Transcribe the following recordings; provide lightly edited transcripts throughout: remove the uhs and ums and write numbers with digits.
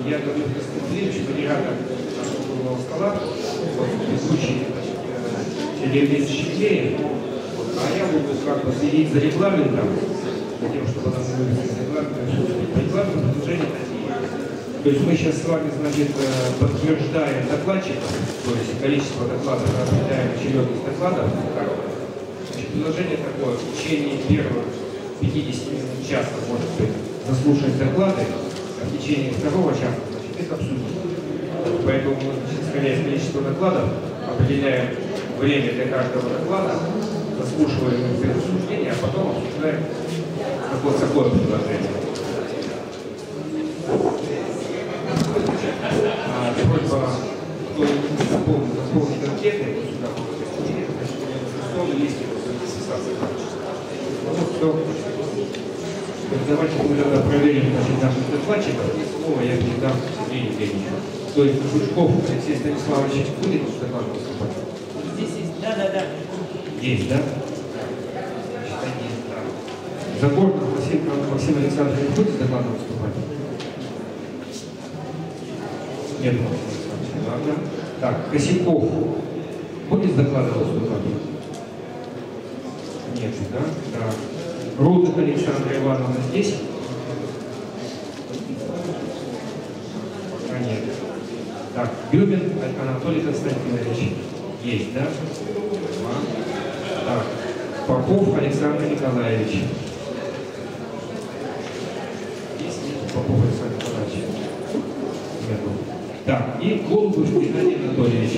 я говорю, что не рада нашего круглого стола, вот, ведущий Сергей Щеглеев, а я буду как бы следить за регламентом, за тем, чтобы нас вывести регламент продвижения такие. То есть мы сейчас с вами, значит, подтверждаем докладчиков, то есть количество докладов, определяем очередность докладов. Значит, предложение такое, в течение первых 50 минут часа, может быть, заслушать доклады, а в течение второго часа, значит, их обсудить. Поэтому мы, исходя из количества докладов, определяем время для каждого доклада, заслушиваем их без обсуждения, а потом обсуждаем такое предложение. Просьба, кто не заполнит анкеты, сюда будет есть все. Давайте мы тогда проверим наших докладчиков. Слово я передам Сергею Евгеньевичу. То есть Пушков Алексей Станиславович будет докладом выступать? Здесь есть, да. Есть, да? Загорный Максим Александрович будет докладом выступать? Нет, ладно. Так, Косяков будет с докладом выступать? Нет, да? Да. Рудных Александра Ивановна здесь? Пока нет. Так, Гюбин Анатолий Константинович есть, да? Так, Попов Александр Николаевич. Есть? Нет, Попов Александр Николаевич? Нету. Так, и Голубев Геннадий Анатольевич.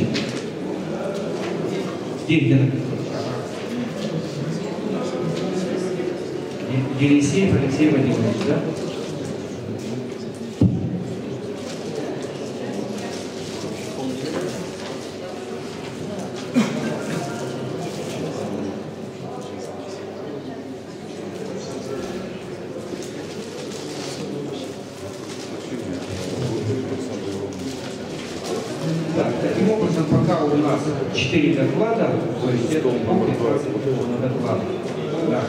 Где написано? Елисеев Алексей Владимирович, да? Таким образом, пока у нас 4 доклада, то есть это будет 20 на доклад. Да.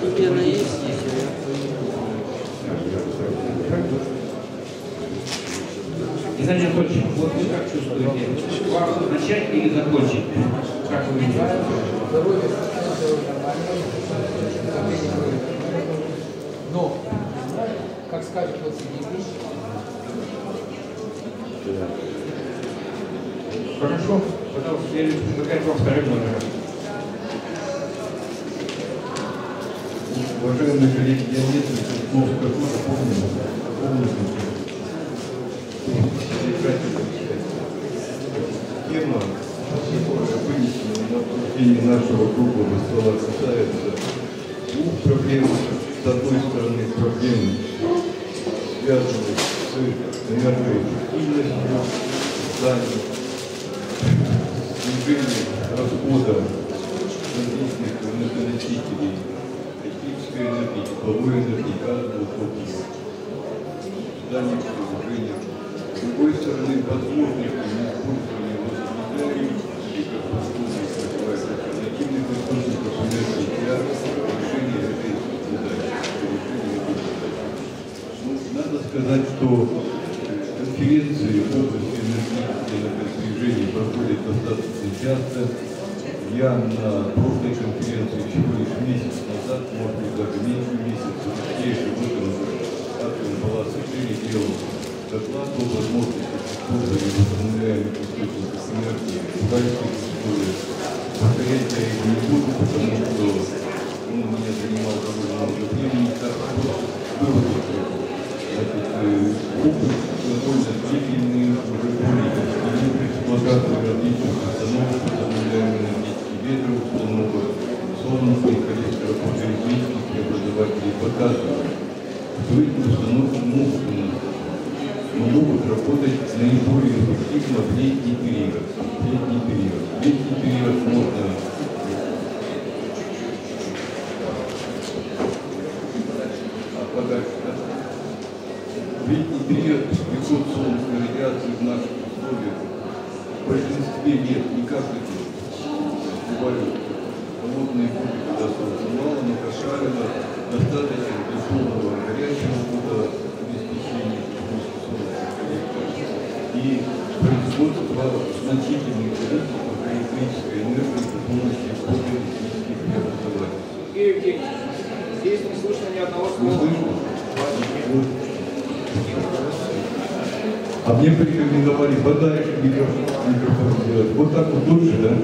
Геннадий Анатольевич, вот вы как чувствуете? Вам начать или закончить? Как вы видите? Но, как скажет вот Сергей. Хорошо, пожалуйста, я предлагаю вам вторым номером. Уважаемые коллеги, я несколько слов скажу, полностью. Тема, которая вынесена на обсуждение нашего круглого стола, касается двух проблем. С одной стороны, проблемы, связанные с энергоэффективностью зданий, снижением расхода различных энергоносителей, электрической энергии, тепловой энергии, газового топлива, зданий сооружения. С другой стороны, возможностью использования возобновляемых или, как называют, альтернативных источников энергии для решения этой задачи. Надо сказать, что конференции в области энергетики и энергосбережения проходят достаточно часто. Я на прошлой конференции всего лишь месяц назад, может быть, даже меньше месяца, в этом атомном палаце делал доклад о возможности использования возобновляемых источников энергии в уральских условиях. Повторять я их не буду, потому что он у меня занимал довольно много времени. Так выводы, значит, опыт довольно длительный, уже более 10 лет эксплуатации различных установок возобновляемой энергетики, ветроустановок, солнечных электропопеременных преобразователей показывают, что эти установки могут работать наиболее эффективно в летний период. В летний период можно в летний период приход солнечной радиации в наших условиях в большинстве лет, не каждый день, бывают холодные годы, когда солнца мало, но кошарено, достаточно для полного горячего водообеспечения, и производство значительных количеств электрической энергии при помощи фотоэлектрических преобразователей. Сергей Евгеньевич, здесь не слышно ни одного Не слова. слышно? А мне порекомендовали подальше микрофон сделать. Вот так вот лучше, да?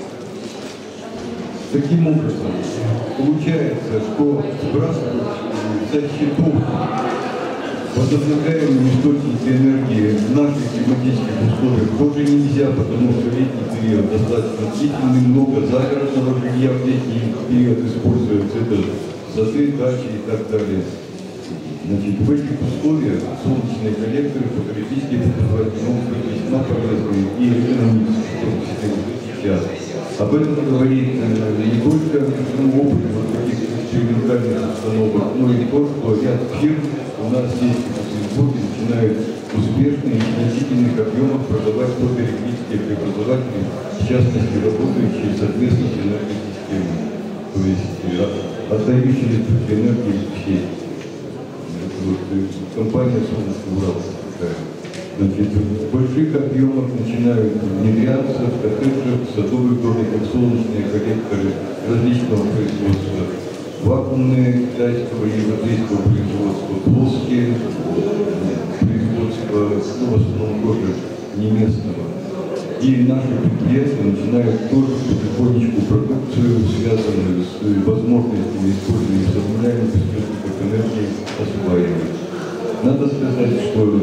Таким образом, получается, что сбрасывать со счетов возобновляемые источники энергии в наших климатических условиях тоже нельзя, потому что в летний период достаточно длительный, много загородного жилья в летний период используется, это сады, дачи и так далее. Значит, в этих условиях солнечные коллекторы, фотоэлектрические преобразователи могут быть весьма полезны и экономически, в том числе сейчас. Об этом говорит не только опыт вот таких экспериментальных установок, но и то, что ряд фирм у нас здесь в Петербурге начинают успешно и в значительных объемах продавать фотоэлектрические преобразователи, в частности, работающие соответственно с энергосистемой, то есть отдающие энергию в сеть. Вот, компания «Солнечный Урал» такая. Значит, в больших объемах начинают внедряться в коттеджах, в садовых домиках солнечные коллекторы различного производства, вакуумные китайского и европейского производства, плоские производства, в основном тоже не местного. И наши предприятия начинают тоже потихонечку продукцию, связанную с возможностями использования возобновляемых источников энергии, осваивать. Надо сказать, что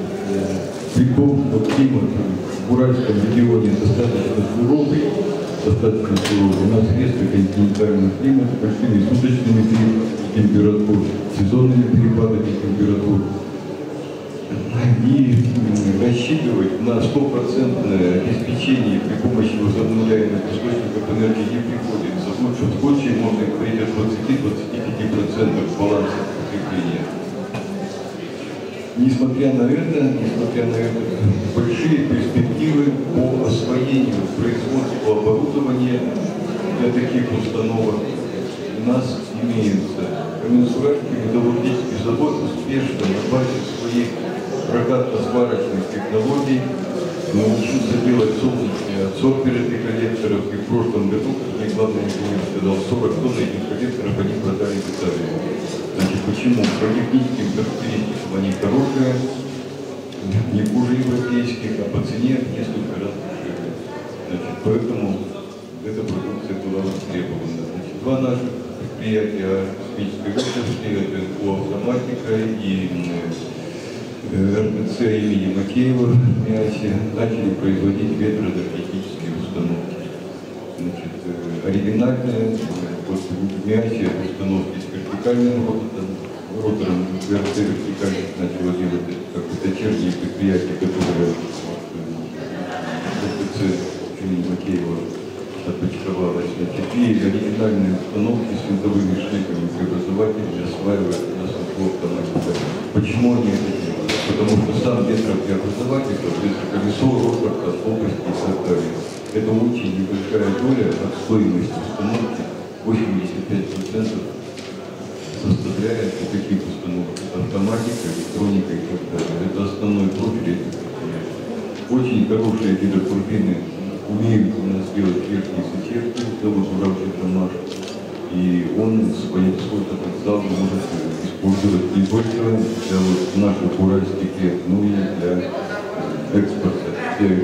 климат в Уральском регионе достаточно суровый. У нас резко континентальный климат с большими суточными температур, сезонными перепадами температур. И рассчитывать на 100% обеспечение при помощи возобновляемых источников энергии не приходится. В лучшем случае можно говорить о 20-25% баланса потребления. Несмотря на это, большие перспективы по освоению производства оборудования для таких установок у нас имеются. Каменсуральский металлургический завод успешно на базе своих прокатно-сварочных технологий научился делать солнечные отсорберы для коллекторов, и в прошлом году, как мне главный инженер сказал, 40 тонн этих коллекторов они продали в Италию. Значит, почему? По техническим характеристикам они хорошие, не хуже европейских, а по цене несколько раз дешевле. Значит, поэтому эта продукция была востребована. Значит, два наших предприятия космической выставки, это автоматика и РТЦ имени Макеева в МИАСе, начали производить ветроэнергетические установки. Значит, оригинальные, вот в МИАСе установки с вертикальным ротором, РТЦ вертикальных начало делать как бы дочерние предприятия, которые РТЦ имени Макеева отпочковалась. Значит, и оригинальные установки с винтовыми шлейфами преобразователями осваивают у нас в автоматике. Почему они это делают? Потому что сам ветропреобразователь, ветроколесо, ротор, лопасти и так далее. Это очень небольшая доля от стоимости установки, 85% составляет таких установок. Автоматика, электроника и так далее. Это основной профиль этих предприятий. Очень хорошие гидротурбины умеют у нас делать верхние сочетки, завод Уралчетромаш. И он свой потенциал может использовать не только для наших уральских лет, но и для экспорта.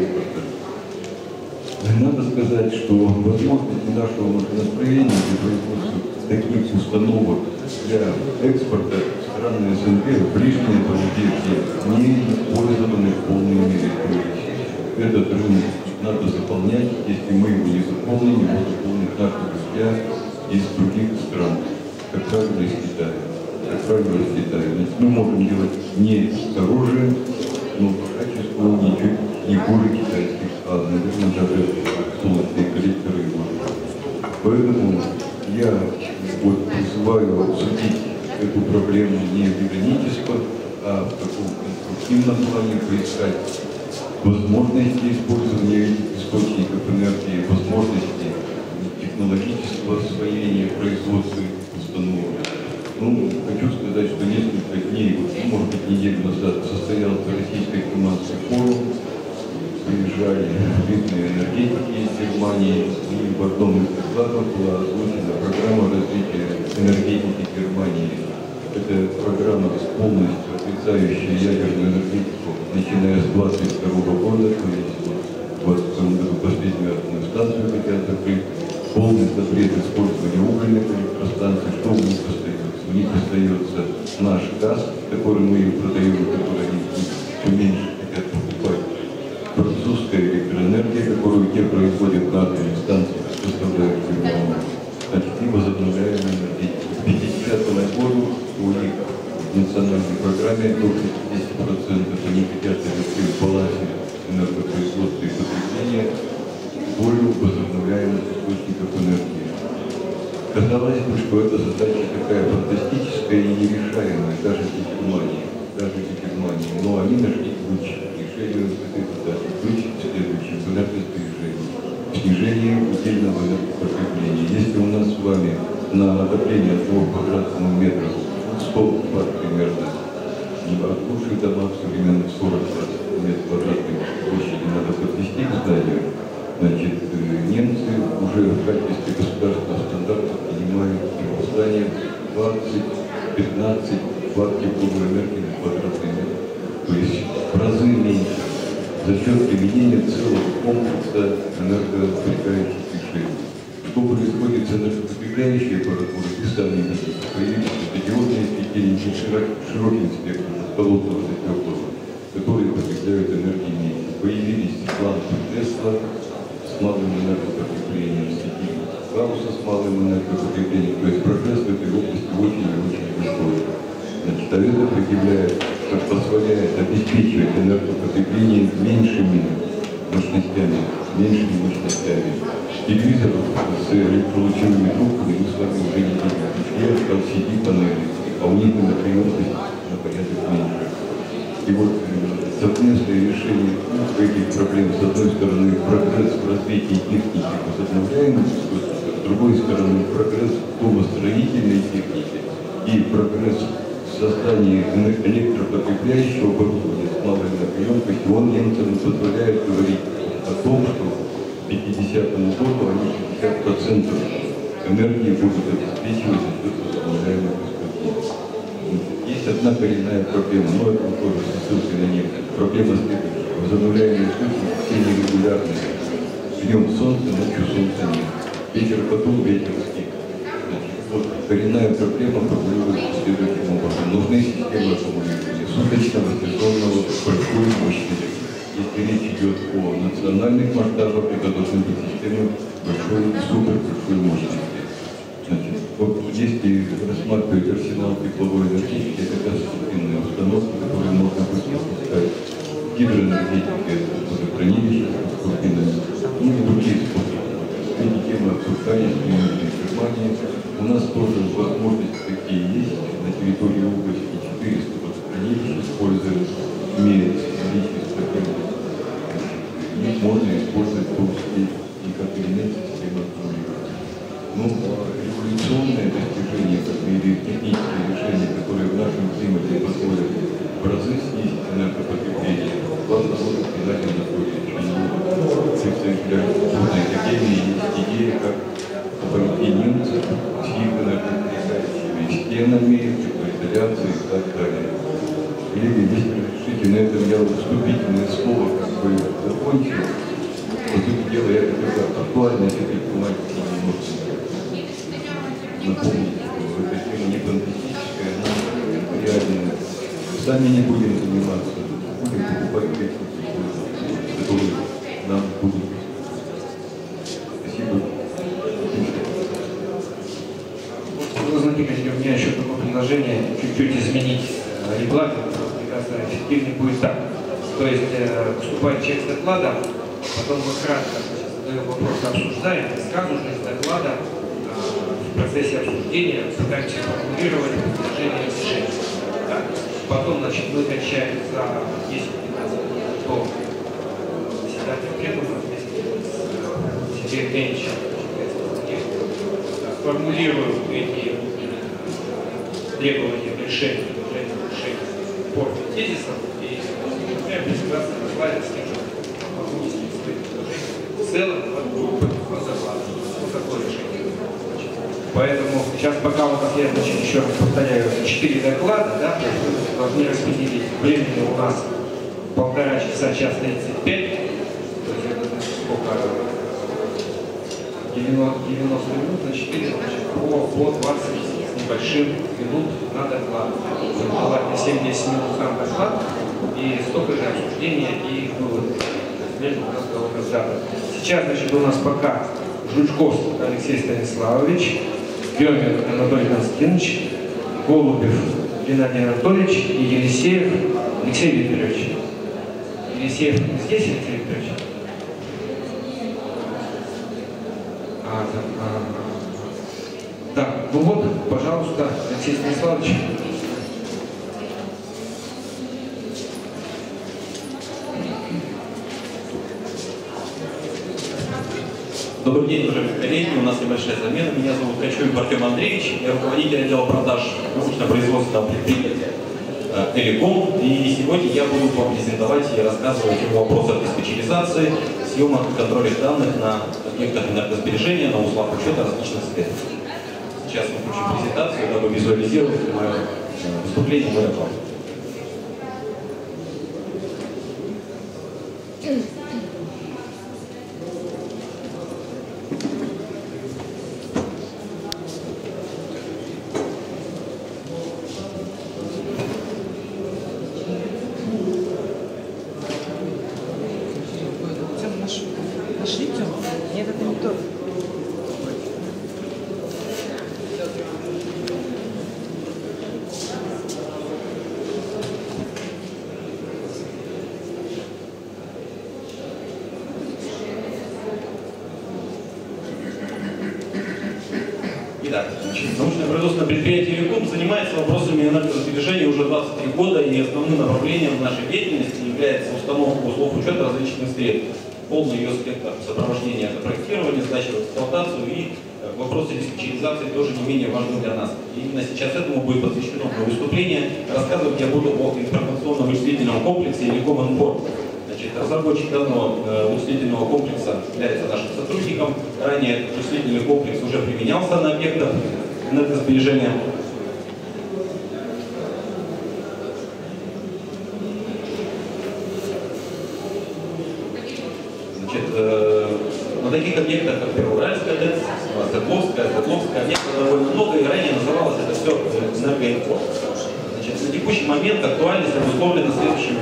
Надо сказать, что возможности нашего машиностроения для производства таких установок для экспорта в страны СНГ, ближнее зарубежье, не использованы в полной мере. Этот рынок надо заполнять, если мы его не заполним, его заполнят наши друзья из других стран, как правило, из Китая. Значит, мы можем делать не дороже, но по качеству ничуть не хуже китайских, а, наверное, даже солнечные коллекторы больше. Поэтому я призываю обсудить эту проблему не юридически, а в таком конструктивном плане поискать возможности использования этих источников энергии, возможности технологического освоения производства установок. Хочу сказать, что несколько дней, может быть, неделю назад состоялся Российский климатский форум, поддержали видные энергетики из Германии, и в одном из докладов была озвучена программа развития энергетики Германии. Это программа полностью отрицающая ядерную энергетику, начиная с 1922 года, то есть в 2022 году последнюю атомную станцию хотят закрыть, полный запрет использования угольных электростанций. Что у них остается? У них остается наш газ, который мы им продаем, который они все меньше хотят покупать. Французская электроэнергия, которую те производят на атомных станциях, составляет миллион. Значит, и возобновляемая энергетика. К 50 году у них в национальной программе до 50% они хотят ввести в балансе энергопроизводства и потребления долю возобновляемых источников энергии. Казалось бы, что эта задача такая фантастическая и нерешаемая даже для Германии. Но они нашли ключ к решению этой задачи. Ключ в следующем: в энергосбережении, в снижении удельного энергопотребления. Если у нас с вами на отопление 1 квадратного метра 100 ватт примерно, а в лучших домах современных 40 метров квадратных площади надо подвести к зданию, значит, немцы уже в качестве государственного стандарта принимают в здании 20-15 ватт тепловой энергии на квадратный метр. То есть в разы меньше за счет применения целого комплекса энергосберегающих решений. Что происходит с энергосберегающей аппаратурой, вы сами видите, появились светодиодные светильники, широкий спектр от холодного до теплого, которые потребляют энергии меньше. Появились лампы Тесла с малым энергопотреблением, светильники Гаусса с малым энергопотреблением. То есть прогресс в этой области очень и очень большой. Значит, а это предъявляет, как позволяет обеспечивать энергопотребление меньшими мощностями. Телевизоров с электролучевыми трубками мы с вами уже не видим. Я LCD-панели, а у них энергоемкость на порядок меньше. И вот совместное решение этих проблем, с одной стороны, прогресс в развитии техники возобновляемых источников, с другой стороны, прогресс в домостроительной технике и прогресс в создании электропотребляющего оборудования с малой энергоемкостью, он немцам позволяет говорить о том, что к 50-му году они 50% энергии будут обеспечивать за счет возобновляемых источников. Есть одна коренная проблема, но это тоже со ссылкой на нефть. Проблема следующая: возобновляемые источники все нерегулярные. Днем солнце, ночью солнца нет. Ветер подул, ветер стих. Вот коренная проблема формулируется следующим образом. Нужны системы аккумулирования суточного, сезонного, большой мощности. Если речь идет о национальных масштабах, это должны быть системы большой, супер-большой мощности. Значит, вот если рассматривать арсенал тепловой энергетики, это газотурбинные установки, которые можно будет запускать. Гидроэнергетика, это водохранилище с турбинами, ну и другие способы. Эти темы обсуждались в Германии. У нас тоже возможности такие есть. На территории области 400 водохранилищ используют, имеют количество системы. Их можно использовать в том числе и как элемент системы аккумулирования. Но революционное достижение или технические решения, которые в нашем климате позволят в разы снизить энергопотребление, главное может Геннадий Анатольевич представитель Культурной академии, есть идея, как обойти немцев с их энергосберегающими стенами, теплоизоляцией и так далее. Коллеги, если разрешите, на этом я вступительное слово как бы закончил. По сути дела, я хотел бы актуальность этой тематики немножко напомнить, что эта тема не фантастическая, она реальная. Сами не будем заниматься, будем покупать технику, которые нам будут. Спасибо. Владимир, у меня еще такое предложение чуть-чуть изменить регламент, мне кажется, эффективнее будет так. То есть поступает чек с доклада, потом мы кратко задаем вопрос, обсуждаем, и сразу же из доклада в процессе обсуждения пытаемся формулировать предложение решения. Да? Потом, значит, мы кончаем за 10-15 минут до заседания пленума вместе с Сергеем Ильичем, формулируем эти требования к решению по тезисам и презентация доклада с тем, что целом от группы по зарплате. Вот такое решение. Поэтому сейчас пока у нас, я еще раз повторяю, 4 доклада, да, то есть мы должны распределить времени у нас 1,5 часа, час 35, то есть это сколько, 90 минут на 4, значит, по 20 с небольшим минут на доклад. Желательно 7-10 минут сам доклад и столько же обсуждения и выводы. Между разговором разговора. Сейчас, значит, у нас пока Жучковский Алексей Станиславович, Демин Анатолий Константинович, Голубев Геннадий Анатольевич и Елисеев Алексей Викторович. Елисеев здесь, Алексей Викторович? Да, ну вот, пожалуйста, Алексей Станиславович. Добрый день, уважаемые коллеги. У нас небольшая замена. Меня зовут Качуев Артем Андреевич. Я руководитель отдела продаж научно-производственного предприятия «Элеком». И сегодня я буду вам презентовать и рассказывать о вопросах диспетчеризации, съемок и контроля данных на объектах энергосбережения, на узлах учета различных средств. Сейчас мы включим презентацию, дабы визуализировать мое выступление, мой доклад. Нашли Тёму? Нет, это не то. Итак, научное производственное предприятие «Элеком» занимается вопросами энергосбережения уже 23 года, и основным направлением нашей деятельности является установка узлов учета различных средств, полный ее спектр сопровождения, это проектирование, сдача в эксплуатацию и вопросы диспетчеризации тоже не менее важны для нас. И именно сейчас этому будет посвящено мое выступление. Рассказывать я буду о информационно-вычислительном комплексе «Элеком Информ». Разработчик данного вычислительного комплекса является нашим сотрудником. Ранее этот вычислительный комплекс уже применялся на объектах энергосбережения. На таких объектах, как Первоуральская ТЭЦ, Свердловская, объектов довольно много, и ранее называлось это все «Энергоинформ». На текущий момент актуальность обусловлена следующими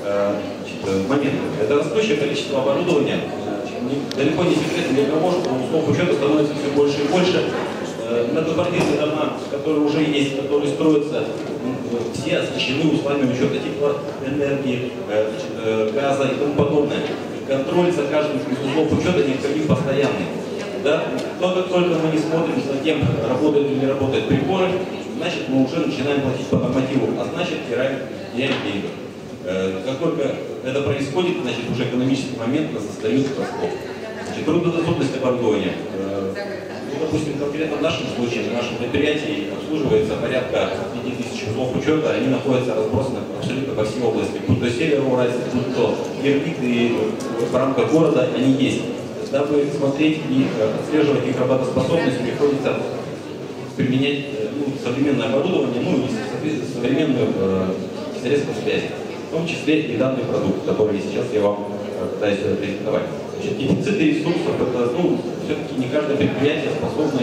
моментами. Это растущее количество оборудования. Далеко не секрет для того, что услуг учета становится все больше и больше. Многоквартирные дома, которые уже есть, которые строятся, все оснащены узлами учета теплоэнергии, газа и тому подобное. Контроль за каждым из узлов учета необходим постоянный. Да? Но как только мы не смотрим за тем, работают или не работают приборы, значит мы уже начинаем платить по нормативу, а значит теряем деньги. Как только это происходит, значит уже экономический момент нас застает врасплох. Труднодоступность оборудования. Допустим, конкретно в нашем случае, на нашем предприятии обслуживается порядка 5000 узлов учета, они находятся разбросаны абсолютно по всей области. Будь то Североуральск, будь то Ирбит, и в рамках города они есть. Дабы смотреть и отслеживать их работоспособность, приходится применять современное оборудование, и современную средства связи. В том числе и данный продукт, который сейчас я вам пытаюсь презентовать. Дефициты ресурсов, это все-таки не каждое предприятие способно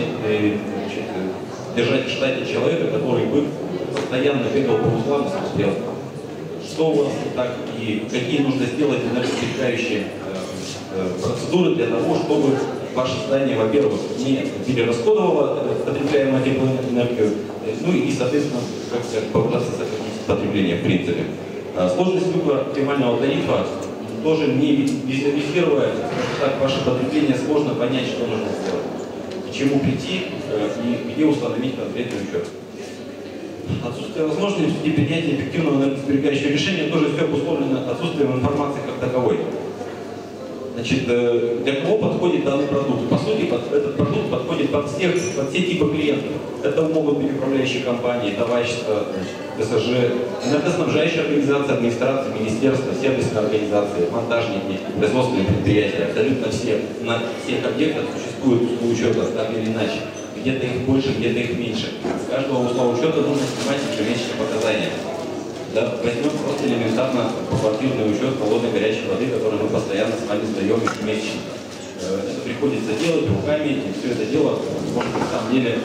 держать в штате человека, который бы постоянно бегал по узлам и смотрел, что у вас так и какие нужно сделать энергосберегающие процедуры для того, чтобы ваше здание, во-первых, не перерасходовало потребляемую теплоэнергию, и, соответственно, как попытаться сократить потребление в принципе. Сложность выбора оптимального тарифа, тоже не визуализируя так ваше потребление, сложно понять, что нужно сделать, к чему прийти и где установить конкретный учет. Отсутствие возможности принятия эффективного энергосберегающего решения тоже все обусловлено отсутствием информации как таковой. Значит, для кого подходит данный продукт? По сути, этот продукт подходит под все типы клиентов. Это могут быть управляющие компании, товарищества, ТСЖ, энергоснабжающие организации, администрации, министерства, сервисные организации, монтажники, производственные предприятия. Абсолютно все. На всех объектах существует узлы учета, так или иначе. Где-то их больше, где-то их меньше. С каждого узла учета нужно снимать ежемесячные показания. Да, возьмем просто элементарно поквартирный учет холодной горячей воды, который мы постоянно с вами сдаем ежемесячно. Это приходится делать руками, и все это дело можно на самом деле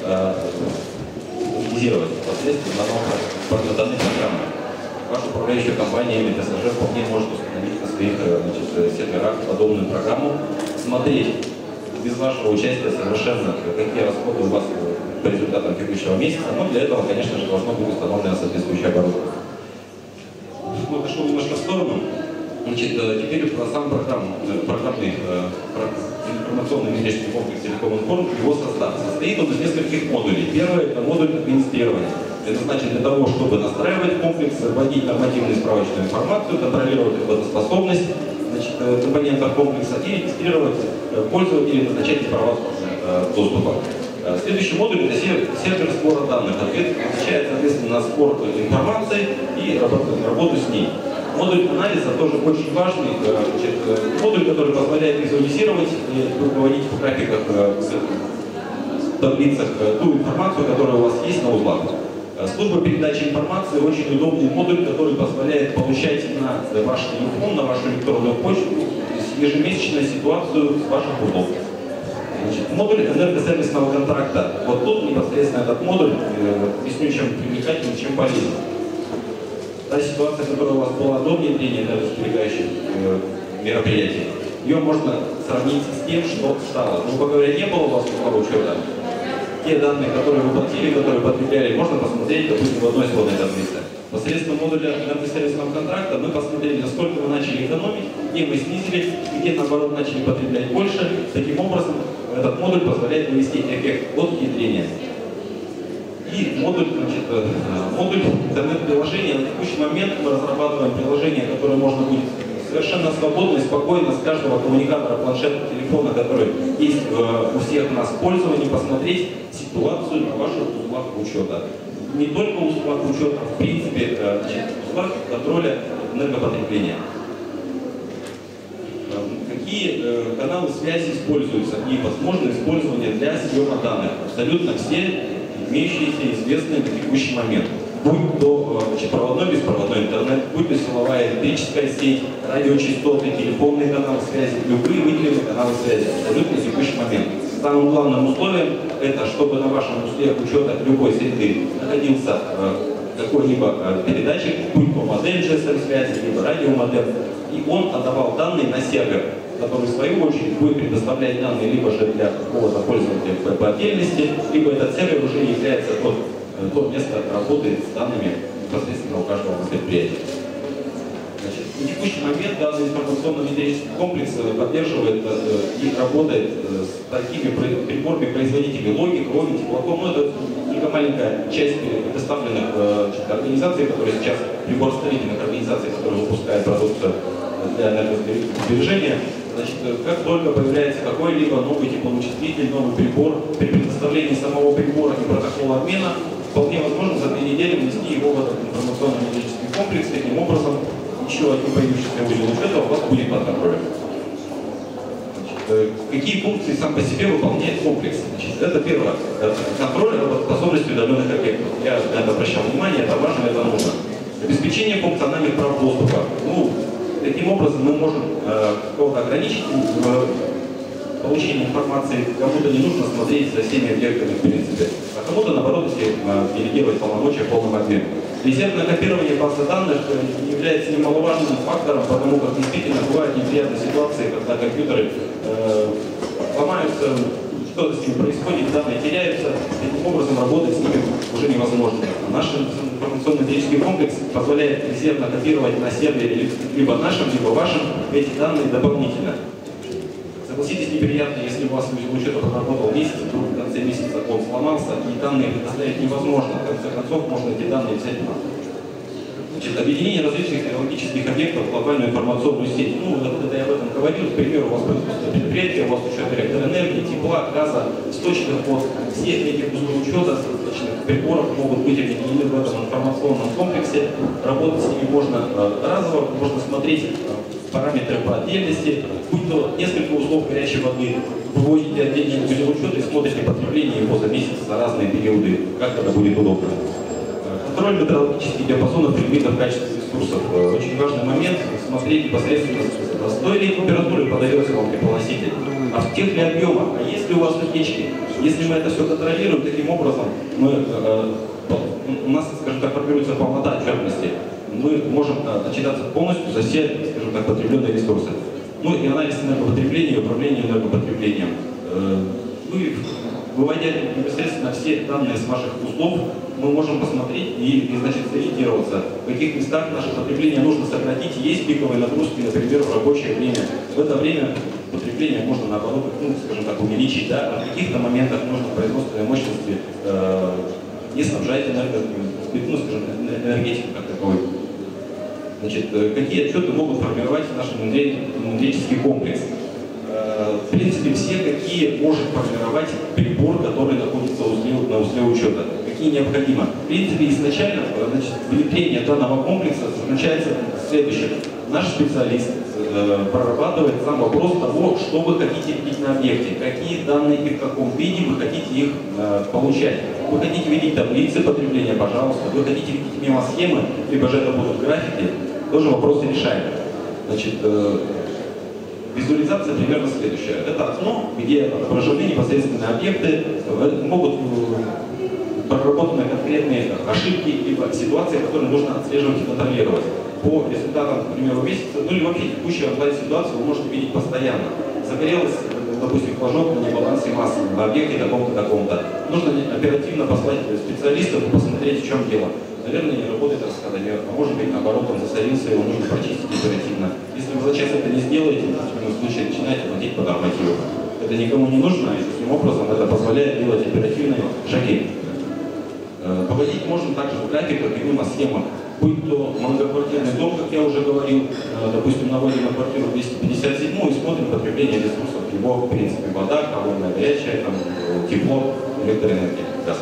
утилизировать непосредственно на данной программе. Ваша управляющая компания или ТСЖ вполне может установить на своих серверах подобную программу, смотреть без вашего участия совершенно, какие расходы у вас по результатам текущего месяца, но для этого, конечно же, должно быть установлено соответствующее оборудование. Ну, отошел немножко в сторону. Значит, теперь про сам программный информационный метрический комплекс Телеком-Информ, его состав. Состоит он из нескольких модулей. Первый – это модуль администрирования. Это значит для того, чтобы настраивать комплекс, вводить нормативную и справочную информацию, контролировать работоспособность компонентов комплекса и регистрировать пользователей, назначать права доступа. Следующий модуль – это сервер сбора данных. Отвечает, соответственно, на сбор информации и работу с ней. Модуль анализа тоже очень важный. Модуль, который позволяет визуализировать и выводить в графиках, в таблицах ту информацию, которая у вас есть на узлах. Служба передачи информации очень удобный модуль, который позволяет получать на ваш телефон, на вашу электронную почту ежемесячную ситуацию с ваших узлов. Значит, модуль энергосервисного контракта. Вот тут непосредственно этот модуль, объясню, чем привлекательный, чем полезен. Та ситуация, которая у вас была до внедрения энергосберегающих мероприятий, ее можно сравнить с тем, что стало. Грубо говоря, не было у вас узлового учета. Те данные, которые вы платили, которые потребляли, можно посмотреть, допустим, в одной сводной таблице. Посредством модуля энергосервисного контракта мы посмотрели, насколько вы начали экономить, где мы снизили, где, наоборот, начали потреблять больше. Таким образом, этот модуль позволяет вывести эффект от внедрения. И модуль интернет-приложения. На текущий момент мы разрабатываем приложение, которое можно будет совершенно свободно и спокойно с каждого коммуникатора, планшета, телефона, который есть у всех нас в пользовании, посмотреть ситуацию на ваших узлах учета. Не только узлах учета, а в принципе узлах контроля энергопотребления. Какие каналы связи используются и возможно использование для съема данных? Абсолютно все имеющиеся известные на текущий момент. Будь то проводной, беспроводной интернет, будь то силовая электрическая сеть, радиочастоты, телефонные каналы связи, любые выделенные каналы связи, абсолютно на текущий момент. Самым главным условием это, чтобы на вашем узле учета любой среды находился какой-либо передатчик, будь то модем GSM-связи, либо радиомодем, и он отдавал данные на сервер, который в свою очередь будет предоставлять данные либо же для какого-то пользователя по отдельности, либо этот сервер уже является то место работы с данными непосредственно у каждого предприятия. Значит, на текущий момент данный информационно-метрический комплекс поддерживает и работает с такими приборами производителей логик, роми, теплоком. Ну, это только маленькая часть предоставленных организаций, которые сейчас, приборостроительных организаций, которые выпускают продукцию для энергосбережения. Значит, как только появляется какой-либо новый тепловычислитель, новый прибор, при предоставлении самого прибора и протокола обмена, вполне возможно за 2 недели внести его в этот информационно-метрический комплекс. Таким образом, еще один появившийся узел учета у вас будет под контролем. Какие функции сам по себе выполняет комплекс? Значит, это первое. Контроль работоспособности удаленных объектов. Я на это обращал внимание, это важно, это нужно. Обеспечение функциональных прав доступа. Ну, таким образом мы можем кого-то ограничить получение информации, кому-то не нужно смотреть за всеми объектами в принципе, а кому-то наоборот делегировать полномочия в полном объеме. Резервное копирование базы данных является немаловажным фактором, потому как действительно бывают неприятные ситуации, когда компьютеры ломаются, что-то с ними происходит, данные теряются, таким образом работать с ними уже невозможно. Наш информационно-метрический комплекс позволяет резервно копировать на сервере либо нашем, либо вашем эти данные дополнительно. Согласитесь, неприятно, если у вас узел учета проработал месяц, вдруг в конце месяца он сломался, и данные предоставить невозможно. В конце концов, можно эти данные взять на. Значит, объединение различных технологических объектов в глобальную информационную сеть. Ну, это я об этом говорил. К примеру, у вас производство предприятия, у вас учет электроэнергии, тепла, газа, источников вод. Все эти узлы учета различных приборов могут быть объединены в этом информационном комплексе. Работать с ними можно разово, можно смотреть параметры по отдельности, будь то несколько узлов горячей воды, выводите отдельный узел учета и смотрите потребление его за месяц, за разные периоды, как это будет удобно. Контроль метрологических диапазонов предметов качества ресурсов. Очень важный момент — смотреть непосредственно, с той ли температуры подается вам теплоноситель, а в тех ли объемах, а есть ли у вас утечки. Если мы это все контролируем, таким образом у нас, скажем так, формируется полнота отчетности. Мы можем отчитаться полностью за все, скажем так, потребленные ресурсы. Ну и анализ энергопотребления и управление энергопотреблением. Выводя непосредственно все данные с ваших узлов, мы можем посмотреть и значит, сориентироваться, в каких местах наше потребление нужно сократить, есть пиковые нагрузки, например, в рабочее время. В это время потребление можно, наоборот, скажем так, увеличить, да? А в каких-то моментах нужно производственной мощности не снабжать энергетику как таковой. Значит, какие отчеты могут формировать наш энергетический комплекс? В принципе, все, какие может формировать прибор, который находится на узле учета, какие необходимо. В принципе, изначально внедрение данного комплекса заключается в следующем. Наш специалист прорабатывает сам вопрос того, что вы хотите видеть на объекте, какие данные и в каком виде вы хотите их получать. Вы хотите видеть таблицы потребления, пожалуйста. Вы хотите видеть мемосхемы, либо же это будут графики, тоже вопрос решаемый. Значит, визуализация примерно следующая. Это окно, где отображены непосредственные объекты, могут проработаны конкретные ошибки, либо ситуации, которые нужно отслеживать и контролировать. По результатам, к примеру, месяца, ну или вообще текущую онлайн-ситуацию вы можете видеть постоянно. Загорелась, допустим, флажок на небалансе массы на объекте таком-то, таком-то. Нужно оперативно послать специалистов и посмотреть, в чем дело. Наверное, не работает раскадомер, а может быть, наоборот, он засорился, его нужно прочистить оперативно. Если вы за час это не сделаете, в этом случае начинаете платить по нормативу. Это никому не нужно, и таким образом это позволяет делать оперативные шаги. Поводить можно также в графиках и мемосхемах. Будь то многоквартирный дом, как я уже говорил, допустим, наводим на квартиру 257 и смотрим потребление ресурсов, его, в принципе, вода, холодная, горячая, тепло, электроэнергия, газ.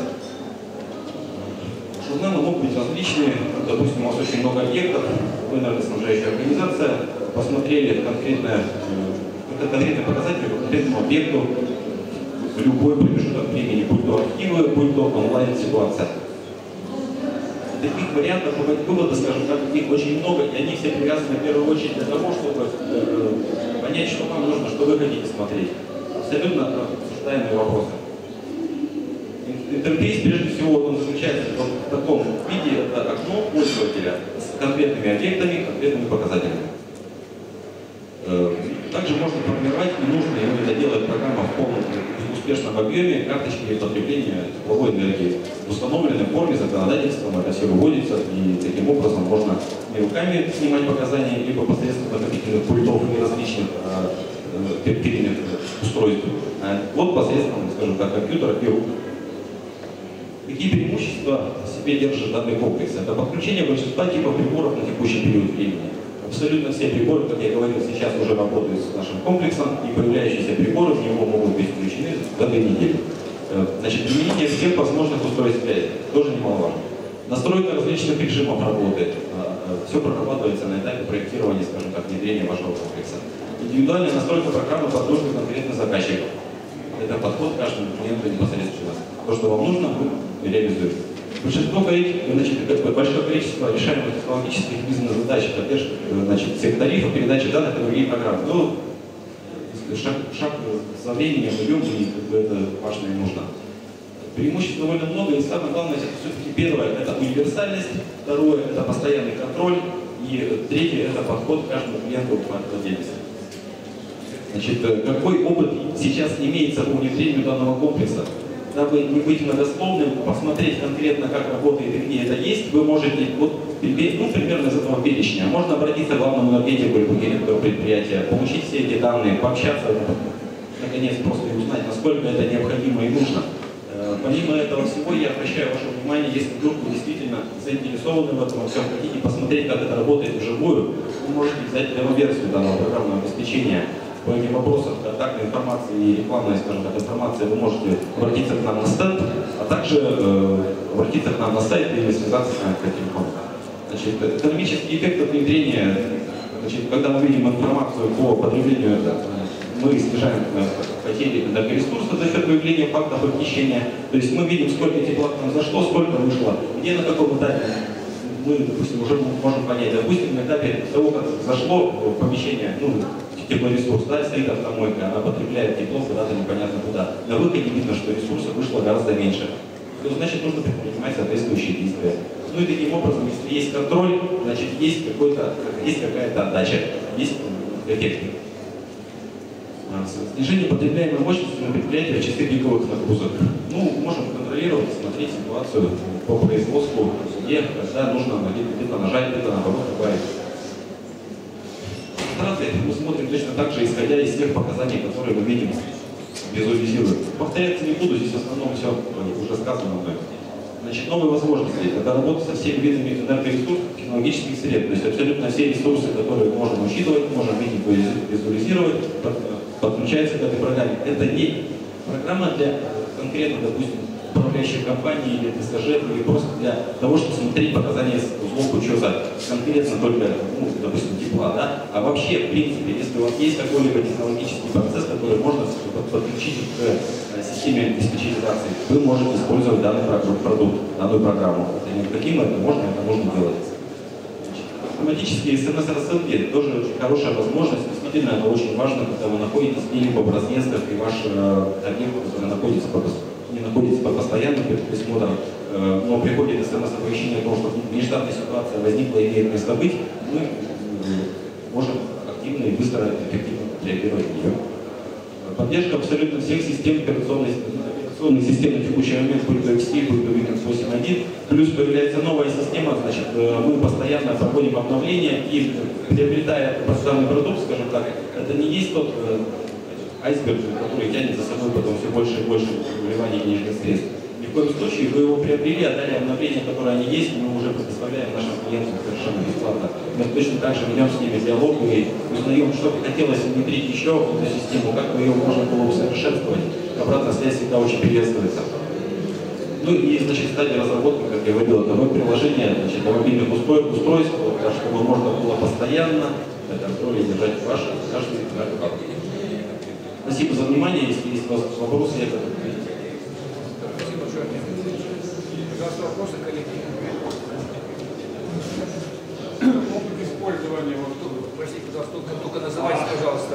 Журналы могут быть различные, допустим, у вас очень много объектов, вы, энергоснабжающая организация, посмотрели конкретные показатели по конкретному объекту в любой промежуток времени, будь то архивы, будь то онлайн-ситуация. Таких вариантов вывода, скажем так, их очень много, и они все привязаны в первую очередь для того, чтобы понять, что вам нужно, что вы хотите смотреть. Абсолютно обсуждаемые вопросы. Интерфейс, прежде всего, он заключается в таком виде, это окно пользователя с конкретными объектами, конкретными показателями. Также можно формировать, и нужно, и это делает программа в полном успешном объеме, карточки потребления тепловой энергии. В установленной форме законодательством это все выводится, и таким образом можно не руками снимать показания, либо посредством накопительных пультов и различных периферийных устройств. Вот посредством, скажем так, компьютера и рук. Какие преимущества в себе держит данный комплекс? Это подключение большинства типов приборов на текущий период времени. Абсолютно все приборы, как я говорил, сейчас уже работают с нашим комплексом, и появляющиеся приборы в него могут быть включены в этой неделе. Значит, применение всех возможных устройств связи тоже немаловажно. Настройка различных режимов работы. Все прорабатывается на этапе проектирования, скажем так, внедрения вашего комплекса. Индивидуальная настройка программы под нужды конкретных заказчиков. Это подход к каждому клиенту непосредственно. То, что вам нужно, вы реализуете. Большинство большое количество решаемых технологических бизнес-задач, поддержка всех тарифов, передачи данных и другие программы. Но шаг со временем идем, и это важно и нужно. Преимуществ довольно много, и самое главное, это все-таки первое, это универсальность, второе, это постоянный контроль, и третье, это подход к каждому клиенту в отдельности. Значит, какой опыт сейчас имеется по внедрению данного комплекса? Дабы не быть многословным, посмотреть конкретно, как работает и где это есть, вы можете, примерно из этого перечня, можно обратиться к главному энергетику или директору предприятия, получить все эти данные, пообщаться, наконец, просто узнать, насколько это необходимо и нужно. Помимо этого всего, я обращаю ваше внимание, если вдруг вы действительно заинтересованы в этом, все хотите посмотреть, как это работает вживую, вы можете взять демо-версию данного программного обеспечения. По этим вопросам контактной информации и рекламной, скажем так, информации вы можете обратиться к нам на стенд, а также обратиться к нам на сайт или связаться с нами по телефону. Значит, экономический эффект от внедрения, значит, когда мы видим информацию по потреблению, мы снижаем потери энергоресурсов за счет выявления фактов обнищения. То есть мы видим, сколько тепла к нам зашло, сколько вышло, где на каком этапе мы, допустим, уже можем понять. Допустим, на этапе того, как зашло в помещение, теплоресурс, да, стоит автомойка, она потребляет тепло куда-то непонятно куда. На выходе видно, что ресурсов вышло гораздо меньше. То значит, нужно предпринимать соответствующие действия. Ну и таким образом, если есть контроль, значит, есть какая-то отдача, есть эффект. Снижение потребляемой мощности на предприятиях в часы пиковых нагрузок. Можем контролировать, смотреть ситуацию по производству, где, когда нужно где-то нажать, где-то наоборот добавить. Мы смотрим точно так же, исходя из тех показаний, которые мы видим, визуализируем. Повторяться не буду, здесь в основном все уже сказано мной. Значит, новые возможности. Это работа со всеми видами энергоресурсов, технологических средств. То есть абсолютно все ресурсы, которые можем учитывать, можем видеть, визуализировать, подключается к этой программе. Это не программа для конкретно, допустим, управляющих компаний или ТСЖ, или просто для того, чтобы смотреть показания узлов учета конкретно только, допустим, тепла, да? А вообще, в принципе, если у вас есть какой-либо технологический процесс, который можно подключить к системе диспетчеризации, вы можете использовать данный продукт, данную программу. Каким это можно, это нужно делать. Автоматические смс-рассылки тоже очень хорошая возможность. Действительно, это очень важно, когда вы находитесь где-либо в разъездах, и ваш объект, который не находится под постоянным присмотром, но приходит смс-оповещение о том, что внештатная ситуация возникла и имеет место быть, мы можем активно и быстро, эффективно реагировать на нее. Поддержка абсолютно всех систем операционной системы на текущий момент, будь то XT, будь то Windows 8.1. Плюс появляется новая система, значит, мы постоянно проводим обновления и, приобретая данный продукт, скажем так, это не есть тот айсберг, который тянет за собой потом все больше и больше вливания денежных средств. Ни в коем случае вы его приобрели, а далее обновления, которые они есть, мы уже предоставляем нашим клиентам совершенно бесплатно. Мы точно так же ведем с ними диалог и узнаем, что бы хотелось внедрить еще в эту систему, как бы ее можно было усовершенствовать. Обратная связь всегда очень приветствуется. И, значит, стадия разработки, как я говорил, это веб-приложение, значит, для мобильных устройств, чтобы можно было постоянно на контроле держать ваши каждый энергокарту. Спасибо за внимание. Если есть вопросы, я готов ответить. Спасибо большое. Пожалуйста, вопросы, коллеги. Опыт использования, Простите, пожалуйста, только называйте, пожалуйста.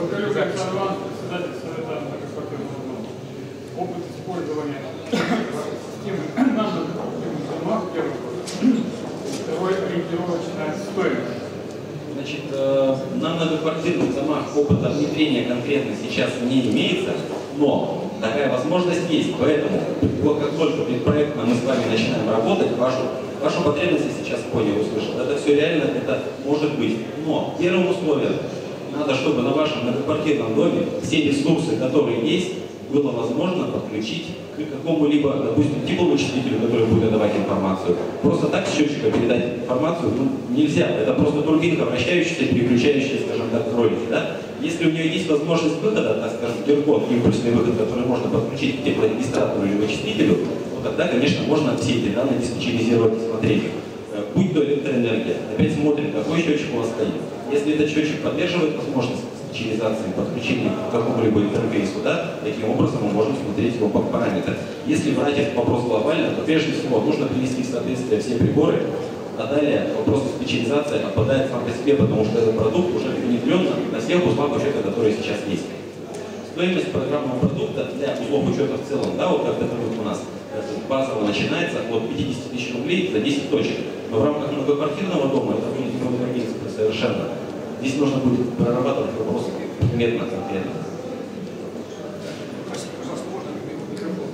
Опыт использования системы нанокоммуникационных первых. Второй ориентировочная стоимость. Значит, на многоквартирных домах опыта внедрения конкретно сейчас не имеется, но такая возможность есть. Поэтому, как только предпроектно мы с вами начинаем работать, вашу потребность я сейчас понял, услышал. Это все реально, это может быть. Но первым условием надо, чтобы на вашем многоквартирном доме все ресурсы, которые есть, было возможно подключить к какому-либо, допустим, тепловычислителю, который будет давать информацию. Просто так с счетчика передать информацию нельзя. Это просто турбинка, вращающаяся, переключающая, скажем так, ролики. Да? Если у нее есть возможность выхода, так скажем, геркон, импульсный выход, который можно подключить к теплорегистратору или вычислителю, то тогда, конечно, можно все эти данные диспетчеризировать и смотреть их. Будь то электроэнергия. Опять смотрим, какой счетчик у вас стоит. Если этот счетчик поддерживает возможность диспетчеризации, подключения к какому-либо интерфейсу, да, таким образом мы можем смотреть его по параметрам. Если брать этот вопрос глобально, то прежде всего нужно привести в соответствие все приборы, а далее вопрос диспетчеризации отпадает сам по себе, потому что этот продукт уже внедрен на всех узлах учета, которые сейчас есть. Стоимость программного продукта для узлов учета в целом, да, вот как это вот у нас, базово начинается от 50 тысяч рублей за 10 точек. Но в рамках многоквартирного дома это будет не совершенно. Здесь нужно будет прорабатывать вопросы предметно, конкретно. Спасибо, пожалуйста, можно микрофон?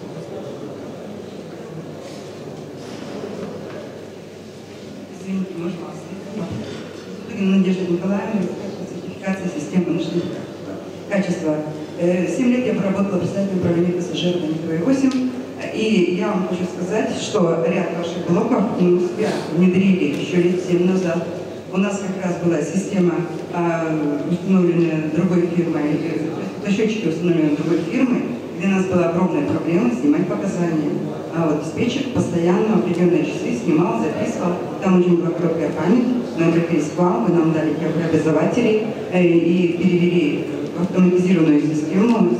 Извините, можно вас? Надежда Николаевна, сертификация системы качества. 7 лет я проработала в председателем управления ТСЖ «Родониковая 8». И я вам хочу сказать, что ряд ваших блоков мы у себя внедрили еще лет 7 назад. У нас как раз была система, установленная другой фирмой, счетчики установлены другой фирмой, где у нас была огромная проблема снимать показания. А вот диспетчер постоянно в определенные часы снимал, записывал. Там очень была короткая память. Мы обратились к вам, вы нам дали преобразователи и перевели автоматизированную систему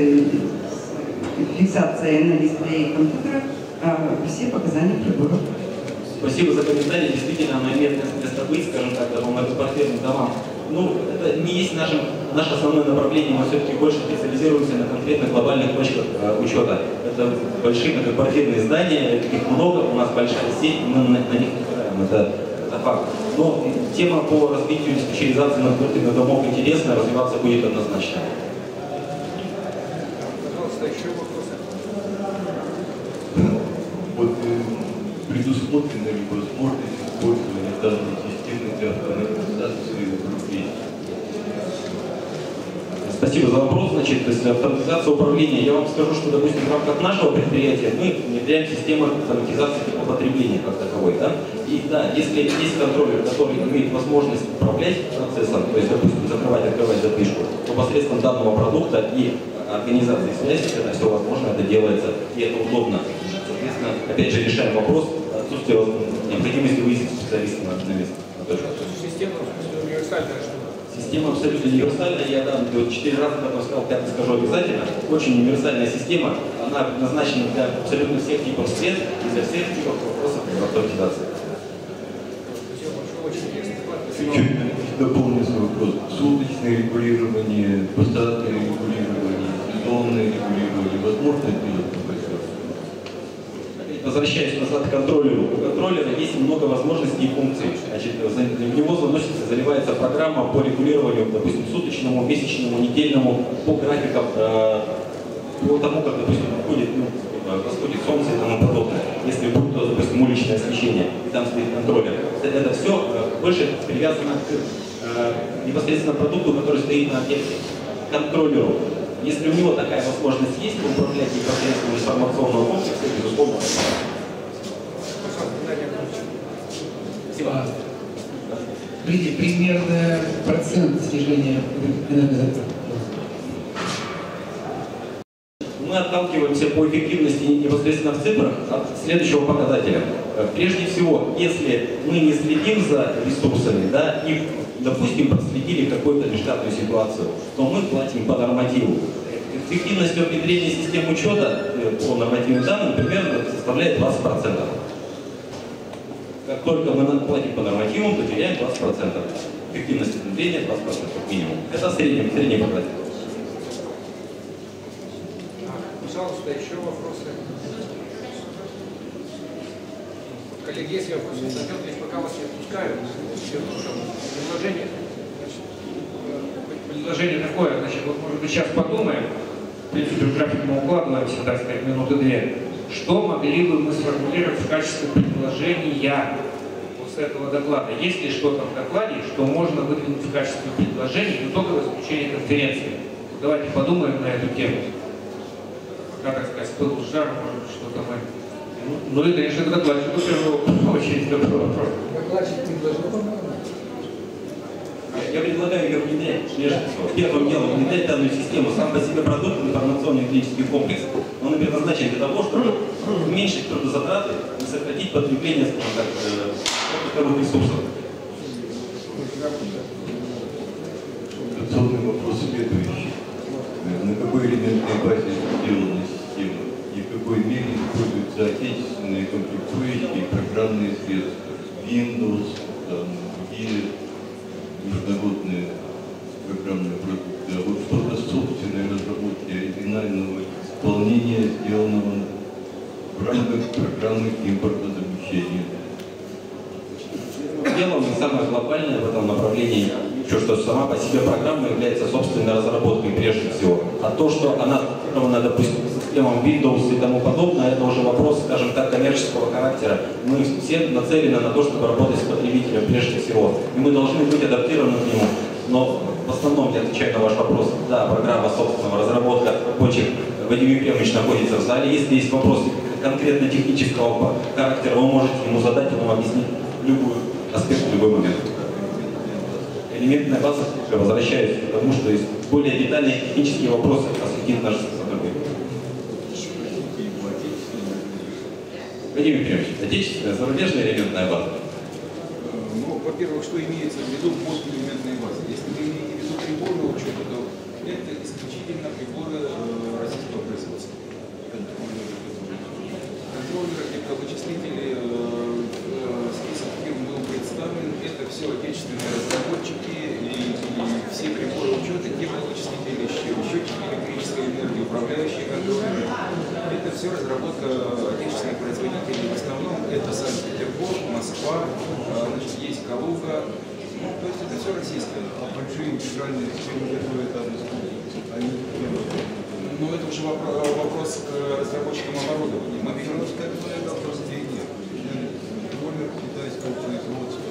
с фиксацией на дисплее компьютера все показания приборов. Спасибо за комментарий. Действительно, оно имеет место быть, скажем так, даже в многоквартирных домах. Ну, это не есть наше основное направление, мы все-таки больше специализируемся на конкретных глобальных точках учета. Это большие многоквартирные здания, их много, у нас большая сеть, мы на них опираем, это факт. Но тема по развитию специализации многоквартирных домов интересная, развиваться будет однозначно. Пожалуйста, еще вопросы? Вот предусмотрена ли возможность использования данной системы для автоматизации управления? Спасибо за вопрос. Значит, автоматизация управления. Я вам скажу, что, допустим, в рамках нашего предприятия мы внедряем систему автоматизации потребления как таковой. Да? И да, если есть контроллер, который имеет возможность управлять процессом, то есть, допустим, закрывать, открывать задвижку, то посредством данного продукта и организации связи, когда все возможно, это делается, и это удобно. Соответственно, опять же, решаем вопрос отсутствия необходимости выяснить специалиста на место. Система универсальная, что Система абсолютно универсальная. Я 4 раза об этом сказал, 5 скажу обязательно. Очень универсальная система. Она предназначена для абсолютно всех типов средств и для всех типов вопросов автоматизации. Чуть дополню свой вопрос. Суточное регулирование, посадочное регулирование, сезонное регулирование. Возможно сделать такое? Возвращаясь назад к контроллеру. У контроллера есть много возможностей и функций. Значит, в него заносится, заливается программа по регулированию, допустим, суточному, месячному, недельному, по графикам, по тому, как, допустим, восходит солнце и тому подобное. Если будет, то, допустим, уличное освещение, и там стоит контроллер. Это все больше привязано к непосредственно продукту, который стоит на объекте, контроллеру. Если у него такая возможность есть, управлять непосредственно информационного комплекса, безусловно. Спасибо. Примерно процент снижения энергозатрат. Мы отталкиваемся по эффективности непосредственно в цифрах от следующего показателя. Прежде всего, если мы не следим за ресурсами, да, и, допустим, проследили какую-то нештатную ситуацию, то мы платим по нормативу. Эффективность внедрения систем учета по нормативным данным примерно составляет 20%. Как только мы платим по нормативам, то теряем 20%. Эффективность внедрения 20% минимум. Это средний показатель. Пожалуйста, еще вопросы? Коллеги, есть вопросы? Пока вас не отпускаю, предложение. Предложение такое, значит, вот может быть сейчас подумаем, в принципе, в график мы укладываемся, так сказать, минуты-две. Что могли бы мы сформулировать в качестве предложения с этого доклада? Есть ли что-то в докладе, что можно выдвинуть в качестве предложения в итоговое заключение конференции? Давайте подумаем на эту тему. Пока, так сказать, был жар, может быть, что-то мы... Ну и, конечно, к докладчику в первую очередь такой вопрос. Докладчик предложил. Я предлагаю ее внедрять, прежде всего. Первым делом внедрять данную систему. Сам по себе продукт, информационно-технический комплекс, он предназначен для того, чтобы уменьшить трудозатраты и сократить потребление, скажем так, продуктовых ресурсов. Традиционный вопрос следующий. На какой элементной базе сделана система и в какой мере используются отечественные комплектующие и программные средства? Windows, другие международные программные продукты, а вот что-то собственной разработки, оригинального исполнения, сделанного в рамках программы импортозамещения. Делом и самое глобальное в этом направлении, что сама по себе программа является собственной разработкой прежде всего. А то, что она адаптирована, допустим, к системам Windows и тому подобное, это уже вопрос, скажем так, коммерческого характера. Мы все нацелены на то, чтобы работать с потребителем прежде всего. И мы должны быть адаптированы к нему. Но в основном, я отвечаю на ваш вопрос, да, программа собственного разработка рабочих. Вадим Ефремович находится в зале. Если есть вопросы конкретно технического характера, вы можете ему задать, он вам объяснит любой аспект в любой момент. Элементная база, возвращаюсь к тому, что есть более детальные технические вопросы, осветит наш сотрудник. Вадим Ефремович, отечественная, зарубежная элементная база? Ну, во-первых, что имеется в виду под элементной базой? Если вы имеете в виду приборы учета, то это исключительно приборы российского производства. Контроллеры, вычислители, список фирм был представлен, это все отечественные разработчики и все приборы учета, тепловычислители, счетчики электрической энергии, управляющие контроллеры. Это все разработка отечественных производителей. В основном это Санкт-Петербург, Москва, значит, есть Калуга. Ну, то есть это все российское. А большие интегральные системы готовят Ну, это уже вопрос к разработчикам оборудования. Мы берем это вопрос денег. Например, китайского производства,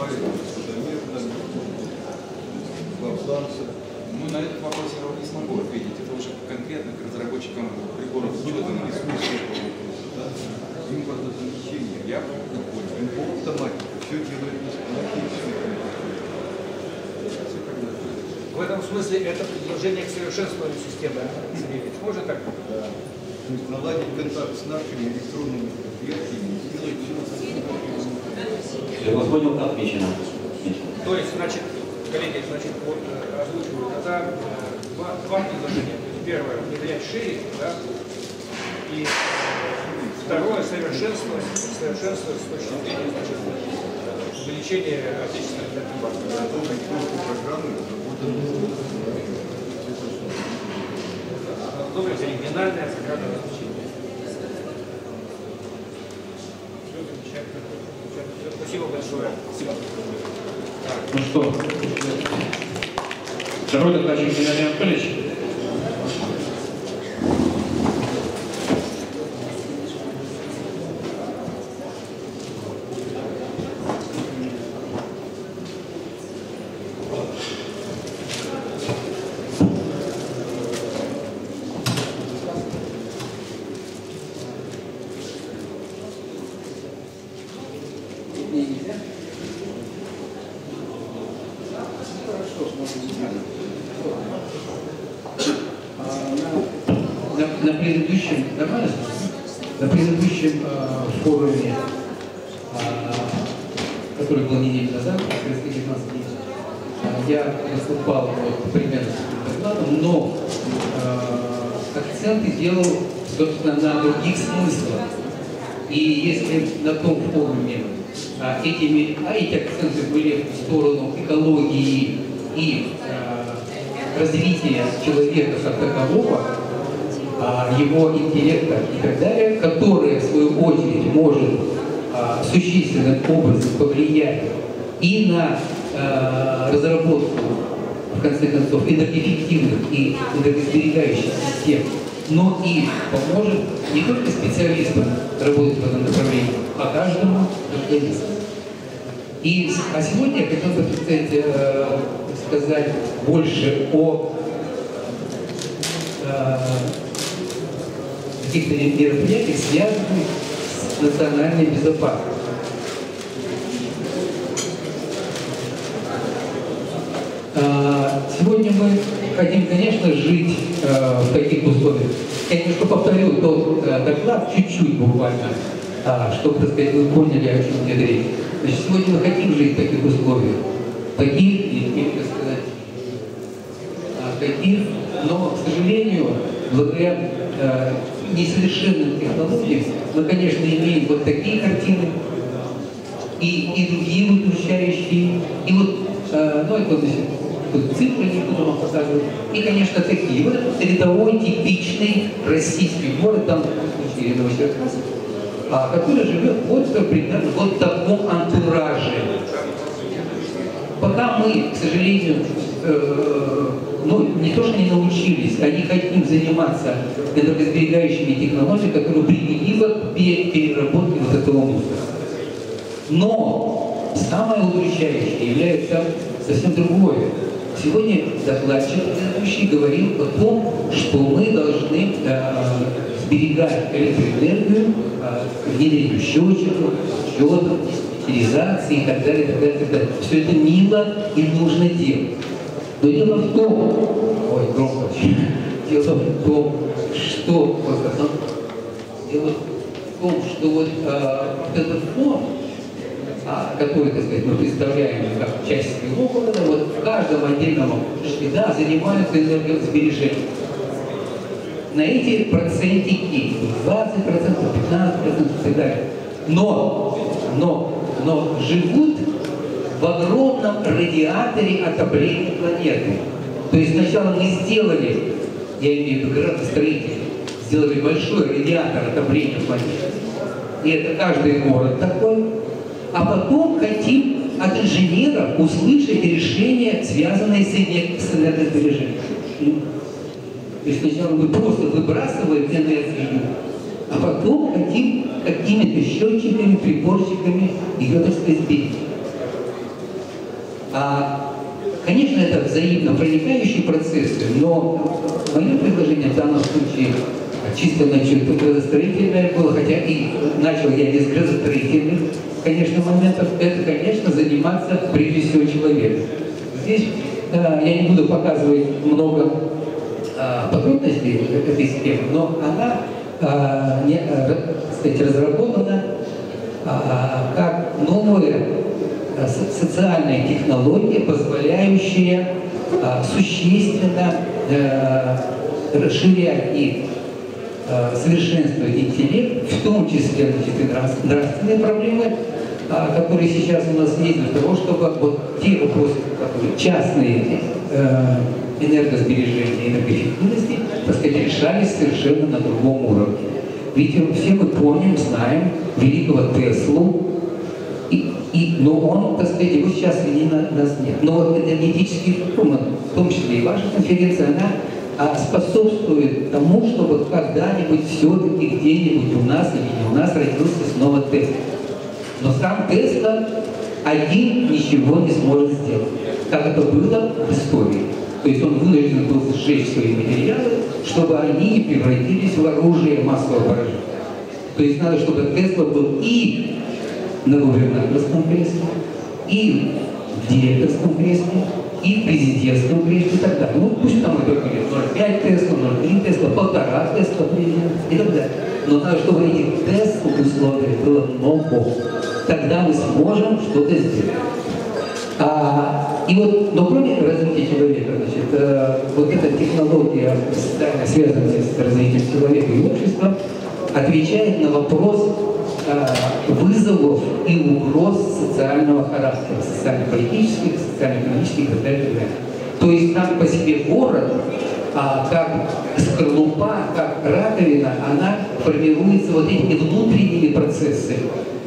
Ну, на этот вопрос я вам не смогу ответить. Это уже конкретно к разработчикам приборов учета. Импортозамещение. Я не понял. Автоматика. Все делает В этом смысле это предложение к совершенствованию системы. Можно так? Да. То есть наладить контакт с нашими электронными предприятиями, сделать все. Я вас понял, отмечено. То есть, значит, коллеги, значит, вот озвучивают это два предложения. Первое, внедрять шире, да, и второе, совершенствовать с точки зрения, значит, увеличения отечественных баз. Думаете, региональное сакральное значение. Все замечательно. Спасибо большое. Спасибо. Ну что, второй докладчик Геннадий Анатольевич. На предыдущем форуме, который был неделю назад, я выступал примерно с этим докладом, но акценты делал, собственно, на других смыслах. И если на том форуме эти акценты были в сторону экологии и развития человека как такового, его интеллекта и так далее, которое, в свою очередь, может существенным образом повлиять и на разработку, в конце концов, энергоэффективных и энергосберегающих систем, но и поможет не только специалистам работать в этом направлении, а каждому организму. А сегодня я хотел бы сказать больше о каких-то мероприятиях, связанных с национальной безопасностью. Сегодня мы хотим, конечно, жить в таких условиях. Я немножко повторю тот доклад, чуть-чуть буквально, чтобы, так сказать, вы поняли, о чем идет речь. Значит, сегодня мы хотим жить в таких условиях. Но, к сожалению, благодаря несовершенным технологиям мы, конечно, имеем вот такие картины и другие удручающие, и вот, ну, это вот цифры не буду вам показывать, и, конечно, такие. Вот это рядовой, типичный российский город, там, в случае Новосибирск, который живет вот примерно вот в таком антураже. Пока мы, к сожалению, ну, не то, что не научились, а не хотим заниматься энергосберегающими технологиями, которые применимы к переработке вот этого мусора. Но самое удручающее является совсем другое. Сегодня докладчик предыдущий говорил о том, что мы должны сберегать электроэнергию внедрению счетчиков, счетов, утилизации и так далее, и так далее, и так далее. Все это мило и нужно делать. Но дело в том, дело в том, что вот этот фонд, который, так сказать, мы представляем как часть своего города, вот в каждом отдельном да, занимаются энергосбережением. На эти процентики 20%, 15% и так далее. Но живут в огромном радиаторе отопления планеты. То есть сначала мы сделали, я имею в виду градостроители, сделали большой радиатор отопления планеты. И это каждый город такой. А потом хотим от инженеров услышать решения, связанные с энергосбережением. То есть сначала мы просто выбрасываем энергию, а потом хотим какими-то счетчиками, приборчиками ее, так сказать, сберечь. Конечно, это взаимно проникающие процессы, но мое предложение в данном случае чисто градостроительное было, хотя и начал я не с градостроительных, конечно, моментов, это, конечно, заниматься прежде всего человеком. Здесь я не буду показывать много подробностей этой схемы, но она кстати, разработана как новая социальная технология, позволяющая существенно расширять и совершенствовать интеллект, в том числе и нравственные проблемы, которые сейчас у нас есть, для того, чтобы вот те вопросы, которые частные энергосбережения и энергоэффективности, так сказать, решались совершенно на другом уровне. Ведь все мы помним, знаем великого Теслу, но он, так сказать, его сейчас среди нас нет. Но вот энергетический форум, в том числе и ваша конференция, она способствует тому, чтобы когда-нибудь все-таки где-нибудь у нас или не у нас родился снова Тесла. Но сам Тесла один ничего не сможет сделать, как это было в истории. То есть он вынужден был сжечь свои материалы, чтобы они не превратились в оружие массового поражения. То есть надо, чтобы Тесла был и на губернаторском кресле, и в директорском кресле, и в президентском кресле и так далее. Ну пусть там это будет 0,5 Тесла, 0,3 Тесла, 1,5 Тесла и так далее. Но надо, чтобы этих Тесл условий было много. Тогда мы сможем что-то сделать. И вот, но кроме развития человека, значит, вот эта технология, связанная с развитием человека и общества, отвечает на вопрос вызовов и угроз социального характера, социально-политических, социально-экономических и так далее, и так далее. То есть сам по себе город, как скорлупа, как раковина, она формируется вот этими внутренними процессами.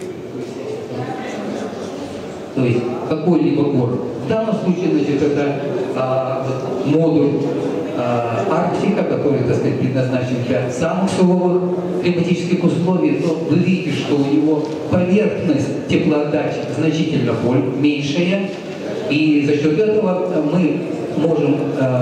То есть какой-либо город. В данном случае, значит, это модуль Арктика, который, так сказать, предназначен для самых суровых климатических условий, но вы видите, что у него поверхность теплоотдачи значительно меньшая, и за счет этого мы можем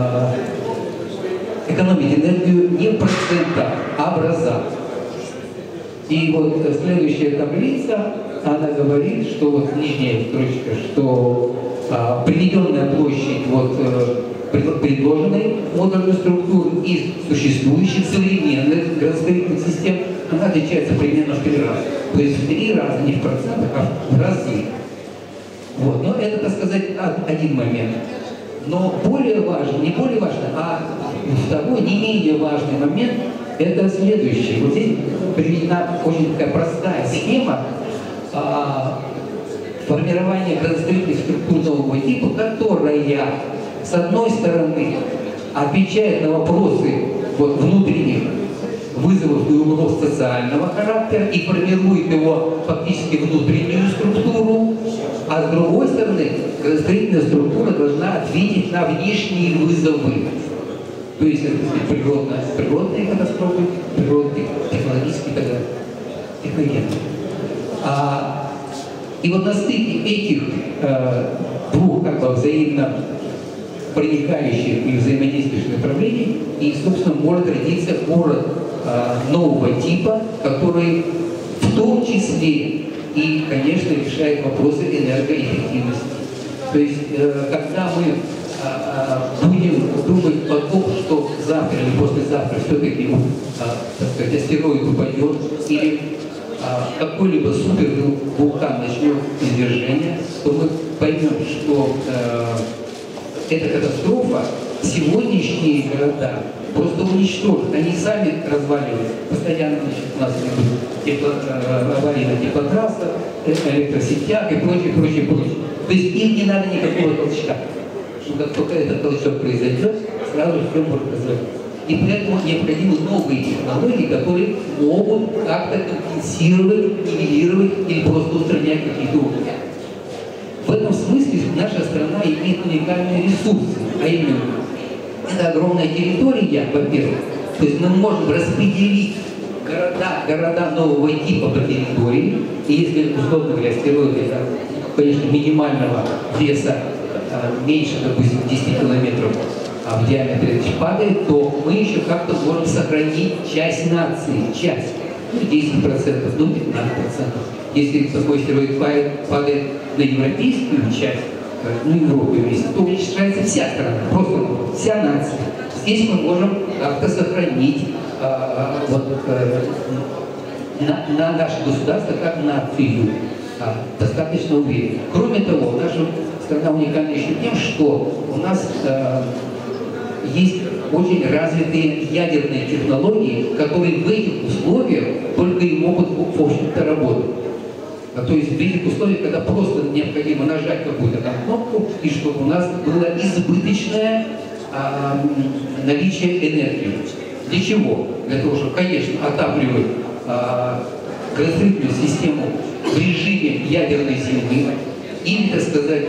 экономить энергию не в процентах, а в разах. И вот следующая таблица, она говорит, что вот нижняя строчка, что приведенная площадь вот предложенной модульной структуры из существующих современных градостроительных систем, она отличается примерно в 3 раза. То есть в 3 раза, не в процентах, а в разы. Вот. Но это, так сказать, один момент. Но более важный, не более важный, а второй, не менее важный момент, это следующий. Вот здесь приведена очень такая простая схема формирования градостроительных структур нового типа, которая, с одной стороны, отвечает на вопросы вот, внутренних вызовов и угроз социального характера и формирует его фактически внутреннюю структуру, а с другой стороны, градостроительная структура должна ответить на внешние вызовы. То есть это природные катастрофы, природные, технологические и так далее. Техногенные. И вот на стыке этих двух как бы взаимно проникающих и взаимодействующих направлений, и, собственно, может родиться город нового типа, который в том числе и, конечно, решает вопросы энергоэффективности. То есть, когда мы будем думать о том, что завтра или послезавтра все-таки, так сказать, астероид упадет, или какой-либо супервулкан начнет извержение, то мы поймем, что эта катастрофа сегодняшние города просто уничтожит. Они сами разваливаются. Постоянно, значит, у нас аварии на теплотрассах, электросетях и прочее, прочее, прочее. То есть им не надо никакого толчка. Как только этот толчок произойдет, сразу все может развалиться. И поэтому необходимы новые технологии, которые могут как-то компенсировать, нивелировать или просто устранять какие-то уровни. В этом смысле наша страна имеет уникальные ресурсы, а именно это огромная территория, во-первых, то есть мы можем распределить города нового типа по территории, и если, условно говоря, астероиды, конечно, минимального веса, меньше, допустим, 10 километров в диаметре падает, то мы еще как-то можем сохранить часть нации, часть, 10%, 15%. Если такой астероид падает на европейскую часть, Европу вместе, то уничтожается вся страна, просто вся нация. Здесь мы можем как-то сохранить на наше государство как нацию достаточно уверенно. Кроме того, наша страна уникальна еще тем, что у нас есть очень развитые ядерные технологии, которые в этих условиях только и могут, в общем-то, работать. То есть в этих условиях, когда просто необходимо нажать какую-то там кнопку, и чтобы у нас было избыточное наличие энергии. Для чего? Для того, чтобы, конечно, отапливать градостроительную систему в режиме ядерной зимы, или, так сказать,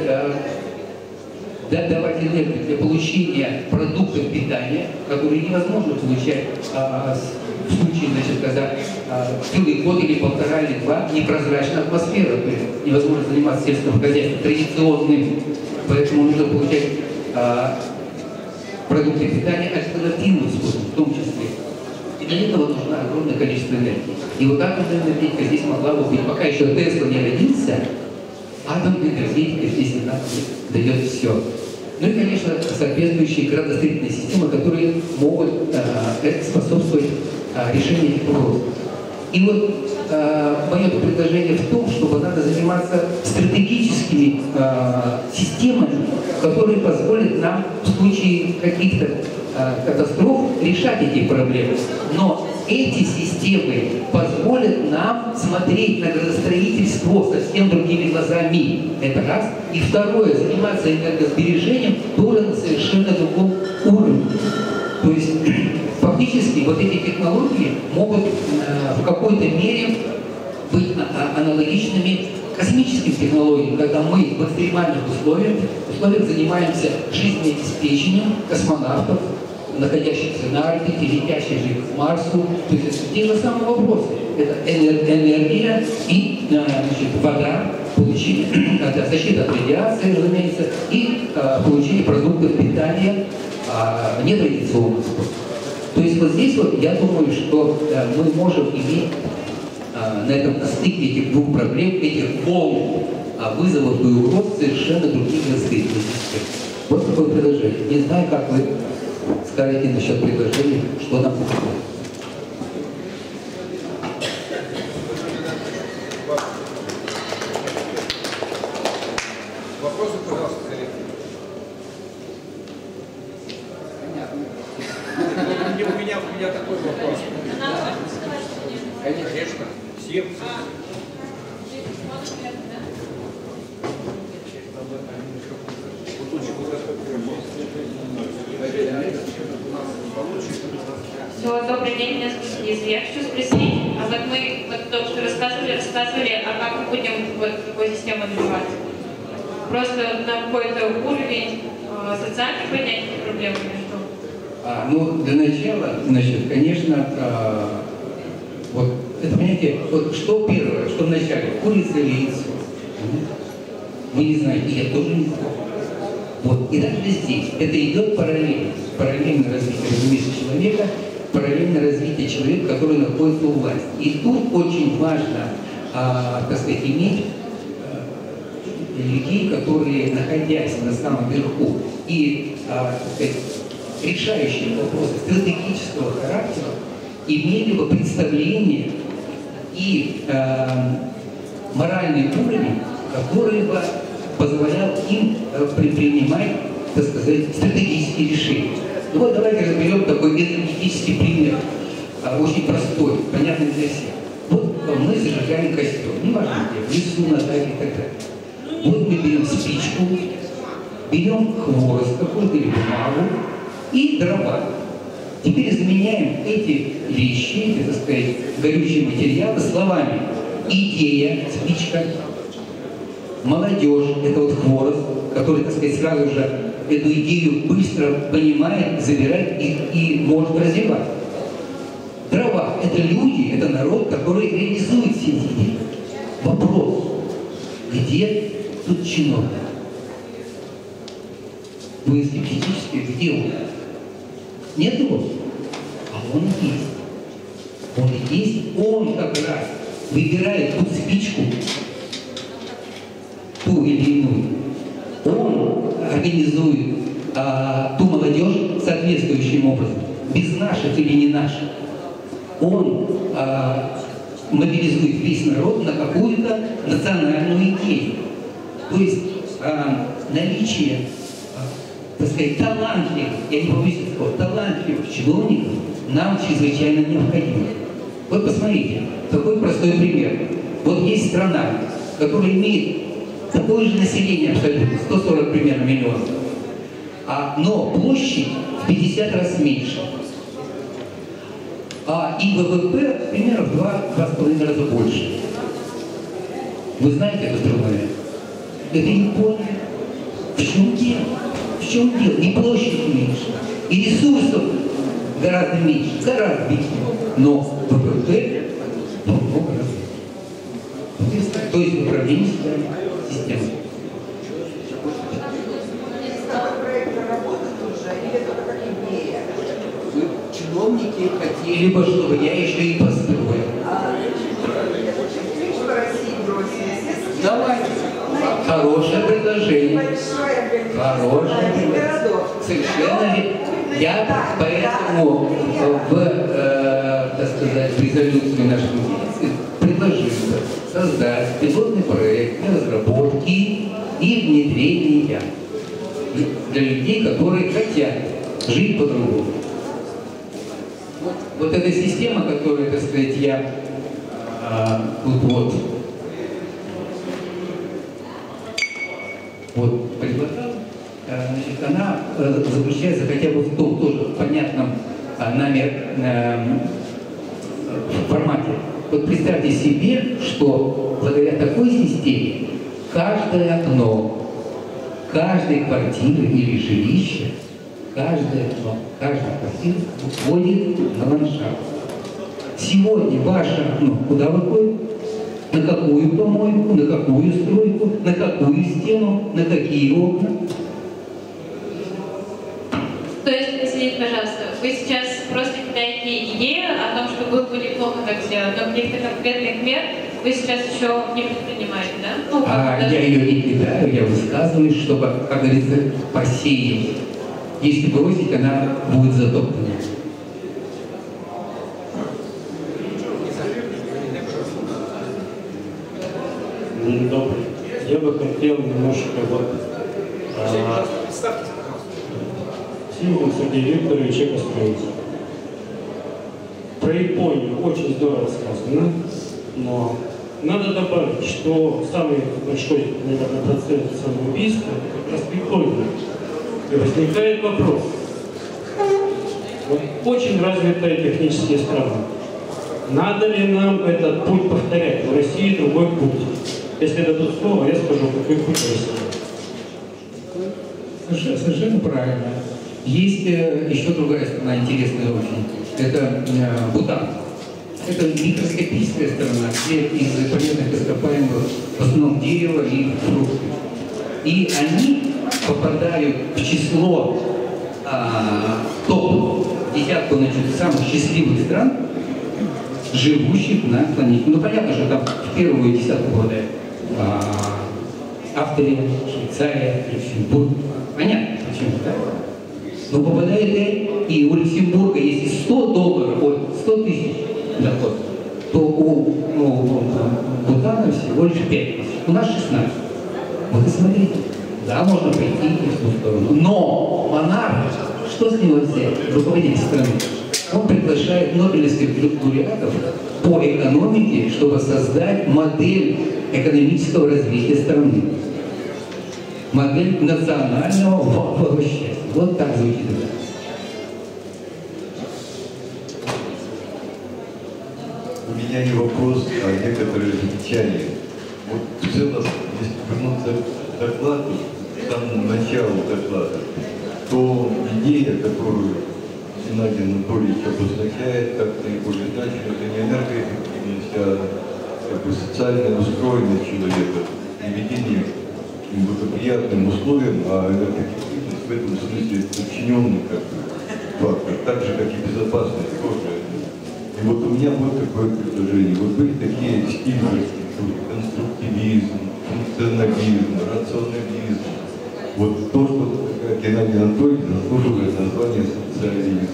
давать энергию для получения продуктов питания, которые невозможно получать в случае, значит, когда целый год или полтора или два непрозрачная атмосфера, то есть невозможно заниматься сельским хозяйством традиционным, поэтому нужно получать продукты питания альтернативным способом, в том числе. И для этого нужно огромное количество энергии. И вот атомная энергетика здесь могла бы быть, пока еще Тесла не родился, атомная энергетика здесь и нам дает все. Ну и, конечно, соответствующие градостроительные системы, которые могут способствовать решению этих вопросов. И вот мое предложение в том, чтобы надо заниматься стратегическими системами, которые позволят нам в случае каких-то катастроф решать эти проблемы. Но эти системы позволят нам смотреть на градостроительство совсем другими глазами. Это раз. И второе, заниматься энергосбережением тоже на совершенно другом уровне. То есть фактически вот эти технологии могут в какой-то мере быть аналогичными космическим технологиям, когда мы в экстремальных условиях занимаемся жизнеобеспечением космонавтов, находящихся на орбите, летящих же к Марсу. То есть это те же самые вопросы. Это энергия и вода, защита от радиации, разумеется, и получение продуктов питания нетрадиционным способом. То есть вот здесь вот я думаю, что мы можем иметь на этом стыке этих двух проблем, этих волн вызовов и угроз совершенно других градостроительных систем. Вот такое предложение. Не знаю, как вы скажете насчет предложения, что нам будет. Вопросы, пожалуйста, коллеги. У меня такой вопрос. Конечно. Всем. Все, добрый день, меня зовут Лиза. Я хочу спросить, а вот мы только что рассказывали, а как мы будем вот такую систему добиваться? Просто на какой-то уровень социальных поднятий проблем или что? Ну, для начала, значит, конечно, вот это понятие, вот что первое, что вначале, курица или яйцо? Вы не знаете, я тоже не знаю. Вот. И даже здесь это идет параллельно. Параллельно развитие, разумеется, человека, параллельно развитие человека, который находится у власти. И тут очень важно, так сказать, иметь людей, которые, находясь на самом верху и, так сказать, решающие вопросы стратегического характера, имели бы представление и моральный уровень, который бы позволял им принимать, так сказать, стратегические решения. Ну вот давайте разберем такой энергетический пример, очень простой, понятный для всех. Вот мы зажигаем костер, неважно где, в лесу, на даче и так далее. Вот мы берем спичку, берем хворост какой-то или бумагу и дрова. Теперь заменяем эти вещи, эти, так сказать, горючие материалы словами идея, спичка, молодежь, это вот хворост, который, так сказать, сразу же эту идею быстро понимает, забирает и может развивать. Дрова – это люди, это народ, который реализует все эти идеи. Вопрос, где тут чиновник? Вы скептически, где он? Нет его? А он есть. Он есть, он как раз выбирает ту спичку, ту или иную. Он организует ту молодежь соответствующим образом, без наших или не наших. Он мобилизует весь народ на какую-то национальную идею. То есть наличие, так сказать, талантливых, я не побоюсь этого слова, талантливых чиновников нам чрезвычайно необходимо. Вот посмотрите, такой простой пример. Вот есть страна, которая имеет такое же население абсолютно, 140 примерно миллионов, но площадь в 50 раз меньше. И ВВП примерно в 2,5 раза больше. Вы знаете эту страну? Это Япония. В чем дело? В чем дело? И площадь меньше, и ресурсов гораздо меньше, гораздо меньше. Но ВВП много раз. То есть управление системой. Чиновники хотели бы, чтобы я еще и построил. Давайте. Хорошее предложение. Хорошее предложение. Совершенно верно. Я поэтому так сказать, в резолюции нашей комиссии предложил создать пилотный проект для разработки и внедрения для людей, которые хотят жить по-другому. Вот эта система, которую, так сказать, я предлагал, значит, она заключается хотя бы в том тоже понятном нами формате. Вот представьте себе, что благодаря такой системе каждое окно, каждой квартиры или жилища, каждая квартира выходит на ландшафт. Сегодня ваше окно куда выходит? На какую помойку, на какую стройку, на какую стену, на какие окна? То есть, извините, пожалуйста, вы сейчас просто кидаете идею о том, что было бы неплохо так сделать, но каких-то конкретных мер вы сейчас еще не предпринимаете, да? Я ее не кидаю, я высказываю, чтобы, как говорится, посеять. Если бросить, она будет затоплена. Добрый. Я бы хотел немножко Симон Сергей Викторович, Экостроитель. Про Японию очень здорово сказано, но надо добавить, что самый большой, наверное, процент самоубийств это как раз в Японии. И возникает вопрос. Вот очень развитые технические страны. Надо ли нам этот путь повторять? В России другой путь. Если дадут слово, я скажу, какой путь в России. Совершенно правильно. Есть еще другая страна, интересная очень. Это Бутан. Это микроскопическая страна, где из полезных ископаемых в основном дерево и фрукты. И они попадают в число топ-10, значит, самых счастливых стран, живущих на планете. Ну, понятно, что там в первую десятку попадает Австрия, Швейцария, Люксембург. Понятно, почему, да? Но попадает и у Люксембурга, если $100 тысяч доход, то у Бутана всего лишь 5 тысяч. У нас 16. Вот и смотрите. Да, можно пойти в ту сторону. Но монарх, что с него взять? Руководитель страны. Он приглашает нобелевских лауреатов по экономике, чтобы создать модель экономического развития страны. Модель национального валового счастья. Вот так звучит это. У меня не вопрос, а некоторые замечания. Вот в целом, если вернуться к докладу, к самому началу доклада, то идея, которую Геннадий Анатольевич обозначает как наиболее значимую, это не энергоэффективность, а социальная устроенность человека, приведение к благоприятным условиям, а энергоэффективность в этом смысле подчиненный фактор, так же, как и безопасность тоже. И вот у меня вот такое предложение. Вот были такие стили: конструктивизм, функционализм, рационализм. Вот то, что Геннадий Анатольевич заслуживает название социализм.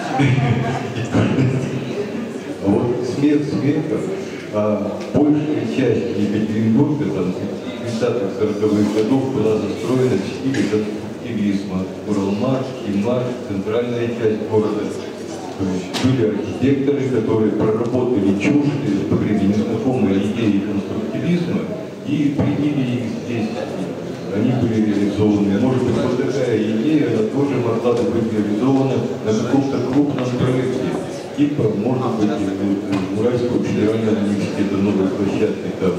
А вот смех смехов, большая часть Екатеринбурга, там, 30-40-х годов была застроена в стиле конструктивизма. Уралмаш, Химаш, центральная часть города. То есть были архитекторы, которые проработали чуждые, в то время незнакомые идеи конструктивизма и приняли их здесь. Они были реализованы. Может быть, вот такая идея, она тоже могла бы быть реализована на каком-то крупном проекте. Типа, может быть, Уральского федерального университета новой площадки там,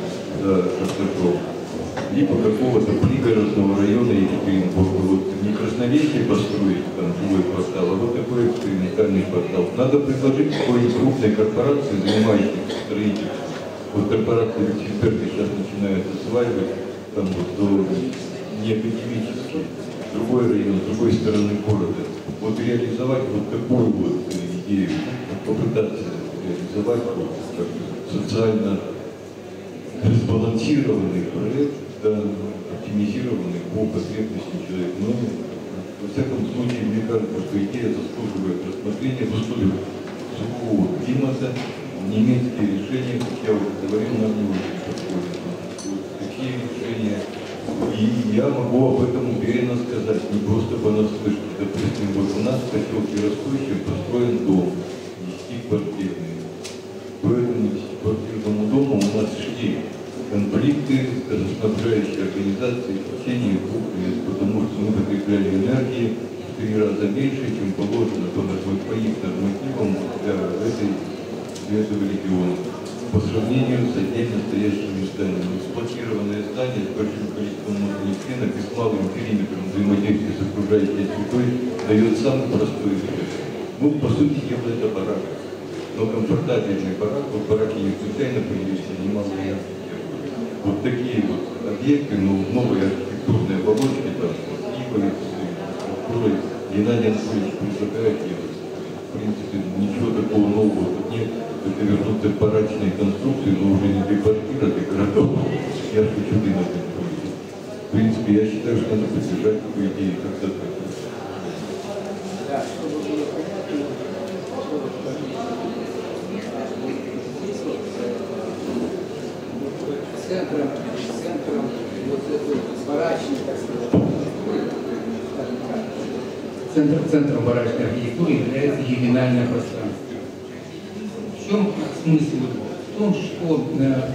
либо какого-то пригородного района Екатеринбурга. Вот не Красновесье построить там жилой квартал, а вот такой экспериментальный квартал. Надо предложить какой-нибудь крупной корпорации, занимающейся строительством. Вот корпорация Люксембурга сейчас начинает осваивать там вот до неакадемический, другой район, с другой стороны города. Вот реализовать вот такую вот идею, попытаться реализовать вот, как социально разбалансированный проект, да, оптимизированный по потребностям человека. Но, во всяком случае, мне кажется, что идея заслуживает рассмотрения в условиях сухого климата. Немецкие решения, как я уже говорил, нам не очень подходят. Вот такие решения. И я могу об этом уверенно сказать, не просто понаслышке. Допустим, вот у нас в поселке Ростовщик построен дом, 10-квартирный. По этому 10-квартирному дому у нас шли конфликты с газоснабжающей организацией в течение 2 лет, потому что мы потребляли энергии в 3 раза меньше, чем положено по их нормативам для этого региона. По сравнению с отдельно стоящими зданиями. Эксплуатированное здание с большим количеством внутренних стенок и с малым периметром взаимодействия с окружающей средой дает самый простой эффект. Ну, по сути дела, это барак. Но комфортабельный барак, вот бараки не случайно появились, немалые архитектуры. Вот такие вот объекты, но новые архитектурные оболочки, там, с структурой, Геннадий Анатольевич предлагает делать. В принципе, ничего такого нового тут нет. Это вернуться к барачной конструкции, но уже не для квартир, а для городов. Я хочу на этом говорить. В принципе, я считаю, что надо поддержать такую идею, как-то так. Центром вот этой барачной, так сказать, центром барачной архитектуры является ювенальное пространство. В чем смысл? В том, что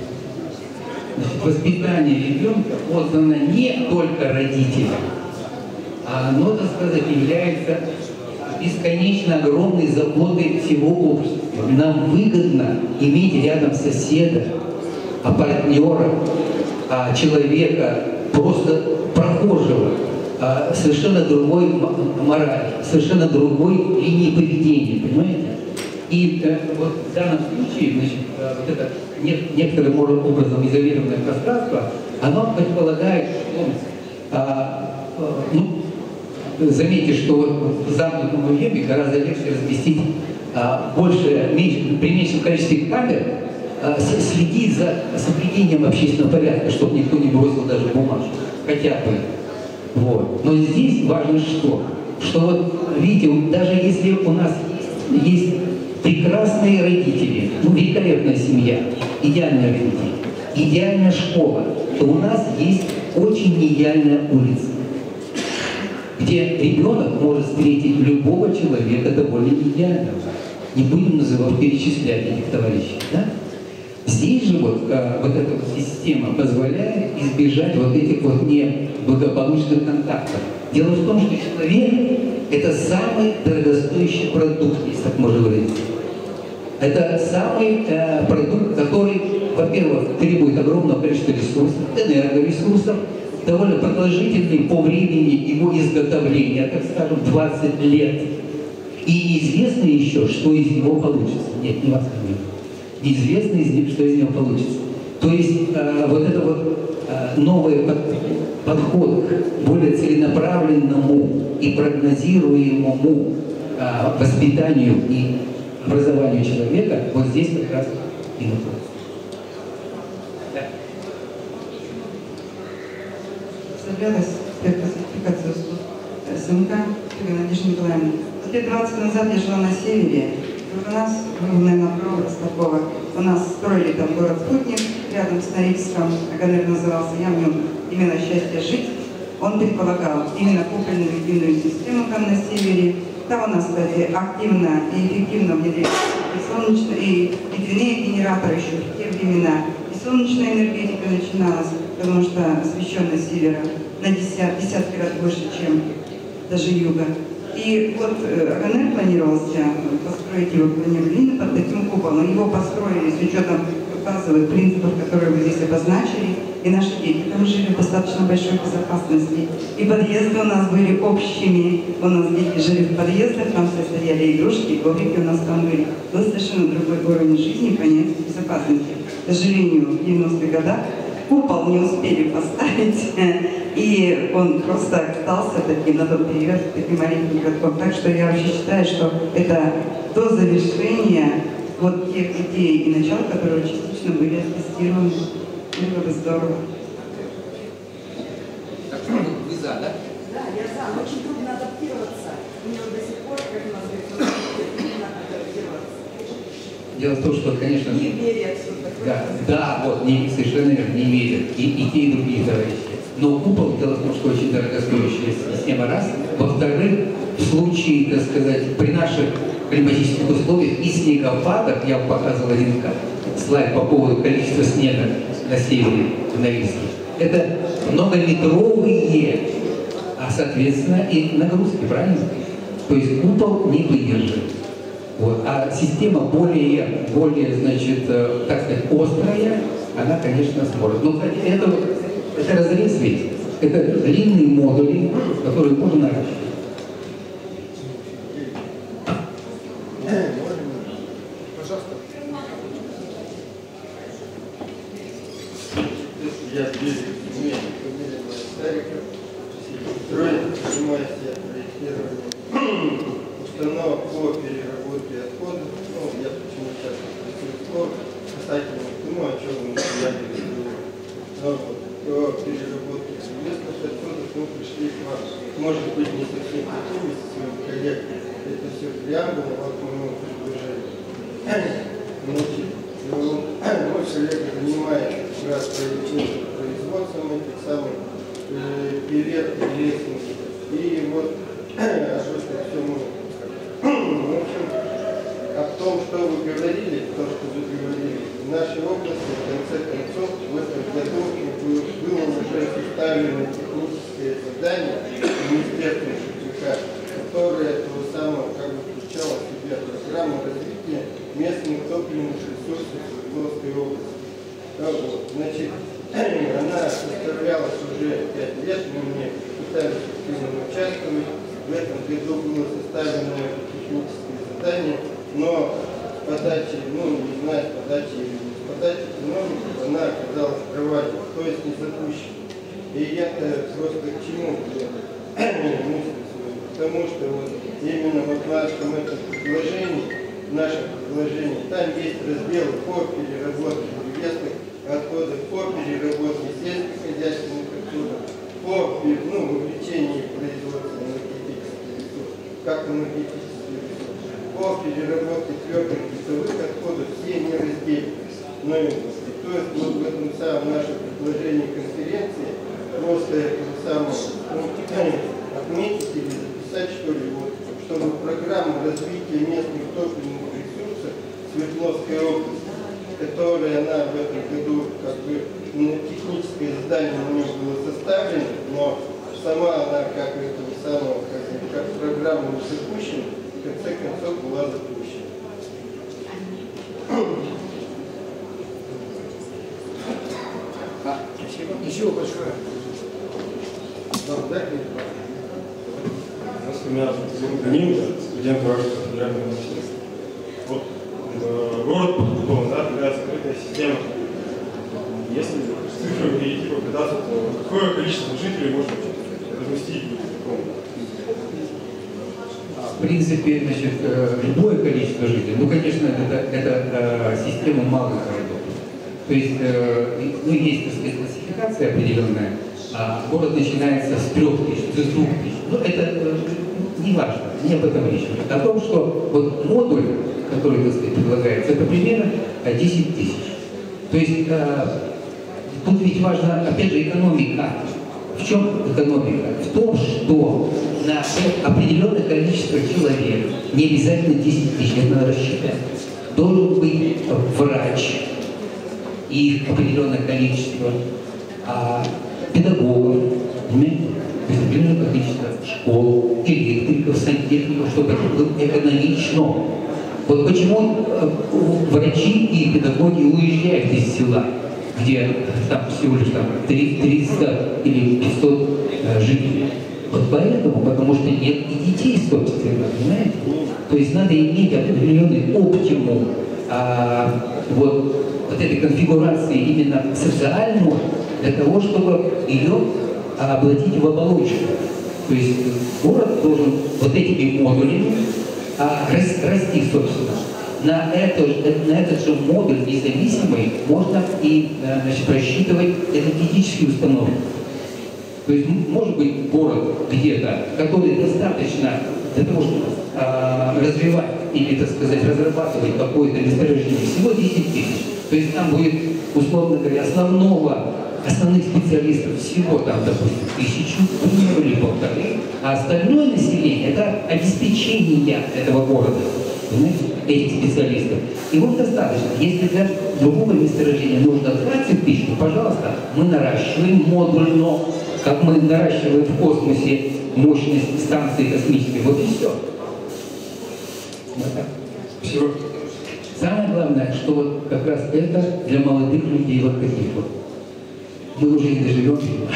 воспитание ребенка отдано не только родителям, а оно, так сказать, является бесконечно огромной заботой всего общества. Нам выгодно иметь рядом соседа, партнера, человека, просто прохожего, совершенно другой морали, совершенно другой линии поведения, понимаете? И вот в данном случае, значит, вот это некоторым образом изолированное пространство, оно предполагает, что заметьте, что вот в замкнутом объеме гораздо легче разместить при меньшем количестве камер, следить за соблюдением общественного порядка, чтобы никто не бросил даже бумажку, хотя бы. Вот. Но здесь важно что вот, видите, даже если у нас есть прекрасные родители, великолепная семья, идеальные родители, идеальная школа, то у нас есть очень неидеальная улица, где ребенок может встретить любого человека довольно идеального. Не будем перечислять этих товарищей. Да? Здесь же вот эта вот система позволяет избежать вот этих вот неблагополучных контактов. Дело в том, что человек – это самый дорогостоящий продукт, если так можно выразиться. Это самый продукт, который, во-первых, требует огромного количества ресурсов, энергоресурсов, довольно продолжительный по времени его изготовления, так скажем, 20 лет. И неизвестно еще, что из него получится. Нет, не вас нет. Неизвестно, что из него получится. То есть вот это вот новый подход к более целенаправленному и прогнозируемому воспитанию и образованию человека, вот здесь как раз и находится. Представлялась спецификация СМК Надежда Николаевна. Лет 20 назад я жила на севере. У нас, вы, наверное, про Ростопова, у нас строили там город-спутник рядом с Норильском, Аганер назывался, я в нем именно счастье жить. Он предполагал именно купольную единую систему там на севере. Там у нас, кстати, активно и эффективно внедряются и солнечные, и ветряные генераторы еще в те времена. И солнечная энергетика начиналась, потому что освещенность севера на десятки раз больше, чем даже юга. И вот Аганер планировался построить его, планировали именно под таким куполом. Его построили с учетом базовых принципов, которые вы здесь обозначили. И наши дети там жили в достаточно большой безопасности. И подъезды у нас были общими. У нас дети жили в подъездах, там все стояли игрушки, коврики у нас там были. Был совершенно другой уровень жизни и понятия безопасности. К сожалению, в 90-х годах купол не успели поставить, и он просто остался таким на тот период, таким маленьким городком. Так что я вообще считаю, что это до завершения вот тех идей и начал, которые частично были тестированы. Было бы здорово. Вы за, да? Да, я за. Очень трудно адаптироваться. Мне до сих пор, как у нас говорится, трудно адаптироваться. Дело в том, что, конечно... Не верят, что такое. Да, вот, совершенно верно, не верят. И те, и другие товарищи. Но купол, дело в том, что очень дорогостоящая система, раз. Во-вторых, в случае, так сказать, при наших климатических условиях и снегопадах, я вам показывал один слайд по поводу количества снега на севере, в Норильске. Это многометровые, а соответственно и нагрузки, правильно? То есть купол не выдержит. Вот. А система более, значит, так сказать, острая, она, конечно, сможет. Но, кстати, это разрез ведь, это длинные модули, которые можно наращивать. Пожалуйста. Я строить, занимаюсь проектированием установок по переработке отходов. Я почему сейчас касательно о чем я говорю. По переработке совместных отходов мы пришли к вам. Может быть, не совсем такими со своими коллегами. Это все преамбула к моему предложению. Значит, мой коллега занимает как раз производством этих самых пилет и лестниц. И вот об этом все мы. В общем, о том, что вы говорили, то, что вы говорили, в нашей области, в конце концов, в этом году было уже составлено техническое задание Министерства ЖКХ, которое того самого как бы включало в себя программу развития местных топливных ресурсов Свердловской области. Значит, она составлялась уже 5 лет, мы в ней пытались активно участвовать. В этом году было составлено техническое задание, но с подачи, не знаю, с подачи чиновников, она оказалась провальной, то есть не запущена. И я-то просто к чему потому что вот именно вот в нашем этом предложении, там есть разделы по переработке древесных отходов, по переработке сельскохозяйственных отходов, по увеличению производства энергетических ресурсов, как энергетических ресурсов, по переработке твердых бытовых отходов, все не разделены. То есть вот в этом самом нашем предложении конференции просто это самое отметить или записать, что ли, вот, чтобы программа развития местных топливных ресурсов Свердловской области, которая она в этом году как бы техническое задание у нее было составлено, но сама она как этого самого, как программа не запущена, в конце концов была запущена. Спасибо. Еще большое. Меня зовут Данил, студент Уральского федерального университета. Вот, город Подготовлен, да, такая закрытая система. Если цифры перейти попытаться, то какое количество жителей можно разместить в таком? В принципе, значит, любое количество жителей, ну, конечно, это система малых городов. То есть, есть, так сказать, классификация определенная, а город начинается с 3000, с 2000. Ну, это не важно, не об этом речь. О том, что вот модуль, который, так сказать, предлагается, это примерно 10 000. То есть, тут ведь важно, опять же, экономика. В чем экономика? В том, что на определенное количество человек, не обязательно 10 000, это надо рассчитать, должен быть врач, и их определенное количество, педагогов, понимаете? То есть определенное количество школ, электриков, сантехников, чтобы это было экономично. Вот почему врачи и педагоги уезжают из села, где там всего лишь 300 или 500 жителей. Вот поэтому, потому что нет и детей, собственно, понимаете? То есть надо иметь определенный оптимум вот этой конфигурации именно социальную, для того, чтобы ее обладать в оболочку. То есть город должен вот этими модулями расти, собственно. На этот же модуль независимый можно и рассчитывать энергетические установки. То есть может быть город где-то, который достаточно для того, чтобы развивать или, так сказать, разрабатывать какое-то месторождение, всего 10 000. То есть там будет, условно говоря, основных специалистов всего там, допустим, 1000 или 1500, а остальное население – это обеспечение этого города, понимаете, этих специалистов. И вот достаточно. Если для другого месторождения нужно 20 000, то, пожалуйста, мы наращиваем модульно, как мы наращиваем в космосе мощность станции космической. Вот и все. Вот так. Спасибо. Самое главное, что вот как раз это для молодых людей вот таких вот. Мы уже не доживем.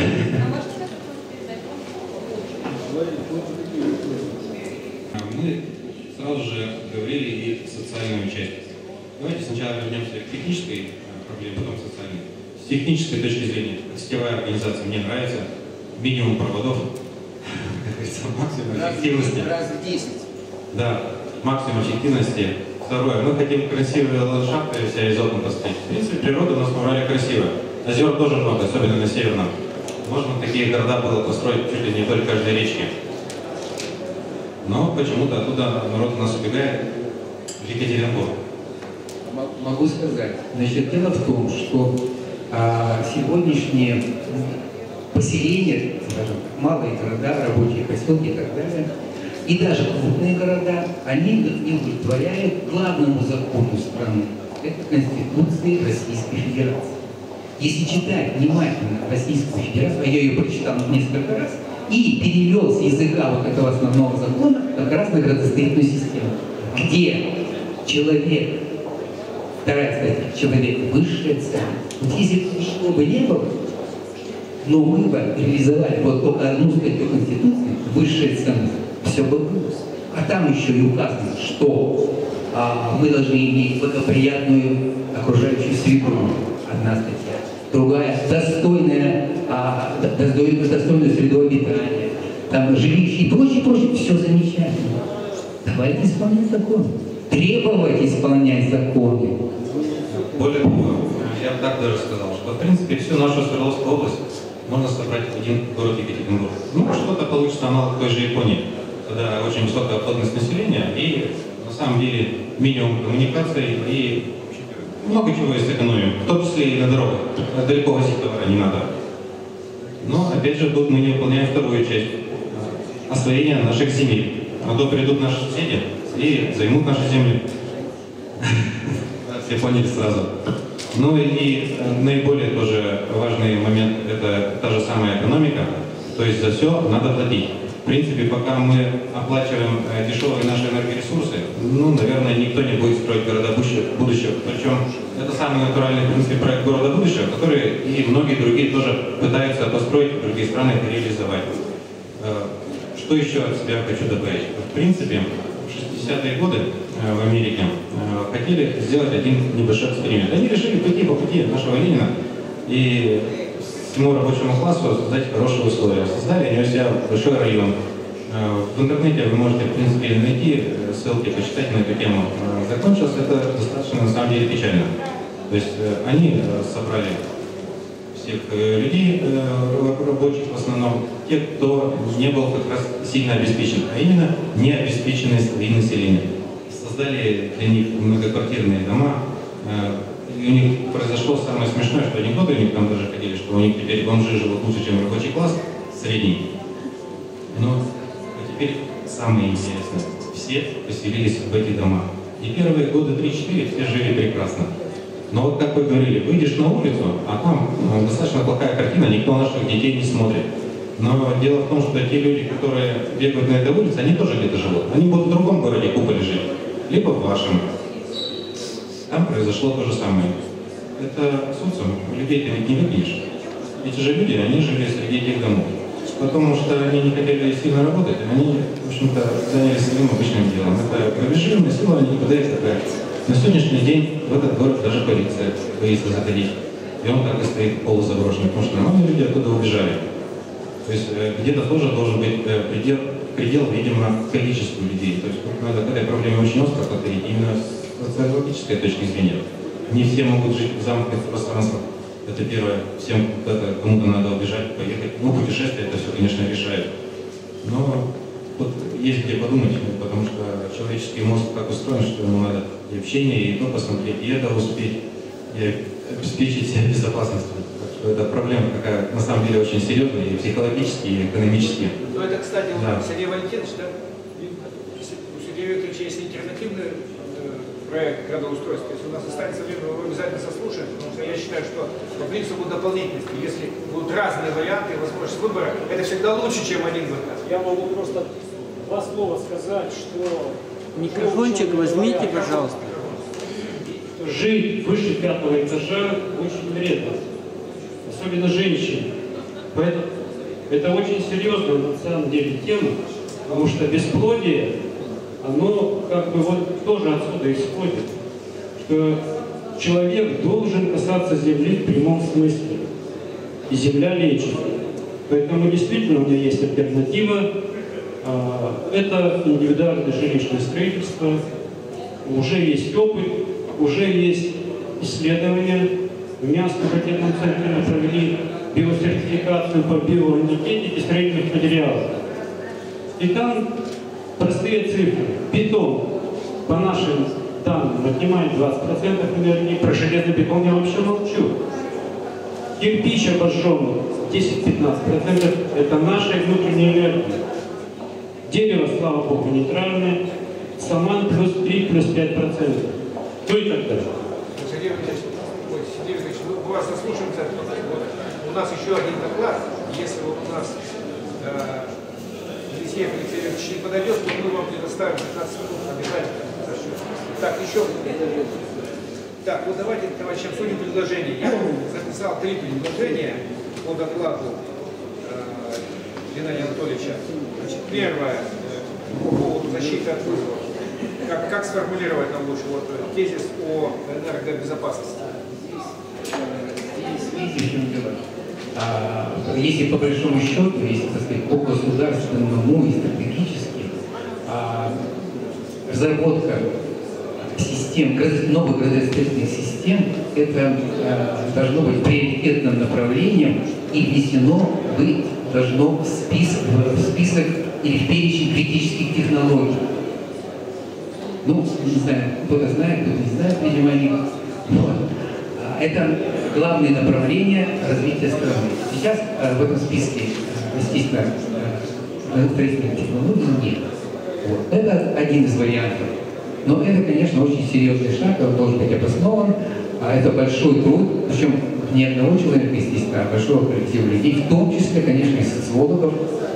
Мы сразу же говорили и социальную часть. Давайте сначала вернемся к технической проблеме, потом к социальной. С технической точки зрения, сетевая организация мне нравится. Минимум проводов, как говорится, максимум эффективности. Раз в 10. Да, максимум эффективности. Второе, мы хотим красивые ландшафты, вся изотнута стоит. В принципе, природа у нас в Урале красивая. Озер тоже много, особенно на северном. Можно такие города было построить чуть ли не вдоль каждой речки. Но почему-то оттуда народ у нас убегает в Екатеринбург. Могу сказать. Значит, дело в том, что сегодняшние поселения, скажем, малые города, рабочие поселки и так далее, и даже крупные города, они не удовлетворяют главному закону страны. Это Конституции Российской Федерации. Если читать внимательно Российскую Федерацию, я ее прочитал несколько раз, и перевел с языка вот этого основного закона как раз на градостроительную систему, где человек, вторая статья, человек высшая ценность. Вот если ничего бы не было, но мы бы реализовали вот только одну статью Конституции, высшая ценность, все бы было. А там еще и указано, что мы должны иметь благоприятную окружающую среду. Одна статья. другая достойная среду обитания, там жилище и прочее, все замечательно. Давайте исполнять закон. Требовать исполнять законы. Более того, я бы так даже сказал, что в принципе всю нашу Свердловскую область можно собрать в один город Екатеринбург. Ну, что-то получится аналог той же Японии, когда очень высокая плотность населения и на самом деле минимум коммуникаций и много чего есть экономим, в том числе и на дорогах. Далеко возить товары не надо. Но опять же тут мы не выполняем вторую часть освоения наших земель. А то придут наши соседи и займут наши земли. Все поняли сразу. Ну и наиболее тоже важный момент – это та же самая экономика. То есть за все надо платить. В принципе, пока мы оплачиваем дешевые наши энергоресурсы, ну, наверное, никто не будет строить города будущего. Причем это самый натуральный, в принципе, проект города будущего, который и многие другие тоже пытаются построить, другие страны реализовать. Что еще от себя хочу добавить? В принципе, в 60-е годы в Америке хотели сделать один небольшой эксперимент. Они решили пойти по пути нашего Ленина и всему рабочему классу создать хорошие условия. Создали они у себя большой район. В интернете вы можете, в принципе, найти ссылки, почитать на эту тему. Закончилось это достаточно, на самом деле, печально. То есть они собрали всех людей, рабочих в основном, те, кто не был как раз сильно обеспечен, а именно необеспеченные слои населения. Создали для них многоквартирные дома, и у них произошло самое смешное, что анекдоты у них там даже ходили, что у них теперь бомжи живут лучше, чем рабочий класс, средний. Но теперь самое интересное, все поселились в эти дома. И первые годы 3-4 все жили прекрасно. Но вот как вы говорили, выйдешь на улицу, а там достаточно плохая картина, никто наших детей не смотрит. Но дело в том, что те люди, которые бегают на этой улице, они тоже где-то живут. Они будут в другом городе Куполе жить, либо в вашем. Там произошло то же самое. Это социум, людей ты ведь не выкинешь. Эти же люди, они жили среди этих домов. Потому что они не хотели сильно работать, они, в общем-то, занялись своим обычным делом. Это грабежи, насилование, никуда их такая. На сегодняшний день в этот город даже полиция боится заходить. И он так и стоит полузаброшенный, потому что нормальные люди оттуда убежали. То есть где-то тоже должен быть предел, видимо, количеству людей. То есть надо к этой проблеме очень остро подходить именно с социологической точки зрения. Не все могут жить в замкнутых пространствах. Это первое. Всем кому-то надо убежать, поехать. Ну, путешествие это все, конечно, решает. Но вот есть где подумать, потому что человеческий мозг так устроен, что ему надо и общение, и то посмотреть, и это успеть, и обеспечить себе безопасность. Так что эта проблема такая, на самом деле, очень серьезная, и психологически, и экономически. Ну, это, кстати, да. Сергей Валентинович, да? У Сергея Викторовича есть альтернативный проект градоустройства. Если у нас останется время, мы его обязательно сослушаем, потому что я считаю, что по принципу дополнительности, если будут разные варианты, возможность выбора, это всегда лучше, чем один вариант. Я могу просто два слова сказать, что... Микрофончик возьмите, пожалуйста. Жить выше 5-го этажа очень вредно, особенно женщин. Поэтому это очень серьезная на самом деле тема, потому что бесплодие, оно как бы вот тоже отсюда исходит, что человек должен касаться земли в прямом смысле, и земля лечит. Поэтому действительно у меня есть альтернатива. Это индивидуальное жилищное строительство. Уже есть опыт, уже есть исследования. У меня в корпоративном центре мы провели биосертификацию по биоэнергетике строительных материалов. И там простые цифры. Бетон, по нашим данным, отнимает 20% энергии. Про железный бетон я вообще молчу. Кирпич обожженный 10-15% это наша внутренняя энергия. Дерево, слава богу, нейтральное. Саман плюс 3, плюс 5%. Ну и так далее. Сергей Викторович, мы вас заслушаем за это. У нас еще один доклад. Если вот у нас Алексей Алексеевич не подойдет, то мы вам предоставим 15 минут обязательно. Так, еще. Так, вот давайте, товарищи, обсудим предложение. Я записал 3 предложения по докладу Геннадия Анатольевича. Значит, первое, по поводу защиты от вызовов. Как сформулировать нам лучше вот, тезис о энергобезопасности? Здесь видите, в чем дело. Если по большому счету, если, так сказать, по государственному и стратегически, разработка систем, новых градостроительных систем, это должно быть приоритетным направлением и внесено быть должно в список или в перечень критических технологий. Ну, не знаю, кто-то знает, кто-то не знает, видимо, они. Вот. Это главные направления развития страны. Сейчас в этом списке, естественно, строительных технологий нет. Вот. Это один из вариантов. Но это, конечно, очень серьезный шаг, он должен быть обоснован. Это большой труд, причем не одного человека, естественно, а большого коллектива людей, в том числе, конечно, и социологов,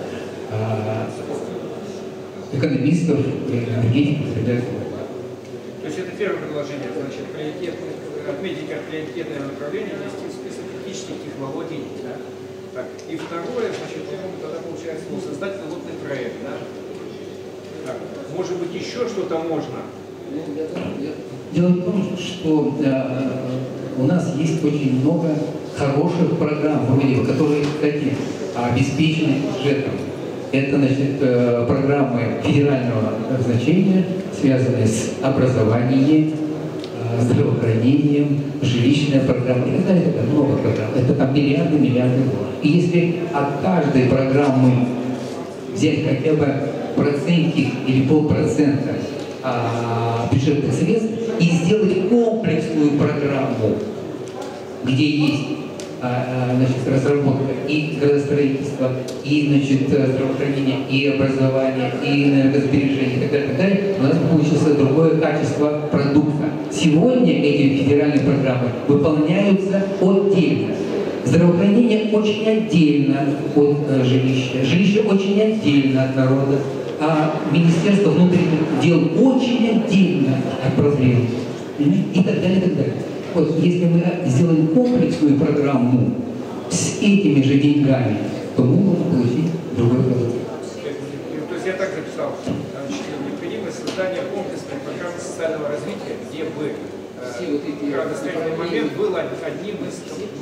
экономистов, энергетиков и так далее. То есть это первое предложение, значит, отметить как приоритетное направление, ввести в список критических технологий. Да? Так. И второе, значит, тогда получается создать пилотный проект. Да? Так. Может быть, еще что-то можно? Дело в том, что у нас есть очень много хороших программ, которые, кстати, обеспечены бюджетом. Это, значит, программы федерального значения, связанные с образованием, здравоохранением, жилищная программа и так далее. Это много программ. Это там миллиарды. И если от каждой программы взять хотя бы процентик или полпроцента бюджетных средств и сделать комплексную программу, где есть значит, разработка и градостроительства, и значит, здравоохранение, и образование, и энергосбережение, и так далее, у нас получится другое качество продукта. Сегодня эти федеральные программы выполняются отдельно. Здравоохранение очень отдельно от жилища, жилище очень отдельно от народа, а Министерство внутренних дел очень отдельно от проблем. И так далее, и так далее. Вот, если мы сделаем комплексную программу с этими же деньгами, то мы можем получить другой продукт. То есть я так записал, необходимость создания комплексной программы социального развития, где бы градостроительный момент был одним из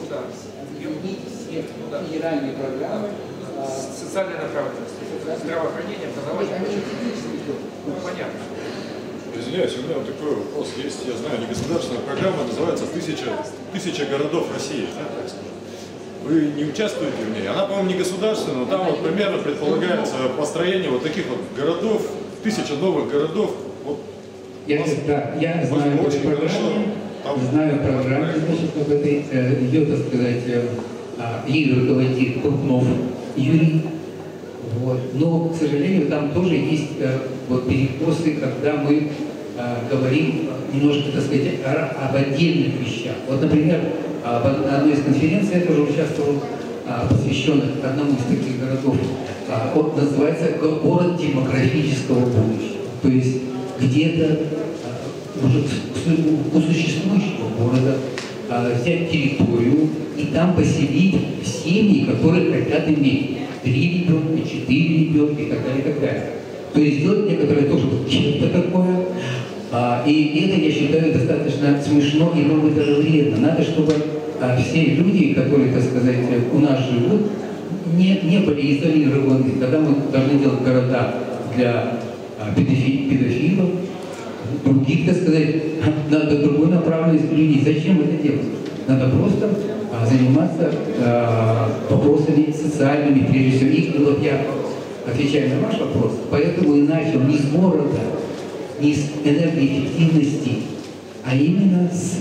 федеральные программы социальной направленности, здравоохранение, образование. Понятно. Извиняюсь, у меня вот такой вопрос есть. Я знаю, негосударственная программа называется «Тысяча городов России». Вы не участвуете в ней? Она, по-моему, не государственная, но там вот примерно предполагается построение вот таких вот городов, 1000 новых городов. Вот, я знаю о программе, значит, в этой, ее, так сказать, ей руководит Крупнов Юрий. Вот. Но, к сожалению, там тоже есть вот перекосы, когда мы говорим немножко, так сказать, об отдельных вещах. Вот, например, в одной из конференций я тоже участвовал, посвященных одному из таких городов. Он называется «Город демографического будущего». То есть где-то уже у существующего города взять территорию и там поселить семьи, которые хотят иметь 3 ребенка, 4 ребенка и так далее, и так далее. То есть сделать некоторое тоже что-то такое. И это, я считаю, достаточно смешно и, может быть, даже вредно. Надо, чтобы все люди, которые, так сказать, у нас живут, не были изолированы. Когда мы должны делать города для педофилов, других, так сказать, надо другой направленности людей. Зачем это делать? Надо просто заниматься вопросами социальными, прежде всего. И вот я отвечаю на ваш вопрос, поэтому и начал не с города, не с энергоэффективности, а именно с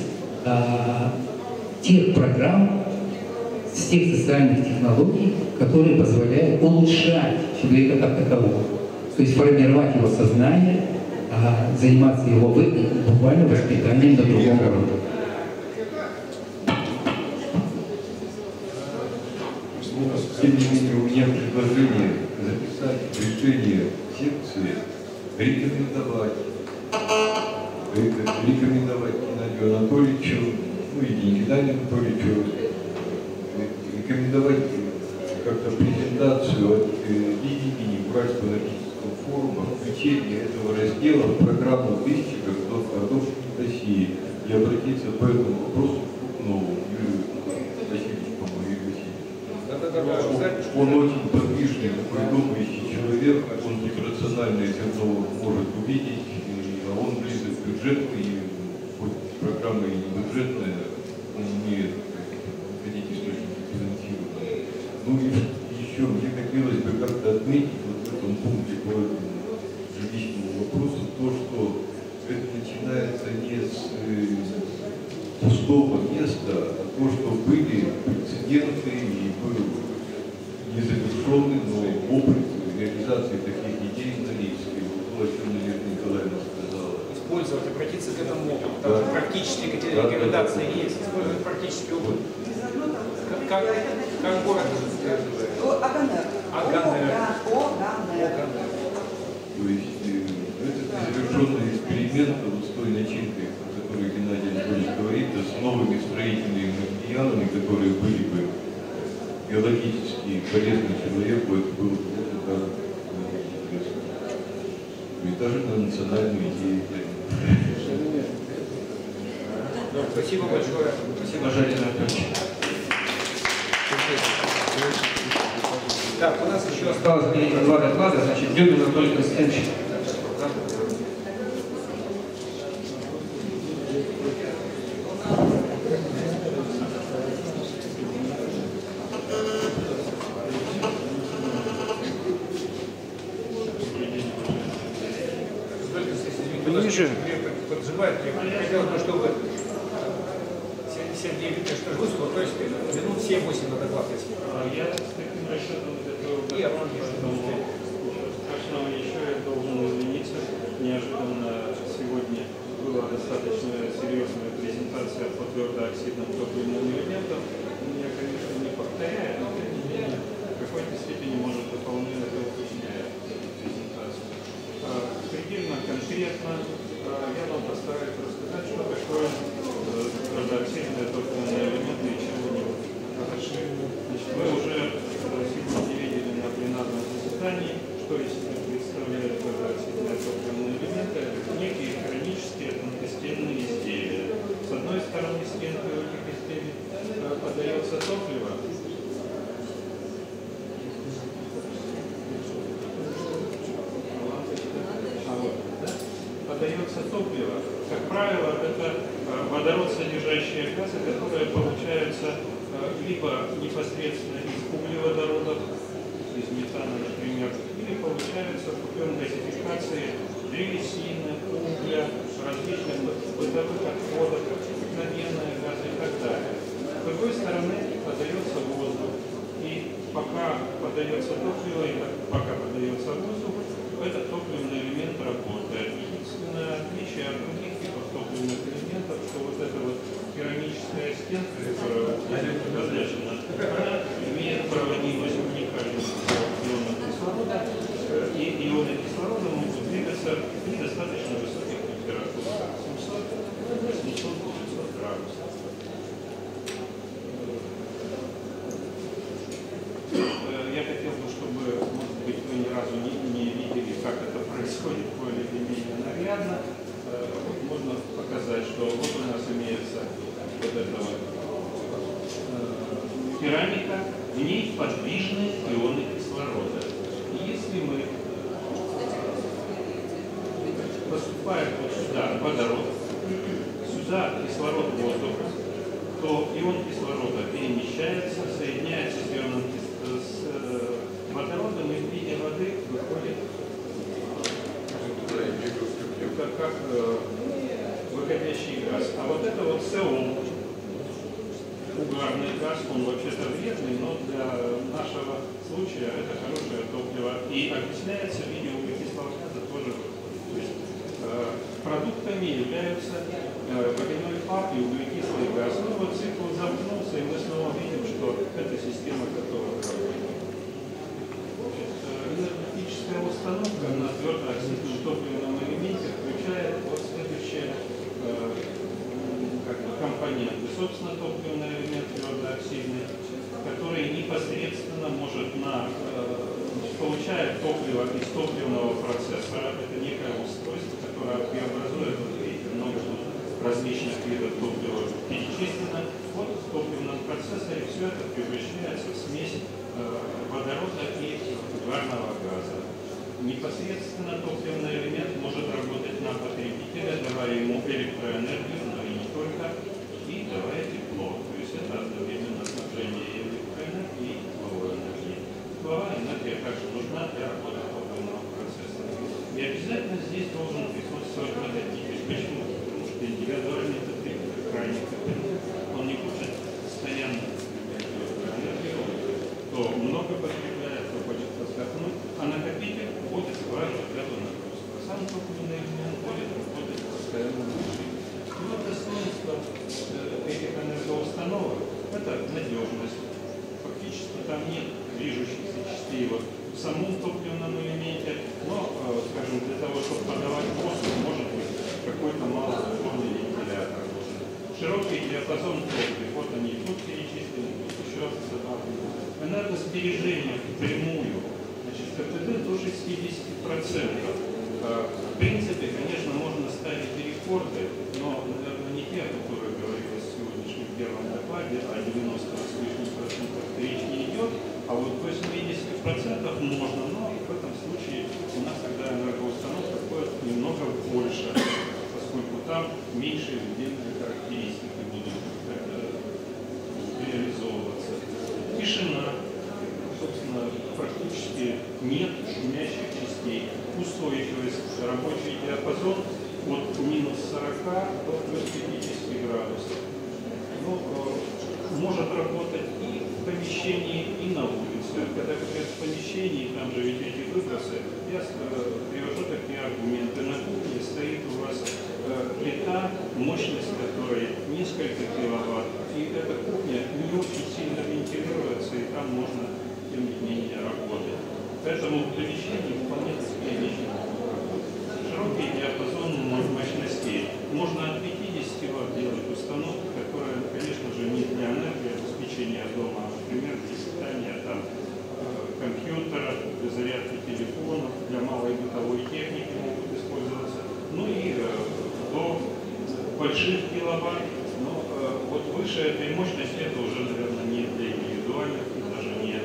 тех программ, с тех социальных технологий, которые позволяют улучшать человека как такового. То есть формировать его сознание, заниматься его буквально воспитанием на другом уровне. Тем не менее, у меня предложение записать решение секции, рекомендовать Геннадию Анатольевичу, ну и Никитаю Анатольевичу, рекомендовать как-то презентацию от видения Уральского энергетического форума, включение этого раздела в программу 1000 городов России и обратиться по этому вопросу к Крупнову Юрию Васильевичу. Он очень подвижный, такой думающий человек, он рациональное зерно может увидеть, а он близок к бюджету, и хоть программа и не бюджетная, он умеет находить источники финансирования. Ну и еще мне хотелось бы как-то отметить вот в этом пункте по этому жилищному вопросу то, что это начинается не с пустого места, а то, что были прецеденты и был незавершенный, но опыт реализации таких идей на Рижской. Вот то, о чем Надежда Николаевна сказала. Использовать, обратиться к этому опыту. Там практически какие-то рекомендации есть. Использовать практический опыт. Как город Аганер. То есть это незавершенный эксперимент вот с той начинкой, о которой Геннадий Анатольевич говорит, с новыми строительными материалами, которые были бы биологически полезны человеку, это было бы даже интересно. И даже на национальную идею. Спасибо большое. Спасибо, Жарин Анатольевич. Так, у нас еще осталось где-то 2 доклада, значит, Демин Анатолий Константинович. Ниже. Поджимает, хотелось бы, чтобы Сергей Викторович тоже выступил, то есть минут 7-8 на доклад. Я с таким расчетом страшного еще я должен извиниться. Неожиданно сегодня была достаточно серьезная презентация по твердооксидным топливным элементам. Я, конечно, не повторяю, но тем не менее в какой-то степени, может, дополнительно это уточняет презентацию. Предельно конкретно я вам постараюсь рассказать, что такое твердооксидные топливные элементы и чего они хороши. Вы уже сегодня видели на пленарном заседании, что из себя представляют твердооксидные топливные элементы. Это некие хронические тонкостенные изделия. С одной стороны стенкой у этих изделий подается топливо. Подается топливо. Как правило, это водород, содержащие газы, которые получаются либо непосредственно из углеводородов, из метана, например, или получаются путем газификации древесины, угля, различных бытовых отходов, обыкновенные газы и так далее. С другой стороны, подается воздух. И пока подается топливо, и пока подается воздух, этот топливный элемент работает. Единственное отличие от других типов топливных элементов, что вот эта вот керамическая стенка, которая обозначена, она имеет проводимость уникальную ионов кислорода, и ионы кислорода могут двигаться при достаточно высоких температурах, 700-800 градусов. Я хотел бы, чтобы, может быть, вы ни разу не видели, как это происходит более или менее наглядно. Можно показать, что вот у нас имеется вот эта вот керамика, в ней подвижны ионы кислорода. И если мы поступаем вот сюда водород, сюда кислород воздух, то ион кислорода перемещается, соединяется с ионом водородом, и в виде воды выходит как выходящий газ. А вот это вот СО, угарный газ, он вообще-то вредный, но для нашего случая это хорошее топливо. И окисляется в виде углекислого газа тоже. То есть продуктами являются водяной пар и углекислый газ. Ну вот цикл замкнулся, и мы снова видим, что эта система готова к работе. Энергетическая установка на твердооксидном топливном элементе включает вот следующие компоненты. Собственно, топливный элемент твердооксидный, который непосредственно может получает топливо из топливного процессора. Это некое устройство, которое преобразует, вот видите, много различных видов топлива перечислено. Вот в топливном процессоре все это превращается в смесь водорода и угарного газа. Непосредственно топливный элемент может работать на потребителя, давая ему электроэнергию, но и не только, и давая тепло. То есть это одновременно снабжение электроэнергии и тепловой энергии. Тепловая энергия также нужна для работы топливного процесса. И обязательно здесь должен присутствовать накопитель. Почему? Потому что индивидуальный потребитель крайне потребитель. Он не хочет постоянно энергию, то много потребляет, то хочет отдохнуть, а накопитель будет важен для нагрузки. Сам топливный элемент будет работать постоянно на машине. И вот достоинство этих энергоустановок – это надежность. Фактически там нет движущихся частей вот в самом топливном элементе, но, скажем, для того, чтобы подавать воздух, может быть какой-то малосложный вентилятор. Широкий диапазон топлива, вот они тут перечислены, тут еще добавлены. Энергосбережение впрямую, значит, КПД до 60%. В принципе, конечно, можно ставить рекорды, но, наверное, не те, о которых говорилось в сегодняшнем первом докладе, а 90 с лишним процентов речь не идет, а вот 80% можно, но в этом случае у нас тогда энергоустановка будет немного больше, поскольку там меньше отдельные характеристики будут реализовываться. Тишина, собственно, практически нет шумящих частей. Устойчивость, рабочий диапазон от минус 40 до плюс 50 градусов. Ну, может работать и в помещении, и на улице. Когда говорят в помещении, там же ведь эти выбросы, я привожу такие аргументы. На кухне стоит у вас плита, мощность которой несколько киловатт, и эта кухня не очень сильно вентилируется, и там можно, тем не менее, работать. Поэтому в помещении вполне бесконечно работать. Широкий диапазон мощностей. Можно от 50 Вт делать установку, которая, конечно же, не для энергообеспечения дома, а, например, для питания там, компьютера, для зарядки телефонов, для малой бытовой техники могут использоваться. Ну и до больших киловатт, но вот выше этой мощности это уже, наверное, не для индивидуальных, даже не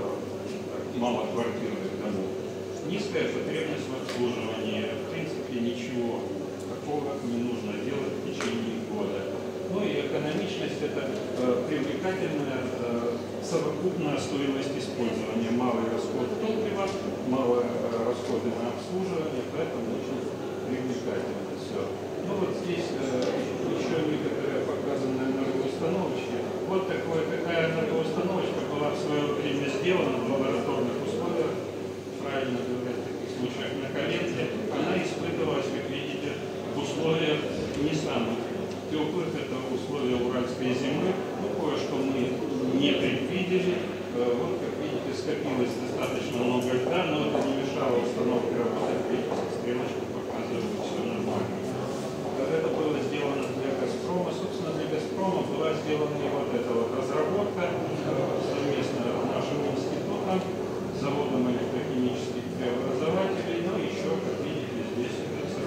малоквартирных домов. Низкая потребность в обслуживании, в принципе, ничего такого не нужно делать в течение года. Ну и экономичность – это привлекательная совокупная стоимость использования, малый расход топлива, малые расходы на обслуживание, поэтому очень привлекательно все. Ну вот здесь еще некоторые показаны энергоустановочки. Вот такая энергоустановочка была в свое время сделана в лабораторных условиях, правильно говорят, в таких случаях на коленке. Она испытывалась, как видите, в условиях не самых теплых, это условия уральской зимы. Ну, кое-что мы не предвидели. Вот, как видите, скопилось достаточно много льда, но это не мешало установке работать. Видите, стрелочка показывает, все нормально. Это было сделано для «Газпрома». Собственно, для «Газпрома» была сделана и вот эта вот разработка совместно с нашим институтом, заводом электрохимических преобразователей, но еще, как видите, здесь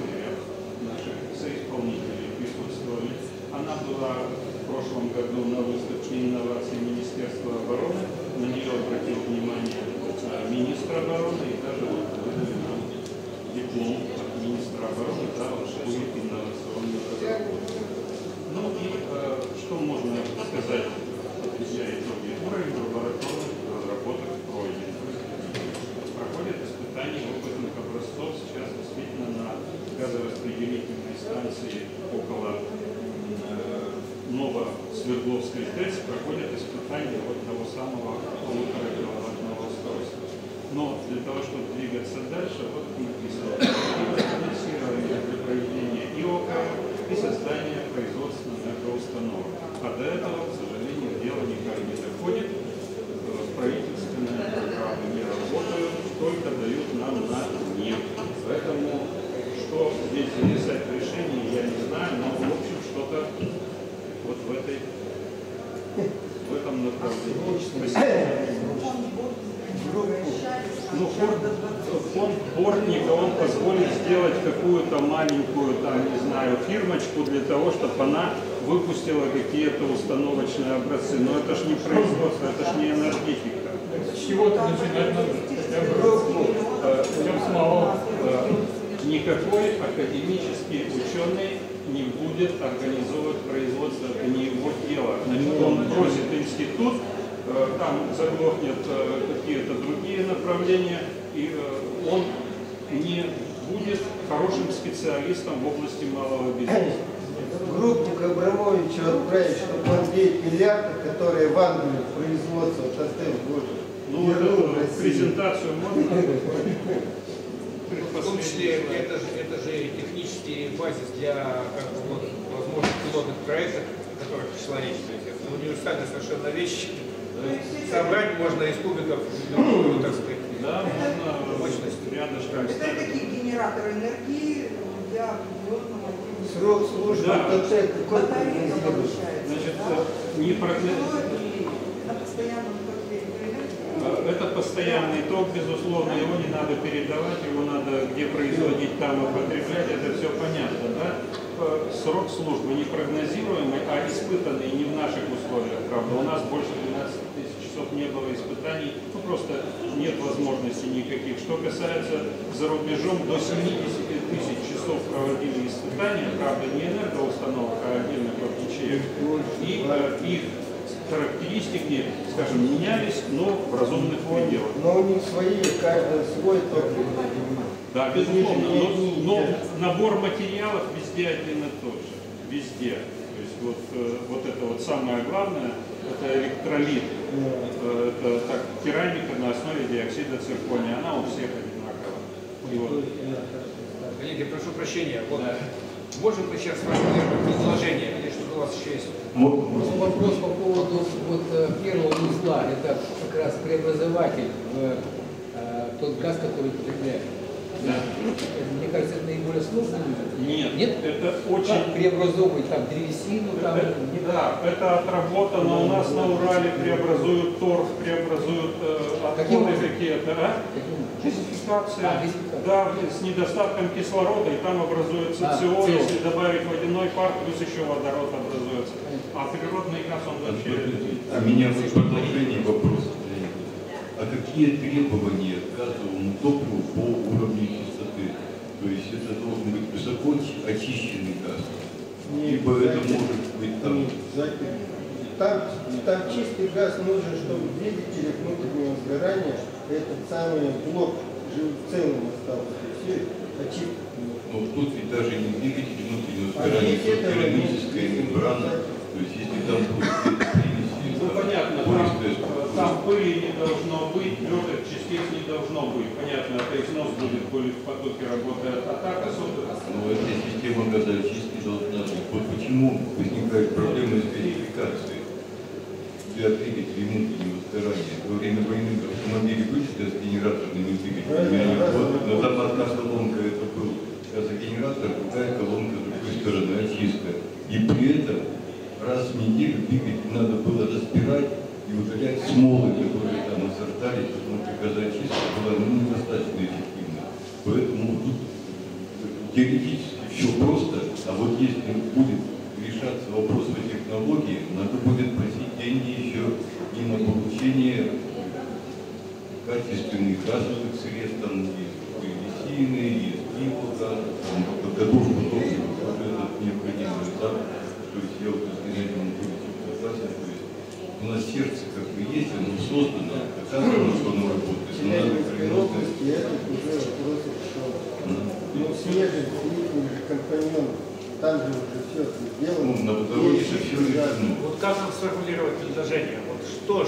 наших соисполнителей присутствовали. Она была в прошлом году на выставке инноваций Министерства обороны. На нее обратил внимание министр обороны и даже выдали нам диплом от министра обороны за успех инновационных разработок. Ну и что можно сказать, подведя итоги? Уровень лабораторных разработок пройден. Проходят испытания опытных образцов сейчас действительно на газораспределительной станции около Новосвердловской ТЭЦ проходят испытания вот того самого 1,5-киловаттного устройства. Но для того, чтобы двигаться дальше, вот написано финансирование для проведения ИОК и создание производственных энергоустановок. А до этого, к сожалению, дело никак не доходит. Правительственные программы не работают, только дают нам на нет. Поэтому, что здесь записать в решении, я не знаю, но в общем что-то вот в этом направлении. Ну, фонд Бортника, он позволит сделать какую-то маленькую, там, не знаю, фирмочку для того, чтобы она выпустила какие-то установочные образцы. Но это ж не производство, это ж не энергетика. с чего-то начинать надо. Причем самого никакой академический ученый не будет организовывать производство, это не его дело. Значит, он бросит институт, там заглохнет какие-то другие направления, и он не будет хорошим специалистом в области малого бизнеса. Группу к Абрамовичу отправить, чтобы он 9 миллиардов, которые в Англию производство отостыл Боже. Ну, эту презентацию можно? В том числе это же технический базис для возможных пилотных проектов, о которых шла речь. Это универсальная совершенно вещь. Собрать можно из кубиков любую, так сказать, мощность. Это такие генераторы энергии для определенного срок службы батарея повышается. Значит, не на постоянном это постоянный ток, безусловно, его не надо передавать, его надо где производить, там и потреблять, это все понятно, да? Срок службы непрогнозируемый, а испытанный не в наших условиях, правда. У нас больше 12 тысяч часов не было испытаний, ну просто нет возможности никаких. Что касается за рубежом, до 70 тысяч часов проводили испытания, правда, не энергоустановок, а отдельных ячеек, и их характеристики, скажем, менялись, но в разумных пределах. Но у них свои, каждый свой топливо. Да, безусловно, но набор материалов везде один и тот же. Везде. То есть вот это вот самое главное, это электролит. Это так, керамика на основе диоксида циркония, она у всех одинакова. Коллеги, прошу прощения. Вот. Можем мы сейчас сформулировать предложение, или что у вас еще есть? Вопрос по поводу первого узла, это как раз преобразователь в тот газ, который потребляет. Да. Мне кажется, это наиболее сложно. Нет, нет, это очень... Как преобразовывать там древесину? Там... Да, это отработано. У нас на Урале преобразуют торф, преобразуют отходы какие-то. Газификация. Да, с недостатком кислорода, и там образуется СО. Если добавить водяной пар, плюс еще водород образуется. А природный газ, он вообще... А меня в продолжении вопроса. А какие требования к газовому топливу по уровню чистоты? То есть это должен быть высоко очищенный газ? Либо это может быть там... Там чистый газ нужен, чтобы двигатели внутреннего сгорания, этот самый блок целым остался. Все очистка. Но тут ведь даже не двигатель внутреннего сгорания, а керамическая мембрана. То есть если там будет где-то примеси, ну понятно, там пыли не должно быть, лёгких частиц не должно быть. Понятно, это износ будет более в потоке работает, а так особо. Но эта система газоочистки должна быть. Вот почему возникают проблемы с верификацией для двигателей внутреннего сгорания. Во время войны автомобили вышли с генераторными двигателями, но там одна колонка это был газогенератор, другая колонка с другой стороны очистка. И при этом раз в неделю двигатель надо было разбирать и удалять смолы, которые там насортались, потому что газоочистка была недостаточно эффективна. Поэтому тут теоретически все просто, а вот если будет решаться вопрос о технологии, надо будет просить деньги еще и на получение качественных газовых средств, там есть древесины, есть биогаз, подготовку топлива, это необходимый этап. То есть я вот с Геннадием Анатольевичем согласен, то есть у нас сердце как бы есть, оно создано, оказывается, что оно работает, но надо переносить. Это уже вопрос, что снежный компаньон, там же уже все сделано. Ну, на водороде же все решено. Вот как нам сформулировать предложение? Вот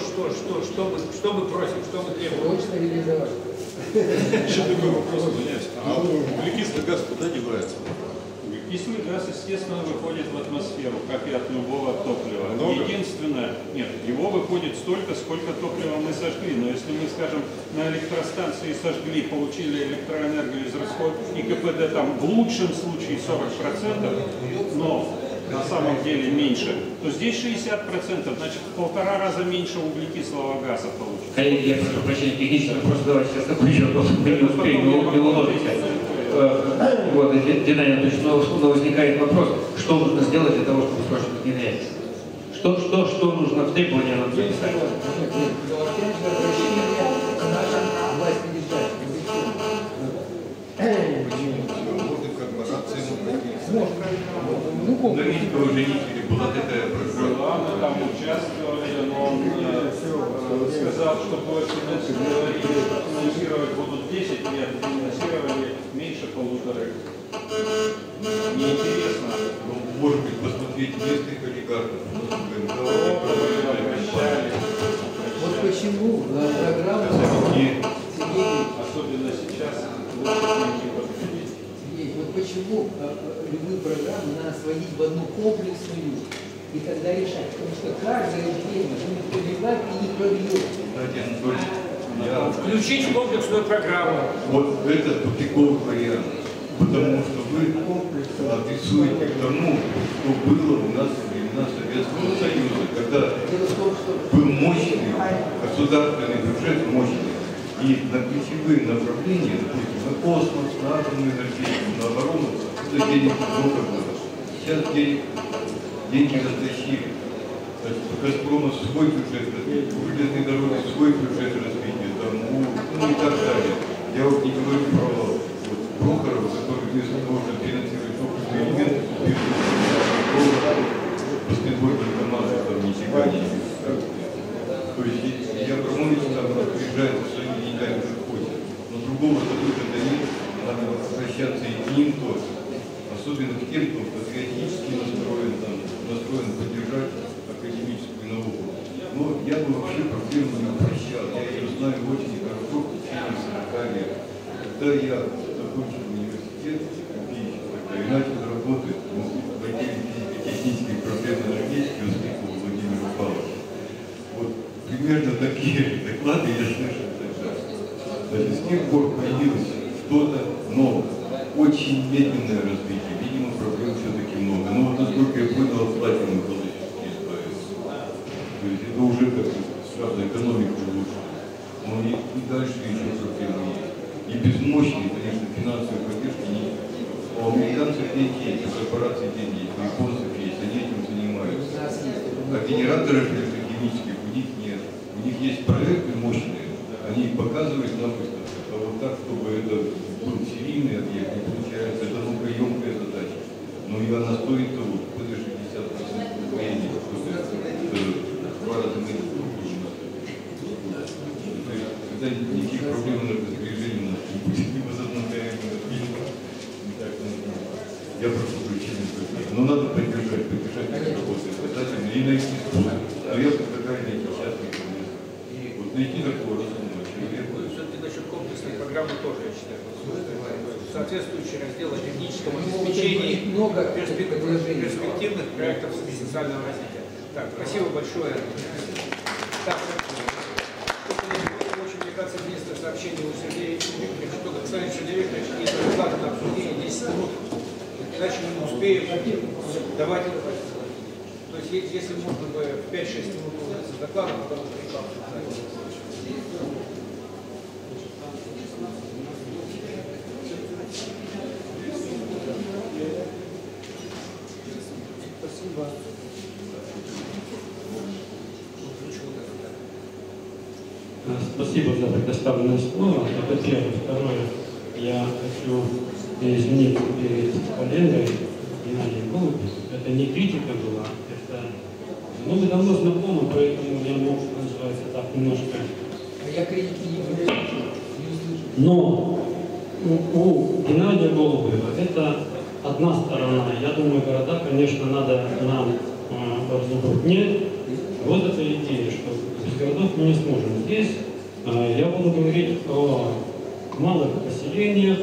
что мы просим, что мы требуем? Срочно реализовать. Еще такой вопрос, извиняюсь. А углекислый газ куда девается? Углекислый газ, естественно, выходит в атмосферу, как и от любого топлива. Много? Единственное, нет, его выходит столько, сколько топлива мы сожгли. Но если мы, скажем, на электростанции сожгли, получили электроэнергию из расхода, и КПД там в лучшем случае 40%, но на самом деле меньше, то здесь 60%, значит в 1,5 раза меньше углекислого газа получится. Коллеги, я прошу прощения, технический вопрос задавать сейчас такой еще вопрос, мы не успеем, не уложимся. Вот, Геннадий Анатольевич, но возникает вопрос, что нужно сделать для того, чтобы срочно генерировать? Что нужно в требования нам записать? Опять же, обращение Можно. Ну, Новинского женителя была такая программа. Мы там участвовали, но он сказал, что будет финансировать будут 10 лет, финансировали меньше полутора. Неинтересно. Ну, может быть, посмотреть местных олигархов. Вот почему программа, особенно сейчас, вот почему любую программу надо сводить в одну комплексную и тогда решать, потому что каждая тема будет пробивать и не пробьет. Включить в комплексную программу. Вот это тупиковый вариант, потому что вы адресуете к тому, что было у нас во времена Советского Союза, когда был мощный государственный бюджет, мощный, и на ключевые направления, допустим, на космос, на атомную энергетику, на оборону, это денег много было. Сейчас деньги растащили. Значит, у «Газпрома» свой бюджет развития, у железной дороги свой бюджет развития, там, ну и так далее. Я вот не говорю про Прохорова, который вместо того, чтобы финансировать топливные элементы, баскетбольную команду там нифига не есть. То есть я промолвить там приезжает со своими деньгами, как хочет. Но другого выхода нет, надо обращаться и к ним тоже. Особенно к тем, кто патриотически настроен поддержать академическую науку. Но я бы вообще проблему не упрощал. Я ее знаю очень хорошо в течение 40 лет. Когда я закончил университет и начал работать в отделе физико-технических проблем энергетики у Спикова Владимира Павловича. Вот примерно такие доклады я слышал тогда. Значит, с тех пор появилось что-то новое. Очень медленное развитие. Видимо, проблем все-таки много. Но вот насколько я понял, от платины полностью избавиться. То есть это уже как-то сразу экономика лучше. Но и дальше еще проблемы есть. И без мощной, конечно, финансовой поддержки нет. У американцев нет денег, у корпораций денег есть, у японцев есть, они этим занимаются. А генераторов электрохимических у них нет. У них есть проекты мощные, они их показывают на выставках. А вот так, чтобы это был серийный объект, не получается, это емкая задача. Но и она стоит того, ПД-60% удвоения, в 2 раза меньше. Когда никаких проблем энергосбережения у нас не будет, не возобновляемые фильмы. Я прошу прощения, но надо поддержать работу обязательно и найти способ. Но я предлагаю найти частный конец. Вот найти такого разумного человека. Все-таки насчет комплексной программы тоже, я считаю, соответствующий раздел о техническом обеспечении перспективных проектов социального развития. Так, спасибо большое. Так, мне кажется, единственное сообщение у Сергея Викторовича, что Александр Сергей Викторович есть доклад на обсуждение 10 минут, иначе мы не успеем давать. То есть, если можно бы в 5-6 минут с докладом, потом приклад. Спасибо. Спасибо за предоставленное слово. Это первое. Второе. Я хочу извиниться перед коллегой Геннадием Голубевым. Это не критика была, это... Ну, мы давно знакомы, поэтому я мог, называется, так немножко... А я критики не понимаю. Но у Геннадия Голубева это одна сторона. Я думаю, города, конечно, надо нам разобрать. Нет, вот эта идея, что без городов мы не сможем. Здесь я буду говорить о малых поселениях,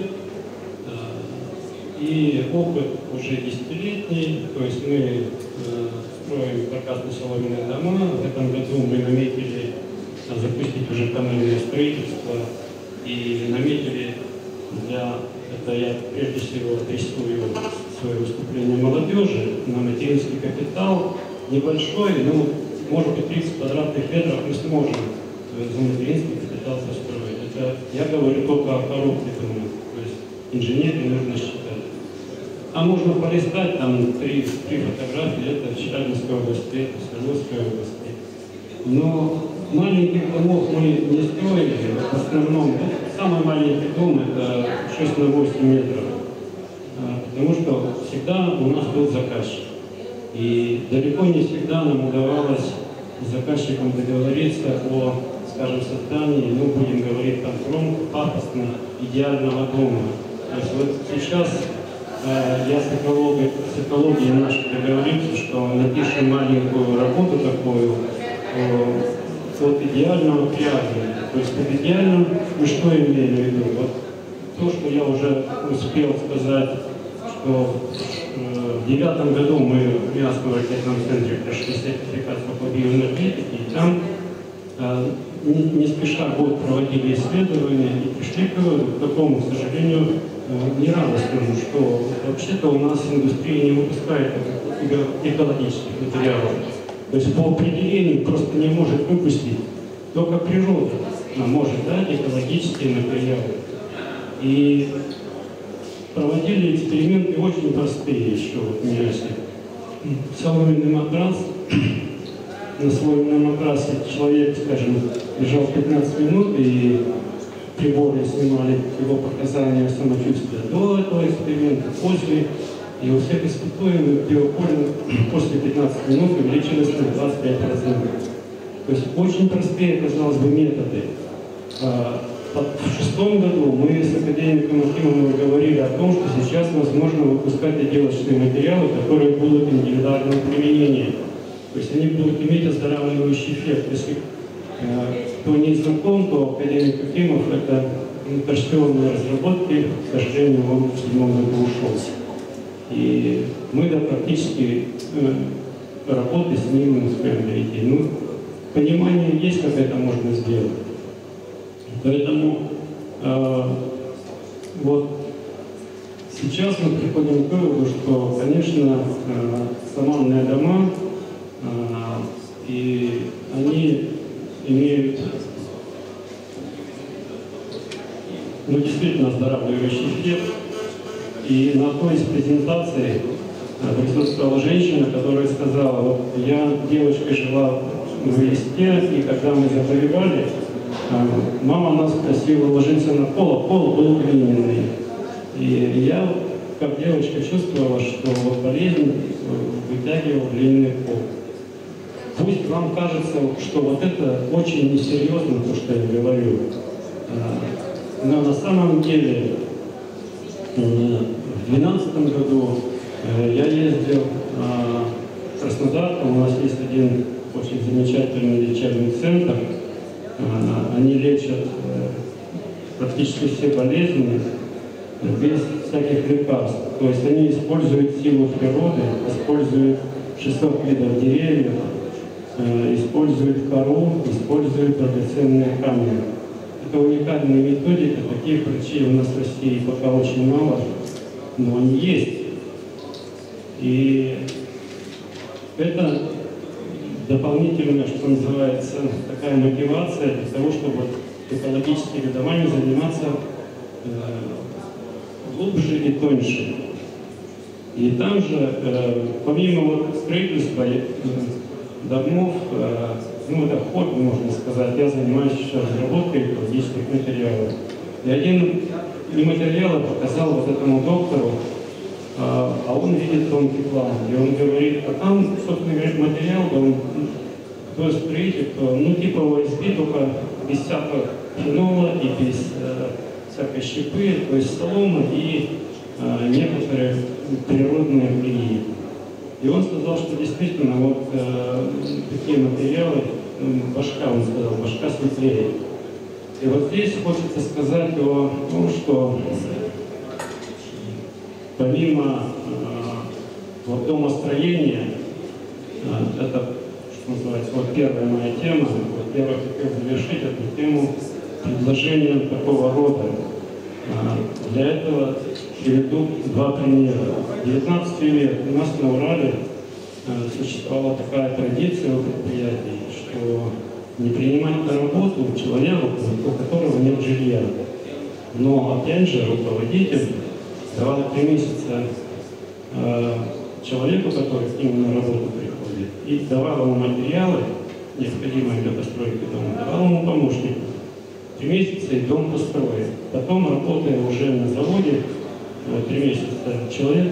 и опыт уже десятилетний, то есть мы строим каркасно-соломенные дома. В этом году мы наметили запустить уже панельное строительство и наметили это я прежде всего адресую свое выступление молодежи, на материнский капитал небольшой, ну, может быть, 30 квадратных метров мы сможем за материнский капитал построить. Это я говорю только о коробке, думаю, то есть инженерии нужно считать. А можно полистать, там три фотографии, это Челябинская область, это Свердловская область. Но маленьких домов мы не строили, в основном, самый маленький дом это 6 на 8 метров, Потому что всегда у нас был заказчик. И далеко не всегда нам удавалось с заказчиком договориться о, скажем, создании, ну, будем говорить там громко, пафосно, идеального дома. То есть вот сейчас я с экологией нашей договорился, что напишем маленькую работу такую от идеального к реальному. То есть под идеальным мы что имеем в виду? Вот то, что я уже успел сказать, что в 2009 году мы в Миасском ракетном центре прошли сертификацию по биоэнергетике, и там не спеша год проводили исследования и пришли к такому, к сожалению, нерадостному, что вообще-то у нас индустрия не выпускает экологических материалов. То есть по определению просто не может выпустить, только природа может дать экологические материалы. И проводили эксперименты очень простые еще в Миасе. Соломенный матрас, на соломенном матрасе человек, скажем, лежал 15 минут, и приборы снимали его показания самочувствия до этого эксперимента, после. И у всех испытуемых биополе после 15 минут увеличилось на 25%. То есть очень простые, казалось бы, методы. В 2006 году мы с академиком Акимовым говорили о том, что сейчас возможно выпускать отделочные материалы, которые будут индивидуального применения. То есть они будут иметь оздоравливающий эффект. Если кто не знаком, то академик Акимов — это инверсионные разработки, к сожалению, он в 2007 году ушел. И мы практически работы с ним успеем дойти. Ну, понимание есть, как это можно сделать. Поэтому вот сейчас мы приходим к выводу, что, конечно, саманные дома, и они имеют действительно оздоравливающий эффект. И на одной из презентаций присутствовала женщина, которая сказала: вот я девочкой жила в Листе, и когда мы заболевали, мама нас просила ложиться на пол, а пол был глиняный. И я, как девочка, чувствовала, что вот болезнь вытягивала глиняный пол. Пусть вам кажется, что вот это очень несерьезно, то, что я говорю. Но на самом деле в 2012 году я ездил в Краснодар, у нас есть один очень замечательный лечебный центр. Они лечат практически все болезни без всяких лекарств. То есть они используют силу природы, используют 600 видов деревьев, используют кору, используют драгоценные камни. Это уникальная методика, таких врачей у нас в России пока очень мало, но они есть. И это дополнительная, что называется, такая мотивация для того, чтобы экологическими домами заниматься глубже и тоньше. И там же, помимо строительства домов, это хобби, можно сказать, я занимаюсь сейчас разработкой экологических материалов. И один из материалов показал вот этому доктору, а он видит тонкий план. И он говорит: а там, собственно говоря, материал, он, кто строитель, то, типа ОСБ, только без всякого фенола и без всякой щепы, то есть солома и некоторые природные глии. И он сказал, что действительно вот такие материалы, башка, он сказал, башка светлее. И вот здесь хочется сказать о том, что помимо вот домостроения, это, что называется, вот первая моя тема, вот я бы хотел завершить эту тему предложением такого рода. Для этого приведу два примера. В 19 веке у нас на Урале существовала такая традиция у предприятий, что не принимать на работу человека, у которого нет жилья. Но опять же руководитель давал 3 месяца человеку, который к нему на работу приходит, и давал ему материалы, необходимые для постройки дома, давал ему помощника. 3 месяца и дом построен. Потом, работая уже на заводе, 3 месяца человек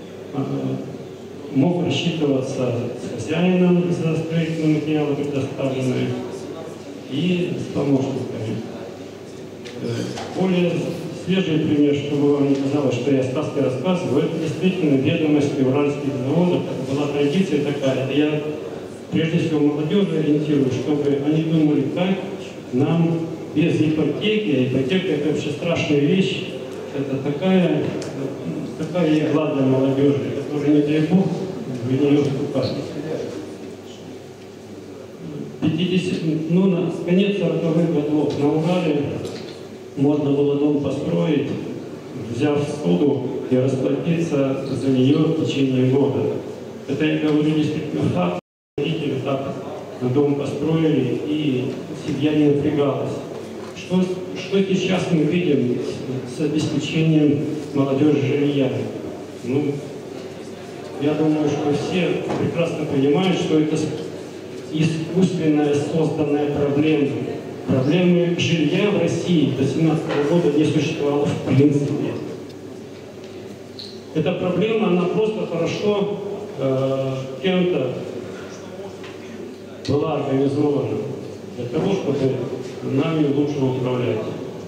мог рассчитываться с хозяином за строительные материалы, предоставленные, и с помощниками. Более свежий пример, чтобы вам не казалось, что я сказки рассказываю, это действительно ведомости уральских заводов. Это была традиция такая. Это я прежде всего молодежь ориентирую, чтобы они думали, как нам без ипотеки, а ипотека это вообще страшная вещь, это такая игла для молодежи, которая, не дай бог, в нее вступать. На конец 40-х годов на Урале можно было дом построить, взяв ссуду и расплатиться за нее в течение года. Это я говорю действительно факт. Родители так дом построили, и семья не напрягалась. Что сейчас мы видим с обеспечением молодежи жилья? Я думаю, что все прекрасно понимают, что это искусственная созданная проблема. Проблемы жилья в России до 2017 года не существовало в принципе. Эта проблема, она просто хорошо кем-то была организована для того, чтобы нами лучше управлять.